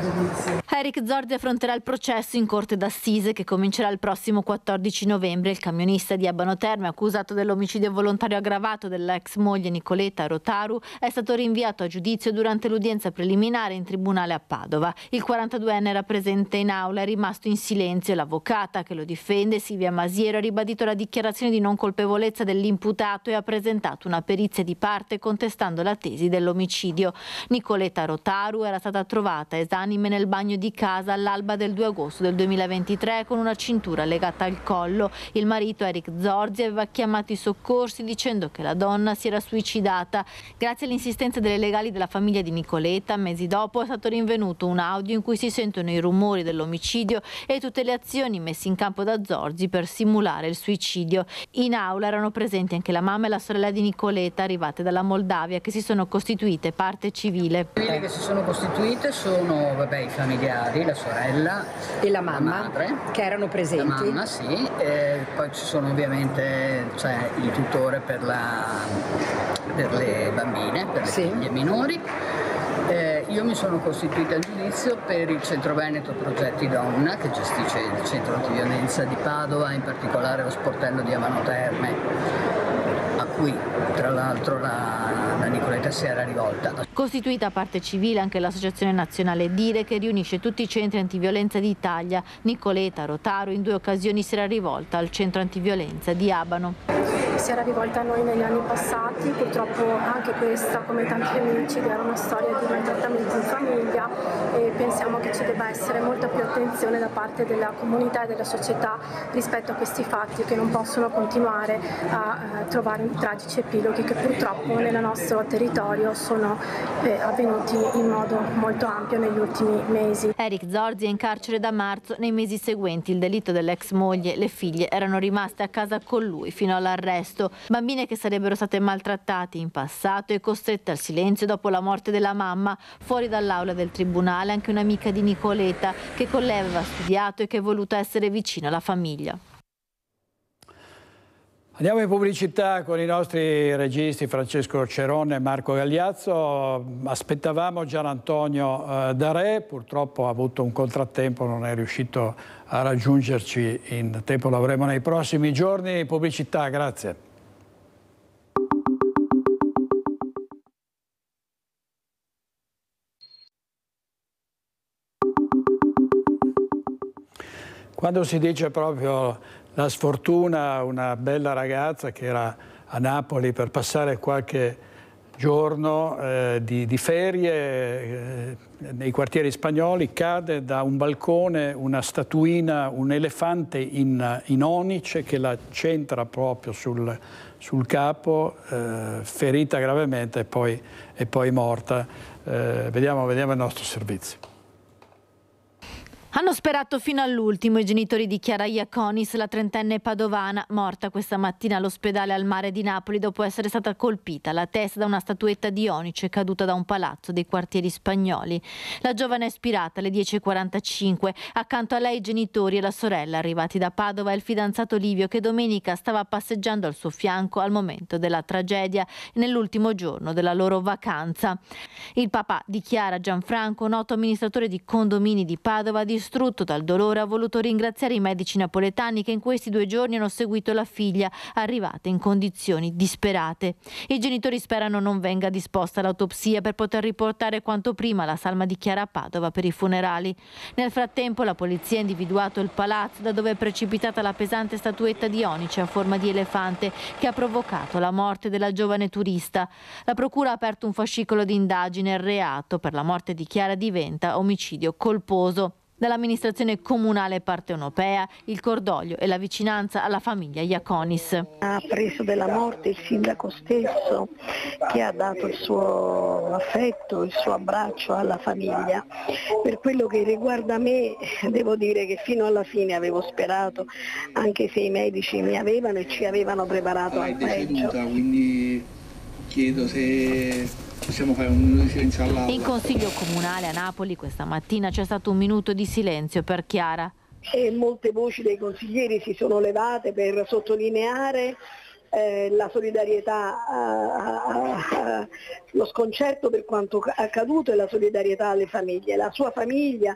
Eric Zorzi affronterà il processo in corte d'assise che comincerà il prossimo quattordici novembre. Il camionista di Abano Terme, accusato dell'omicidio volontario aggravato dell'ex moglie Nicoletta Rotaru, è stato rinviato a giudizio durante l'udienza preliminare in tribunale a Padova. Il quarantaduenne era presente in aula, è rimasto in silenzio e l'avvocata che lo difende, Silvia Masiero, ha ribadito la dichiarazione di non colpevolezza dell'imputato e ha presentato una perizia di parte contestando la tesi dell'omicidio. Nicoletta Rotaru era stata trovata esanime nel bagno di casa all'alba del due agosto del duemilaventitré con una cintura legata al collo. Il marito Eric Zorzi aveva chiamato i soccorsi dicendo che la donna si era suicidata. Grazie all'insistenza delle legali della famiglia di Nicoletta, mesi dopo è stato rinvenuto un audio in cui si sentono i rumori dell'omicidio e tutte le azioni messe in campo da Zorzi per simulare il suicidio. In aula erano presenti anche la mamma e la sorella di Nicoletta arrivate dalla Moldavia, che si sono costituite parte civile. Quelle che si sono costituite sono vabbè, i familiari, la sorella e la mamma, la madre, che erano presenti. La mamma, sì, e poi ci sono ovviamente cioè, il tutore per, la, per le bambine, per le sì. figlie minori. Eh, io mi sono costituita al giudizio per il Centro Veneto Progetti Donna, che gestisce il centro antiviolenza di Padova, in particolare lo sportello di Abano Terme, a cui tra l'altro la, la Nicoletta si era rivolta. Costituita a parte civile anche l'Associazione Nazionale Dire, che riunisce tutti i centri antiviolenza d'Italia. Nicoletta Rotaru in due occasioni si era rivolta al centro antiviolenza di Abano. Si era rivolta a noi negli anni passati, purtroppo anche questa, come tanti femminicidi, era una storia di maltrattamenti in famiglia e pensiamo che ci debba essere molta più attenzione da parte della comunità e della società rispetto a questi fatti che non possono continuare a eh, trovare tragici epiloghi che purtroppo nel nostro territorio sono eh, avvenuti in modo molto ampio negli ultimi mesi. Eric Zorzi è in carcere da marzo. Nei mesi seguenti il delitto dell'ex moglie, le figlie erano rimaste a casa con lui fino all'arresto. Bambine che sarebbero state maltrattate in passato e costrette al silenzio dopo la morte della mamma. Fuori dall'aula del tribunale anche un'amica di Nicoletta che con lei aveva studiato e che è voluta essere vicina alla famiglia. Andiamo in pubblicità con i nostri registi Francesco Cerone e Marco Gagliazzo. Aspettavamo Gian Antonio eh, Darè, purtroppo ha avuto un contrattempo, non è riuscito a raggiungerci in tempo, lo avremo nei prossimi giorni. Pubblicità, grazie. Quando si dice proprio la sfortuna, una bella ragazza che era a Napoli per passare qualche giorno eh, di, di ferie eh, nei quartieri spagnoli, cade da un balcone una statuina, un elefante in, in onice che la centra proprio sul, sul capo, eh, ferita gravemente e poi, e poi morta. eh, vediamo, vediamo il nostro servizio. Hanno sperato fino all'ultimo i genitori di Chiara Iaconis, la trentenne padovana, morta questa mattina all'ospedale al Mare di Napoli dopo essere stata colpita alla testa da una statuetta di onice caduta da un palazzo dei quartieri spagnoli. La giovane è spirata alle dieci e quarantacinque, accanto a lei i genitori e la sorella arrivati da Padova e il fidanzato Livio che domenica stava passeggiando al suo fianco al momento della tragedia nell'ultimo giorno della loro vacanza. Il papà di Chiara, Gianfranco, noto amministratore di condomini di Padova, distrutto dal dolore, ha voluto ringraziare i medici napoletani che in questi due giorni hanno seguito la figlia arrivata in condizioni disperate. I genitori sperano non venga disposta l'autopsia per poter riportare quanto prima la salma di Chiara a Padova per i funerali. Nel frattempo la polizia ha individuato il palazzo da dove è precipitata la pesante statuetta di onice a forma di elefante che ha provocato la morte della giovane turista. La procura ha aperto un fascicolo di indagine e il reato per la morte di Chiara diventa omicidio colposo. Dall'amministrazione comunale partenopea il cordoglio e la vicinanza alla famiglia Iaconis. Ha preso della morte il sindaco stesso che ha dato il suo affetto, il suo abbraccio alla famiglia. Per quello che riguarda me devo dire che fino alla fine avevo sperato, anche se i medici mi avevano e ci avevano preparato al peggio. Quindi chiedo se possiamo fare un minuto di silenzio all'aula. In consiglio comunale a Napoli questa mattina c'è stato un minuto di silenzio per Chiara. E molte voci dei consiglieri si sono levate per sottolineare eh, la solidarietà, eh, eh, lo sconcerto per quanto accaduto e la solidarietà alle famiglie. La sua famiglia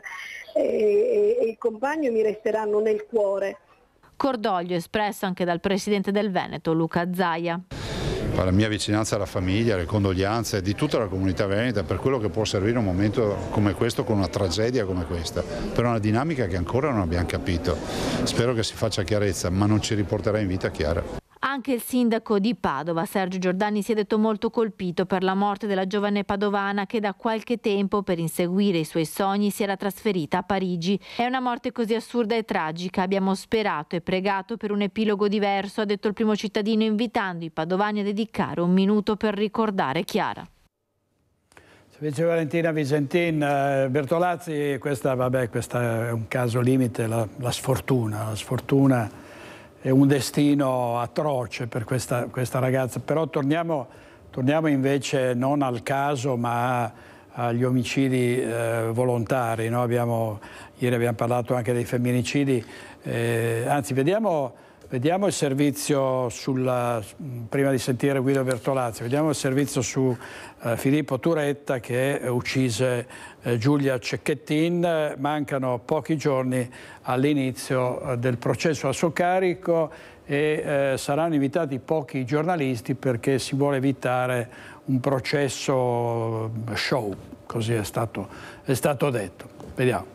eh, e il compagno mi resteranno nel cuore. Cordoglio espresso anche dal presidente del Veneto, Luca Zaia. La mia vicinanza alla famiglia, le condoglianze di tutta la comunità veneta per quello che può servire un momento come questo, con una tragedia come questa, per una dinamica che ancora non abbiamo capito. Spero che si faccia chiarezza, ma non ci riporterà in vita Chiara. Anche il sindaco di Padova, Sergio Giordani, si è detto molto colpito per la morte della giovane padovana che da qualche tempo, per inseguire i suoi sogni, si era trasferita a Parigi. È una morte così assurda e tragica. Abbiamo sperato e pregato per un epilogo diverso, ha detto il primo cittadino, invitando i padovani a dedicare un minuto per ricordare Chiara. Vice Valentina Visentin, eh, Bertolazzi, questa, vabbè, questa è un caso limite, la, la sfortuna, la sfortuna è un destino atroce per questa, questa ragazza, però torniamo, torniamo invece non al caso ma agli omicidi eh, volontari, no? abbiamo, ieri abbiamo parlato anche dei femminicidi, eh, anzi vediamo, vediamo il servizio sulla, prima di sentire Guido Bertolazzi, vediamo il servizio su eh, Filippo Turetta che uccise eh, Giulia Cecchettin. Mancano pochi giorni all'inizio eh, del processo a suo carico e eh, saranno invitati pochi giornalisti perché si vuole evitare un processo show, così è stato, è stato detto. Vediamo.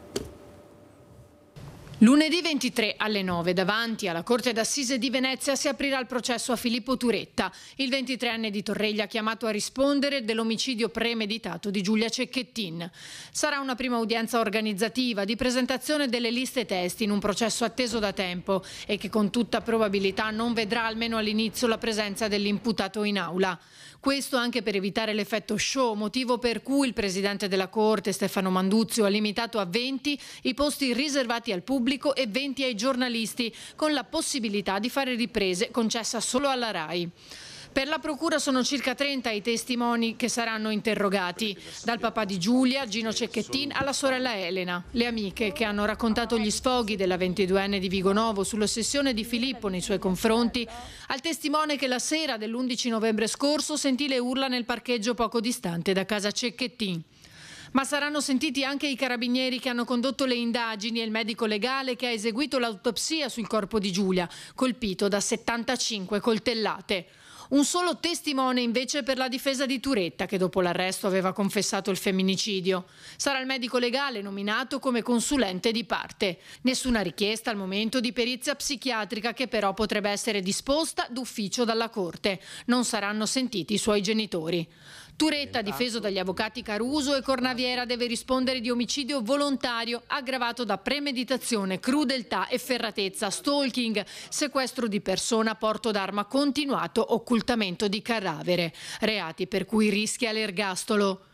Lunedì ventitré alle nove davanti alla Corte d'Assise di Venezia si aprirà il processo a Filippo Turetta, il ventitreenne di Torreglia chiamato a rispondere dell'omicidio premeditato di Giulia Cecchettin. Sarà una prima udienza organizzativa di presentazione delle liste testi in un processo atteso da tempo e che con tutta probabilità non vedrà almeno all'inizio la presenza dell'imputato in aula. Questo anche per evitare l'effetto show, motivo per cui il presidente della Corte, Stefano Manduzio, ha limitato a venti i posti riservati al pubblico e venti ai giornalisti, con la possibilità di fare riprese concessa solo alla RAI. Per la procura sono circa trenta i testimoni che saranno interrogati, dal papà di Giulia, Gino Cecchettin, alla sorella Elena, le amiche che hanno raccontato gli sfoghi della ventiduenne di Vigonovo sull'ossessione di Filippo nei suoi confronti, al testimone che la sera dell'undici novembre scorso sentì le urla nel parcheggio poco distante da casa Cecchettin. Ma saranno sentiti anche i carabinieri che hanno condotto le indagini e il medico legale che ha eseguito l'autopsia sul corpo di Giulia, colpito da settantacinque coltellate. Un solo testimone invece per la difesa di Turetta, che dopo l'arresto aveva confessato il femminicidio. Sarà il medico legale nominato come consulente di parte. Nessuna richiesta al momento di perizia psichiatrica, che però potrebbe essere disposta d'ufficio dalla Corte. Non saranno sentiti i suoi genitori. Turetta, difeso dagli avvocati Caruso e Cornaviera, deve rispondere di omicidio volontario aggravato da premeditazione, crudeltà, efferatezza, stalking, sequestro di persona, porto d'arma continuato, occultamento di cadavere, reati per cui rischia l'ergastolo.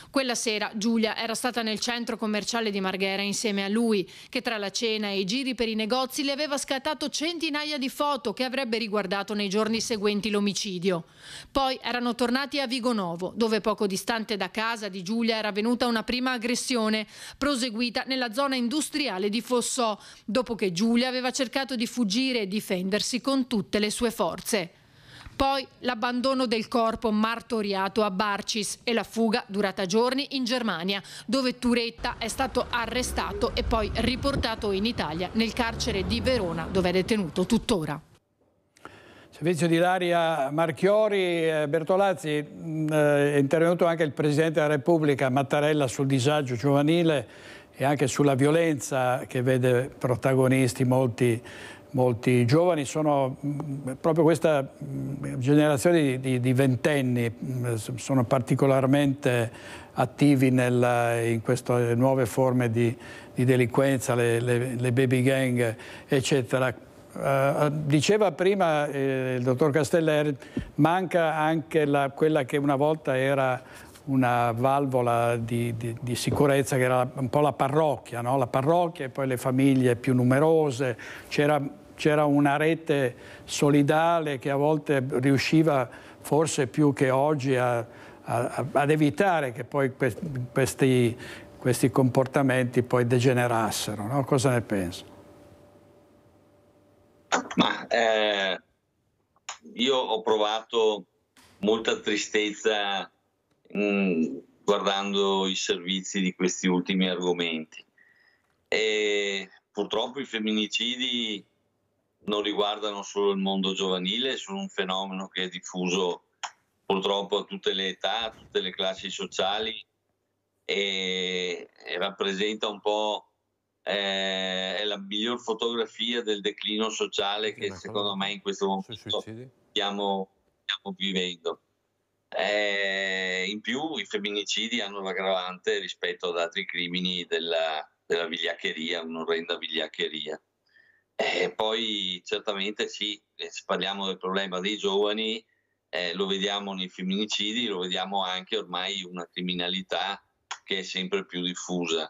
Quella sera Giulia era stata nel centro commerciale di Marghera insieme a lui, che tra la cena e i giri per i negozi le aveva scattato centinaia di foto che avrebbe riguardato nei giorni seguenti l'omicidio. Poi erano tornati a Vigonovo, dove poco distante da casa di Giulia era avvenuta una prima aggressione, proseguita nella zona industriale di Fossò, dopo che Giulia aveva cercato di fuggire e difendersi con tutte le sue forze. Poi l'abbandono del corpo martoriato a Barcis e la fuga durata giorni in Germania, dove Turetta è stato arrestato e poi riportato in Italia nel carcere di Verona, dove è detenuto tuttora. Servizio di Ilaria Marchiori. eh, Bertolazzi, mh, è intervenuto anche il Presidente della Repubblica Mattarella sul disagio giovanile e anche sulla violenza che vede protagonisti molti Molti giovani. Sono mh, proprio questa mh, generazione di, di, di ventenni mh, sono particolarmente attivi nel, in queste nuove forme di, di delinquenza, le, le, le baby gang, eccetera. Uh, diceva prima eh, il dottor Casteller, manca anche la, quella che una volta era una valvola di, di, di sicurezza, che era un po' la parrocchia, no? La parrocchia e poi le famiglie più numerose. C'era c'era una rete solidale che a volte riusciva forse più che oggi a, a, ad evitare che poi questi, questi comportamenti poi degenerassero, no? Cosa ne pensa? Ma eh, io ho provato molta tristezza mh, guardando i servizi di questi ultimi argomenti e purtroppo i femminicidi non riguardano solo il mondo giovanile, sono un fenomeno che è diffuso purtroppo a tutte le età, a tutte le classi sociali e, e rappresenta un po' eh, è la miglior fotografia del declino sociale che secondo me in questo momento stiamo, stiamo vivendo. Eh, in più i femminicidi hanno l'aggravante rispetto ad altri crimini della, della vigliaccheria, un'orrenda vigliaccheria. E poi certamente sì, se parliamo del problema dei giovani, eh, lo vediamo nei femminicidi, lo vediamo anche ormai una criminalità che è sempre più diffusa.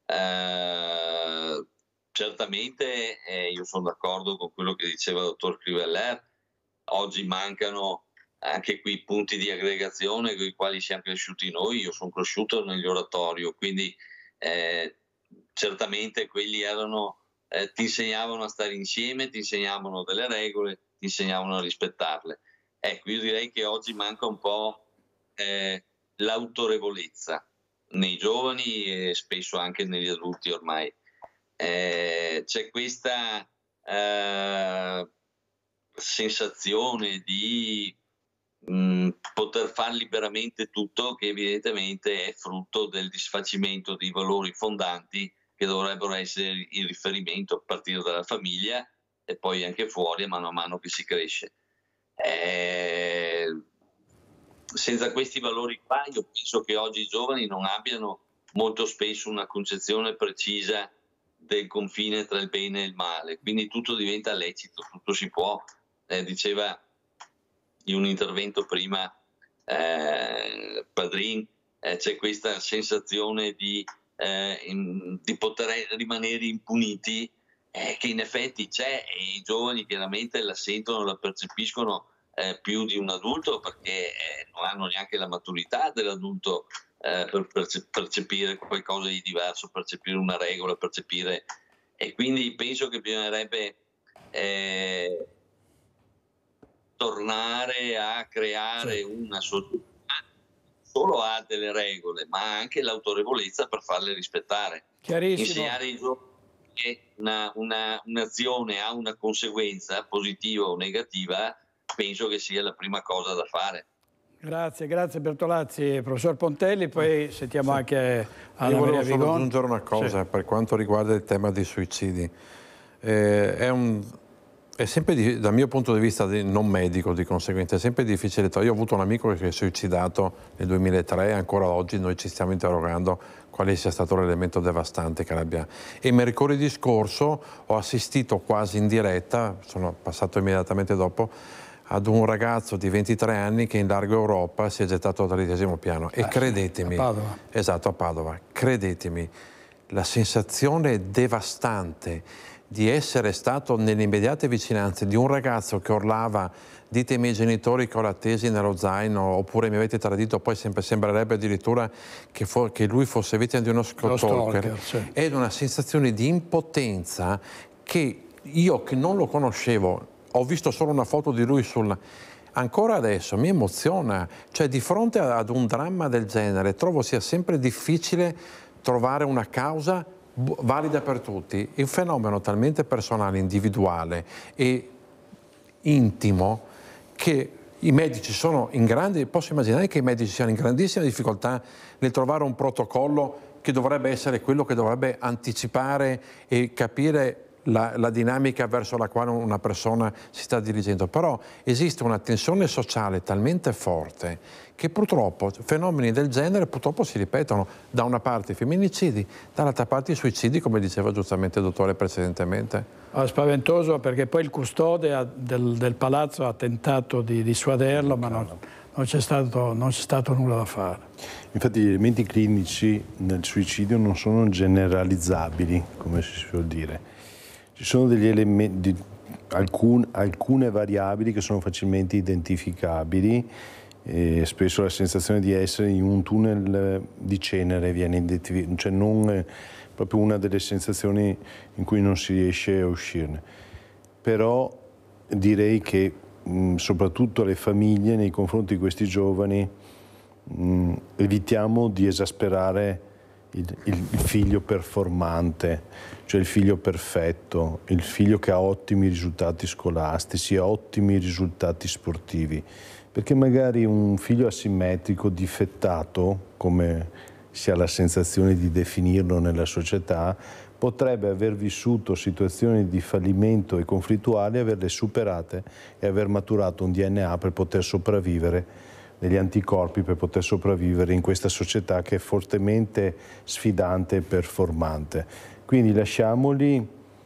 Eh, certamente eh, io sono d'accordo con quello che diceva il dottor Criveller, oggi mancano anche quei punti di aggregazione con i quali siamo cresciuti noi. Io sono cresciuto negli oratorio, quindi eh, certamente quelli erano... Eh, ti insegnavano a stare insieme, ti insegnavano delle regole, ti insegnavano a rispettarle. Ecco, io direi che oggi manca un po' eh, l'autorevolezza nei giovani e spesso anche negli adulti ormai. Eh, c'è questa eh, sensazione di mh, poter fare liberamente tutto, che evidentemente è frutto del disfacimento dei valori fondanti che dovrebbero essere il riferimento a partire dalla famiglia e poi anche fuori mano a mano che si cresce. Eh, senza questi valori qua io penso che oggi i giovani non abbiano molto spesso una concezione precisa del confine tra il bene e il male, quindi tutto diventa lecito, tutto si può. Eh, diceva in un intervento prima eh, Padrin, eh, c'è questa sensazione di Eh, in, di poter rimanere impuniti eh, che in effetti c'è, e i giovani chiaramente la sentono, la percepiscono eh, più di un adulto, perché eh, non hanno neanche la maturità dell'adulto eh, per perce- percepire qualcosa di diverso, percepire una regola, percepire, e quindi penso che bisognerebbe eh, tornare a creare sì. una società solo ha delle regole, ma anche l'autorevolezza per farle rispettare. Insegnare ai giovani che una, una, un'azione ha una conseguenza positiva o negativa, penso che sia la prima cosa da fare. Grazie, grazie Bertolazzi. Professor Pontelli, poi sentiamo sì. anche Anna Io Maria volevo solo aggiungere una cosa sì. per quanto riguarda il tema dei suicidi. Eh, è un... È sempre, di, dal mio punto di vista di, non medico di conseguenza, è sempre difficile. Io ho avuto un amico che si è suicidato nel duemilatré e ancora oggi noi ci stiamo interrogando quale sia stato l'elemento devastante che l'abbia. E mercoledì scorso ho assistito quasi in diretta, sono passato immediatamente dopo, ad un ragazzo di ventitré anni che in largo Europa si è gettato dal tredicesimo piano. E credetemi, a Padova. Esatto, a Padova, credetemi, la sensazione devastante di essere stato nelle immediate vicinanze di un ragazzo che urlava "dite ai miei genitori che ho la tesi nello zaino", oppure "mi avete tradito", poi sempre sembrerebbe addirittura che, che lui fosse vittima di uno stalker, stalker sì. È una sensazione di impotenza che io, che non lo conoscevo, ho visto solo una foto di lui sul... Ancora adesso mi emoziona, cioè di fronte ad un dramma del genere trovo sia sempre difficile trovare una causa valida per tutti. È un fenomeno talmente personale, individuale e intimo che i medici sono in grande, posso immaginare che i medici siano in grandissima difficoltà nel trovare un protocollo che dovrebbe essere quello che dovrebbe anticipare e capire La, la dinamica verso la quale una persona si sta dirigendo, però esiste una tensione sociale talmente forte che purtroppo fenomeni del genere purtroppo si ripetono, da una parte i femminicidi, dall'altra parte i suicidi, come diceva giustamente il dottore precedentemente. È spaventoso perché poi il custode ha, del, del palazzo ha tentato di dissuaderlo, ma non, non c'è stato, non c'è stato nulla da fare. Infatti gli elementi clinici nel suicidio non sono generalizzabili, come si suol dire. Ci sono degli elementi, alcun, alcune variabili che sono facilmente identificabili, e spesso la sensazione di essere in un tunnel di cenere viene identificata, cioè non è proprio una delle sensazioni in cui non si riesce a uscirne. Però direi che mh, soprattutto le famiglie nei confronti di questi giovani mh, evitiamo di esasperare Il, il, il figlio performante, cioè il figlio perfetto, il figlio che ha ottimi risultati scolastici, ottimi risultati sportivi, perché magari un figlio asimmetrico, difettato, come si ha la sensazione di definirlo nella società, potrebbe aver vissuto situazioni di fallimento e conflittuali, averle superate e aver maturato un D N A per poter sopravvivere, degli anticorpi per poter sopravvivere in questa società che è fortemente sfidante e performante. Quindi lasciamoli,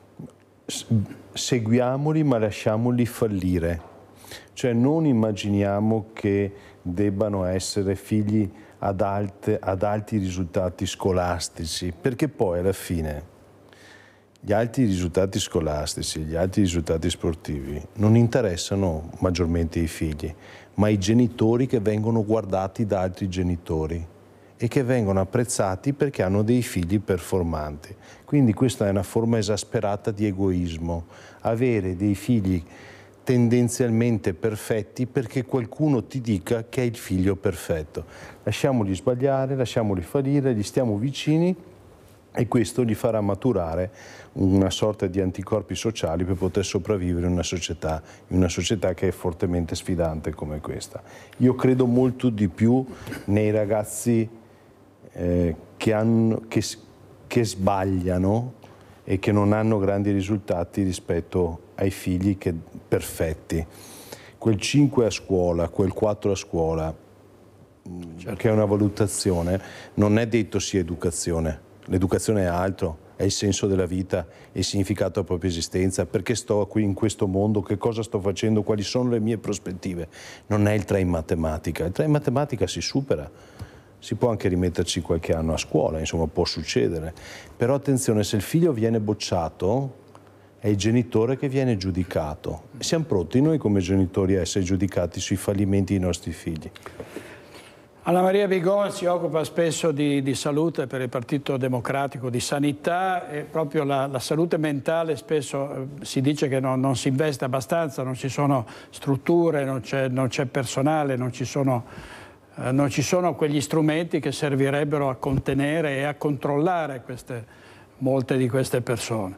seguiamoli, ma lasciamoli fallire. Cioè non immaginiamo che debbano essere figli ad, alte, ad alti risultati scolastici, perché poi alla fine gli alti risultati scolastici, gli alti risultati sportivi non interessano maggiormente i figli, ma i genitori che vengono guardati da altri genitori e che vengono apprezzati perché hanno dei figli performanti. Quindi questa è una forma esasperata di egoismo, avere dei figli tendenzialmente perfetti perché qualcuno ti dica che è il figlio perfetto. Lasciamoli sbagliare, lasciamoli fallire, gli stiamo vicini e questo gli farà maturare una sorta di anticorpi sociali per poter sopravvivere in una società, in una società che è fortemente sfidante come questa. Io credo molto di più nei ragazzi eh, che, hanno, che, che sbagliano e che non hanno grandi risultati rispetto ai figli che, perfetti. Quel cinque a scuola, quel quattro a scuola, certo, che è una valutazione, non è detto sia educazione. L'educazione è altro, è il senso della vita, è il significato della propria esistenza, perché sto qui in questo mondo, che cosa sto facendo, quali sono le mie prospettive. Non è il tre in matematica, il tre in matematica si supera, si può anche rimetterci qualche anno a scuola, insomma può succedere, però attenzione, se il figlio viene bocciato è il genitore che viene giudicato. Siamo pronti noi come genitori a essere giudicati sui fallimenti dei nostri figli. Anna Maria Vigon si occupa spesso di, di salute per il Partito Democratico, di sanità, e proprio la, la salute mentale spesso eh, si dice che non, non si investe abbastanza, non ci sono strutture, non c'è personale, non ci, sono, eh, non ci sono quegli strumenti che servirebbero a contenere e a controllare queste, molte di queste persone.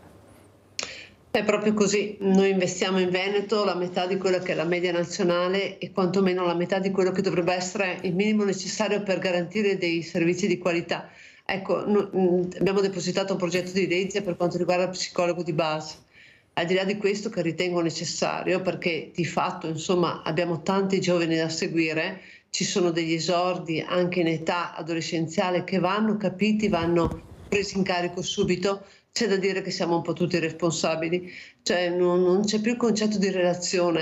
È proprio così, noi investiamo in Veneto la metà di quella che è la media nazionale e quantomeno la metà di quello che dovrebbe essere il minimo necessario per garantire dei servizi di qualità. Ecco, no, abbiamo depositato un progetto di legge per quanto riguarda il psicologo di base. Al di là di questo, che ritengo necessario, perché di fatto insomma abbiamo tanti giovani da seguire, ci sono degli esordi anche in età adolescenziale che vanno capiti, vanno presi in carico subito. C'è da dire che siamo un po' tutti responsabili, cioè non, non c'è più il concetto di relazione,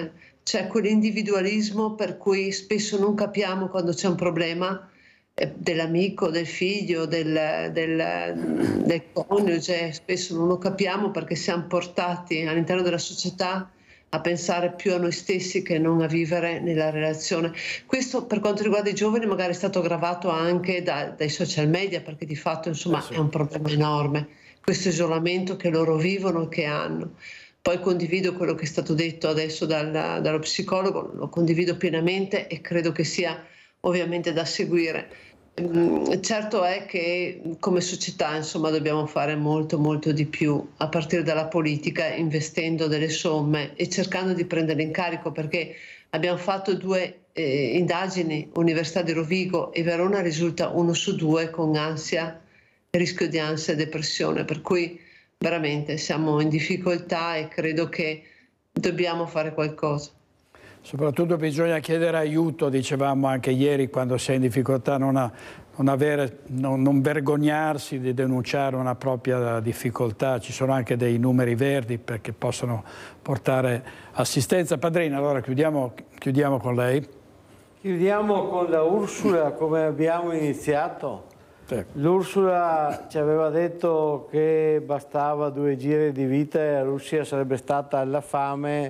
c'è quell'individualismo per cui spesso non capiamo quando c'è un problema eh, dell'amico, del figlio, del, del, del coniuge, spesso non lo capiamo perché siamo portati all'interno della società a pensare più a noi stessi che non a vivere nella relazione. Questo per quanto riguarda i giovani magari è stato aggravato anche da, dai social media, perché di fatto insomma è un problema enorme, questo isolamento che loro vivono e che hanno. Poi condivido quello che è stato detto adesso dal, dallo psicologo, lo condivido pienamente e credo che sia ovviamente da seguire. Certo è che come società insomma dobbiamo fare molto molto di più a partire dalla politica, investendo delle somme e cercando di prenderle in carico, perché abbiamo fatto due eh, indagini, Università di Rovigo e Verona, risulta uno su due con ansia, rischio di ansia e depressione, per cui veramente siamo in difficoltà e credo che dobbiamo fare qualcosa. Soprattutto bisogna chiedere aiuto, dicevamo anche ieri, quando si è in difficoltà, non, a, non, avere, non, non vergognarsi di denunciare una propria difficoltà. Ci sono anche dei numeri verdi perché possono portare assistenza. Padrina, allora chiudiamo, chiudiamo con lei. Chiudiamo con la Ursula come abbiamo iniziato. Sì. L'Ursula ci aveva detto che bastava due giri di vita e la Russia sarebbe stata alla fame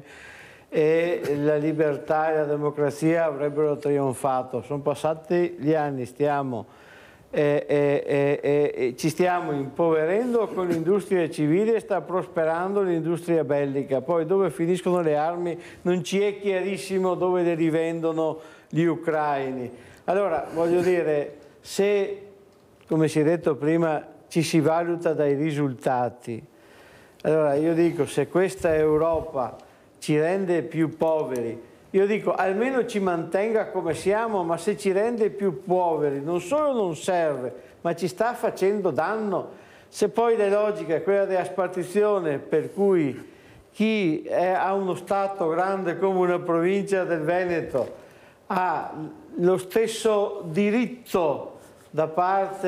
e la libertà e la democrazia avrebbero trionfato. Sono passati gli anni, stiamo, eh, eh, eh, eh, ci stiamo impoverendo con l'industria civile e sta prosperando l'industria bellica. Poi dove finiscono le armi non ci è chiarissimo, dove le rivendono gli ucraini. Allora, voglio dire, se, come si è detto prima, ci si valuta dai risultati, allora io dico, se questa Europa ci rende più poveri, io dico almeno ci mantenga come siamo, ma se ci rende più poveri non solo non serve, ma ci sta facendo danno. Se poi la logica è quella della spartizione, per cui chi è, ha uno Stato grande come una provincia del Veneto ha lo stesso diritto da parte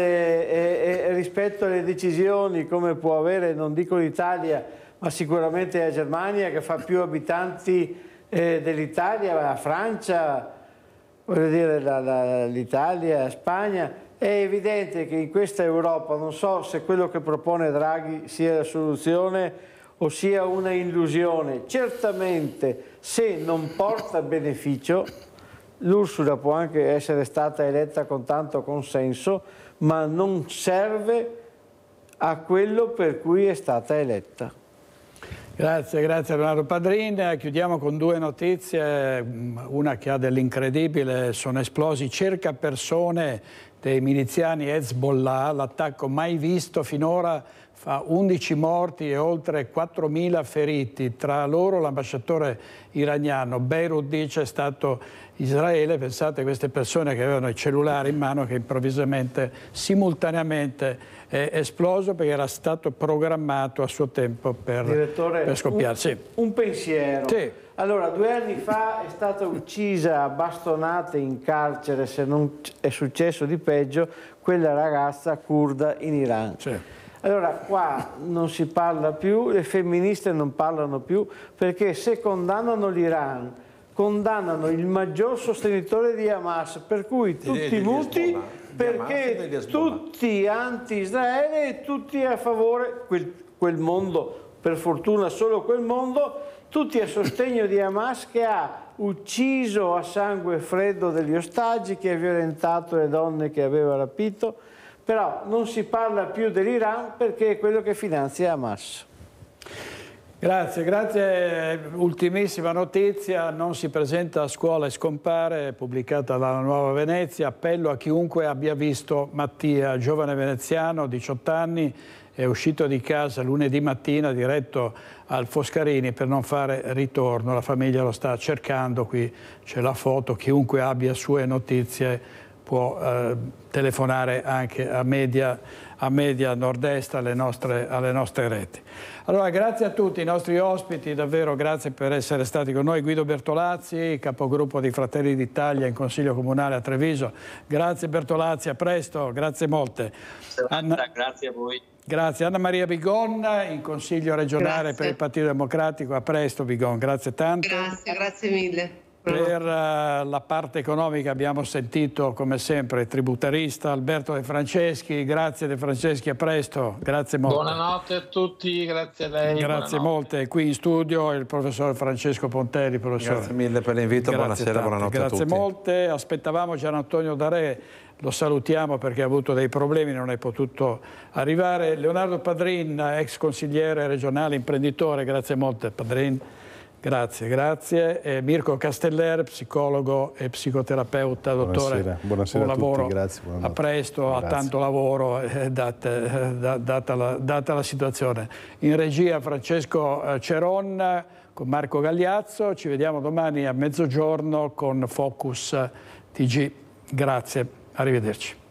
e, e rispetto alle decisioni come può avere, non dico l'Italia, ma sicuramente la Germania, che fa più abitanti eh, dell'Italia, la Francia, voglio dire l'Italia, la Spagna. È evidente che in questa Europa, non so se quello che propone Draghi sia la soluzione o sia una illusione, certamente se non porta beneficio, l'Ursula può anche essere stata eletta con tanto consenso, ma non serve a quello per cui è stata eletta. Grazie, grazie Leonardo Padrin. Chiudiamo con due notizie, una che ha dell'incredibile: sono esplosi cerca persone dei miliziani Hezbollah, l'attacco mai visto finora fa undici morti e oltre quattromila feriti, tra loro l'ambasciatore iraniano. Beirut dice è stato Israele. Pensate a queste persone che avevano i cellulari in mano che improvvisamente, simultaneamente è esploso perché era stato programmato a suo tempo per, Direttore, per scoppiare. Un, sì. un pensiero. Sì. Allora, due anni fa è stata uccisa a bastonate in carcere, se non è successo di peggio, quella ragazza curda in Iran. Sì. Allora, qua non si parla più, le femministe non parlano più, perché se condannano l'Iran, condannano il maggior sostenitore di Hamas, per cui tutti muti, perché tutti anti-Israele e tutti a favore, quel, quel mondo, per fortuna solo quel mondo, tutti a sostegno di Hamas, che ha ucciso a sangue freddo degli ostaggi, che ha violentato le donne che aveva rapito. Però non si parla più dell'Iran perché è quello che finanzia Hamas. Grazie, grazie. Ultimissima notizia: non si presenta a scuola e scompare, pubblicata dalla Nuova Venezia. Appello a chiunque abbia visto Mattia, giovane veneziano, diciotto anni, è uscito di casa lunedì mattina diretto al Foscarini per non fare ritorno. La famiglia lo sta cercando, qui c'è la foto, chiunque abbia sue notizie può eh, telefonare anche a Media, a Media Nord-Est, alle nostre, alle nostre reti. Allora, grazie a tutti i nostri ospiti, davvero grazie per essere stati con noi. Guido Bertolazzi, capogruppo di Fratelli d'Italia in Consiglio Comunale a Treviso. Grazie Bertolazzi, a presto, grazie molte. Anna, grazie a voi. Grazie. Anna Maria Bigon, in Consiglio regionale Grazie. per il Partito Democratico. A presto Bigon, grazie tanto. Grazie, grazie mille. Per uh, la parte economica abbiamo sentito come sempre il tributarista Alberto De Franceschi. Grazie De Franceschi, a presto. Grazie molte. Buonanotte a tutti, grazie a lei. Grazie molte. Qui in studio il professor Francesco Pontelli. Professore. Grazie mille per l'invito, buonasera, tante. buonanotte Grazie a tutti. molte. Aspettavamo Gian Antonio Darè, lo salutiamo perché ha avuto dei problemi, non è potuto arrivare. Leonardo Padrin, ex consigliere regionale, imprenditore, grazie molte Padrin. Grazie, grazie. E Mirko Casteller, psicologo e psicoterapeuta, dottore. Buonasera, buonasera buon a lavoro. tutti, grazie. A presto, Grazie. a tanto lavoro, eh, data, eh, data, la, data la situazione. In regia Francesco Ceron con Marco Gagliazzo. Ci vediamo domani a mezzogiorno con Focus T G. Grazie, arrivederci.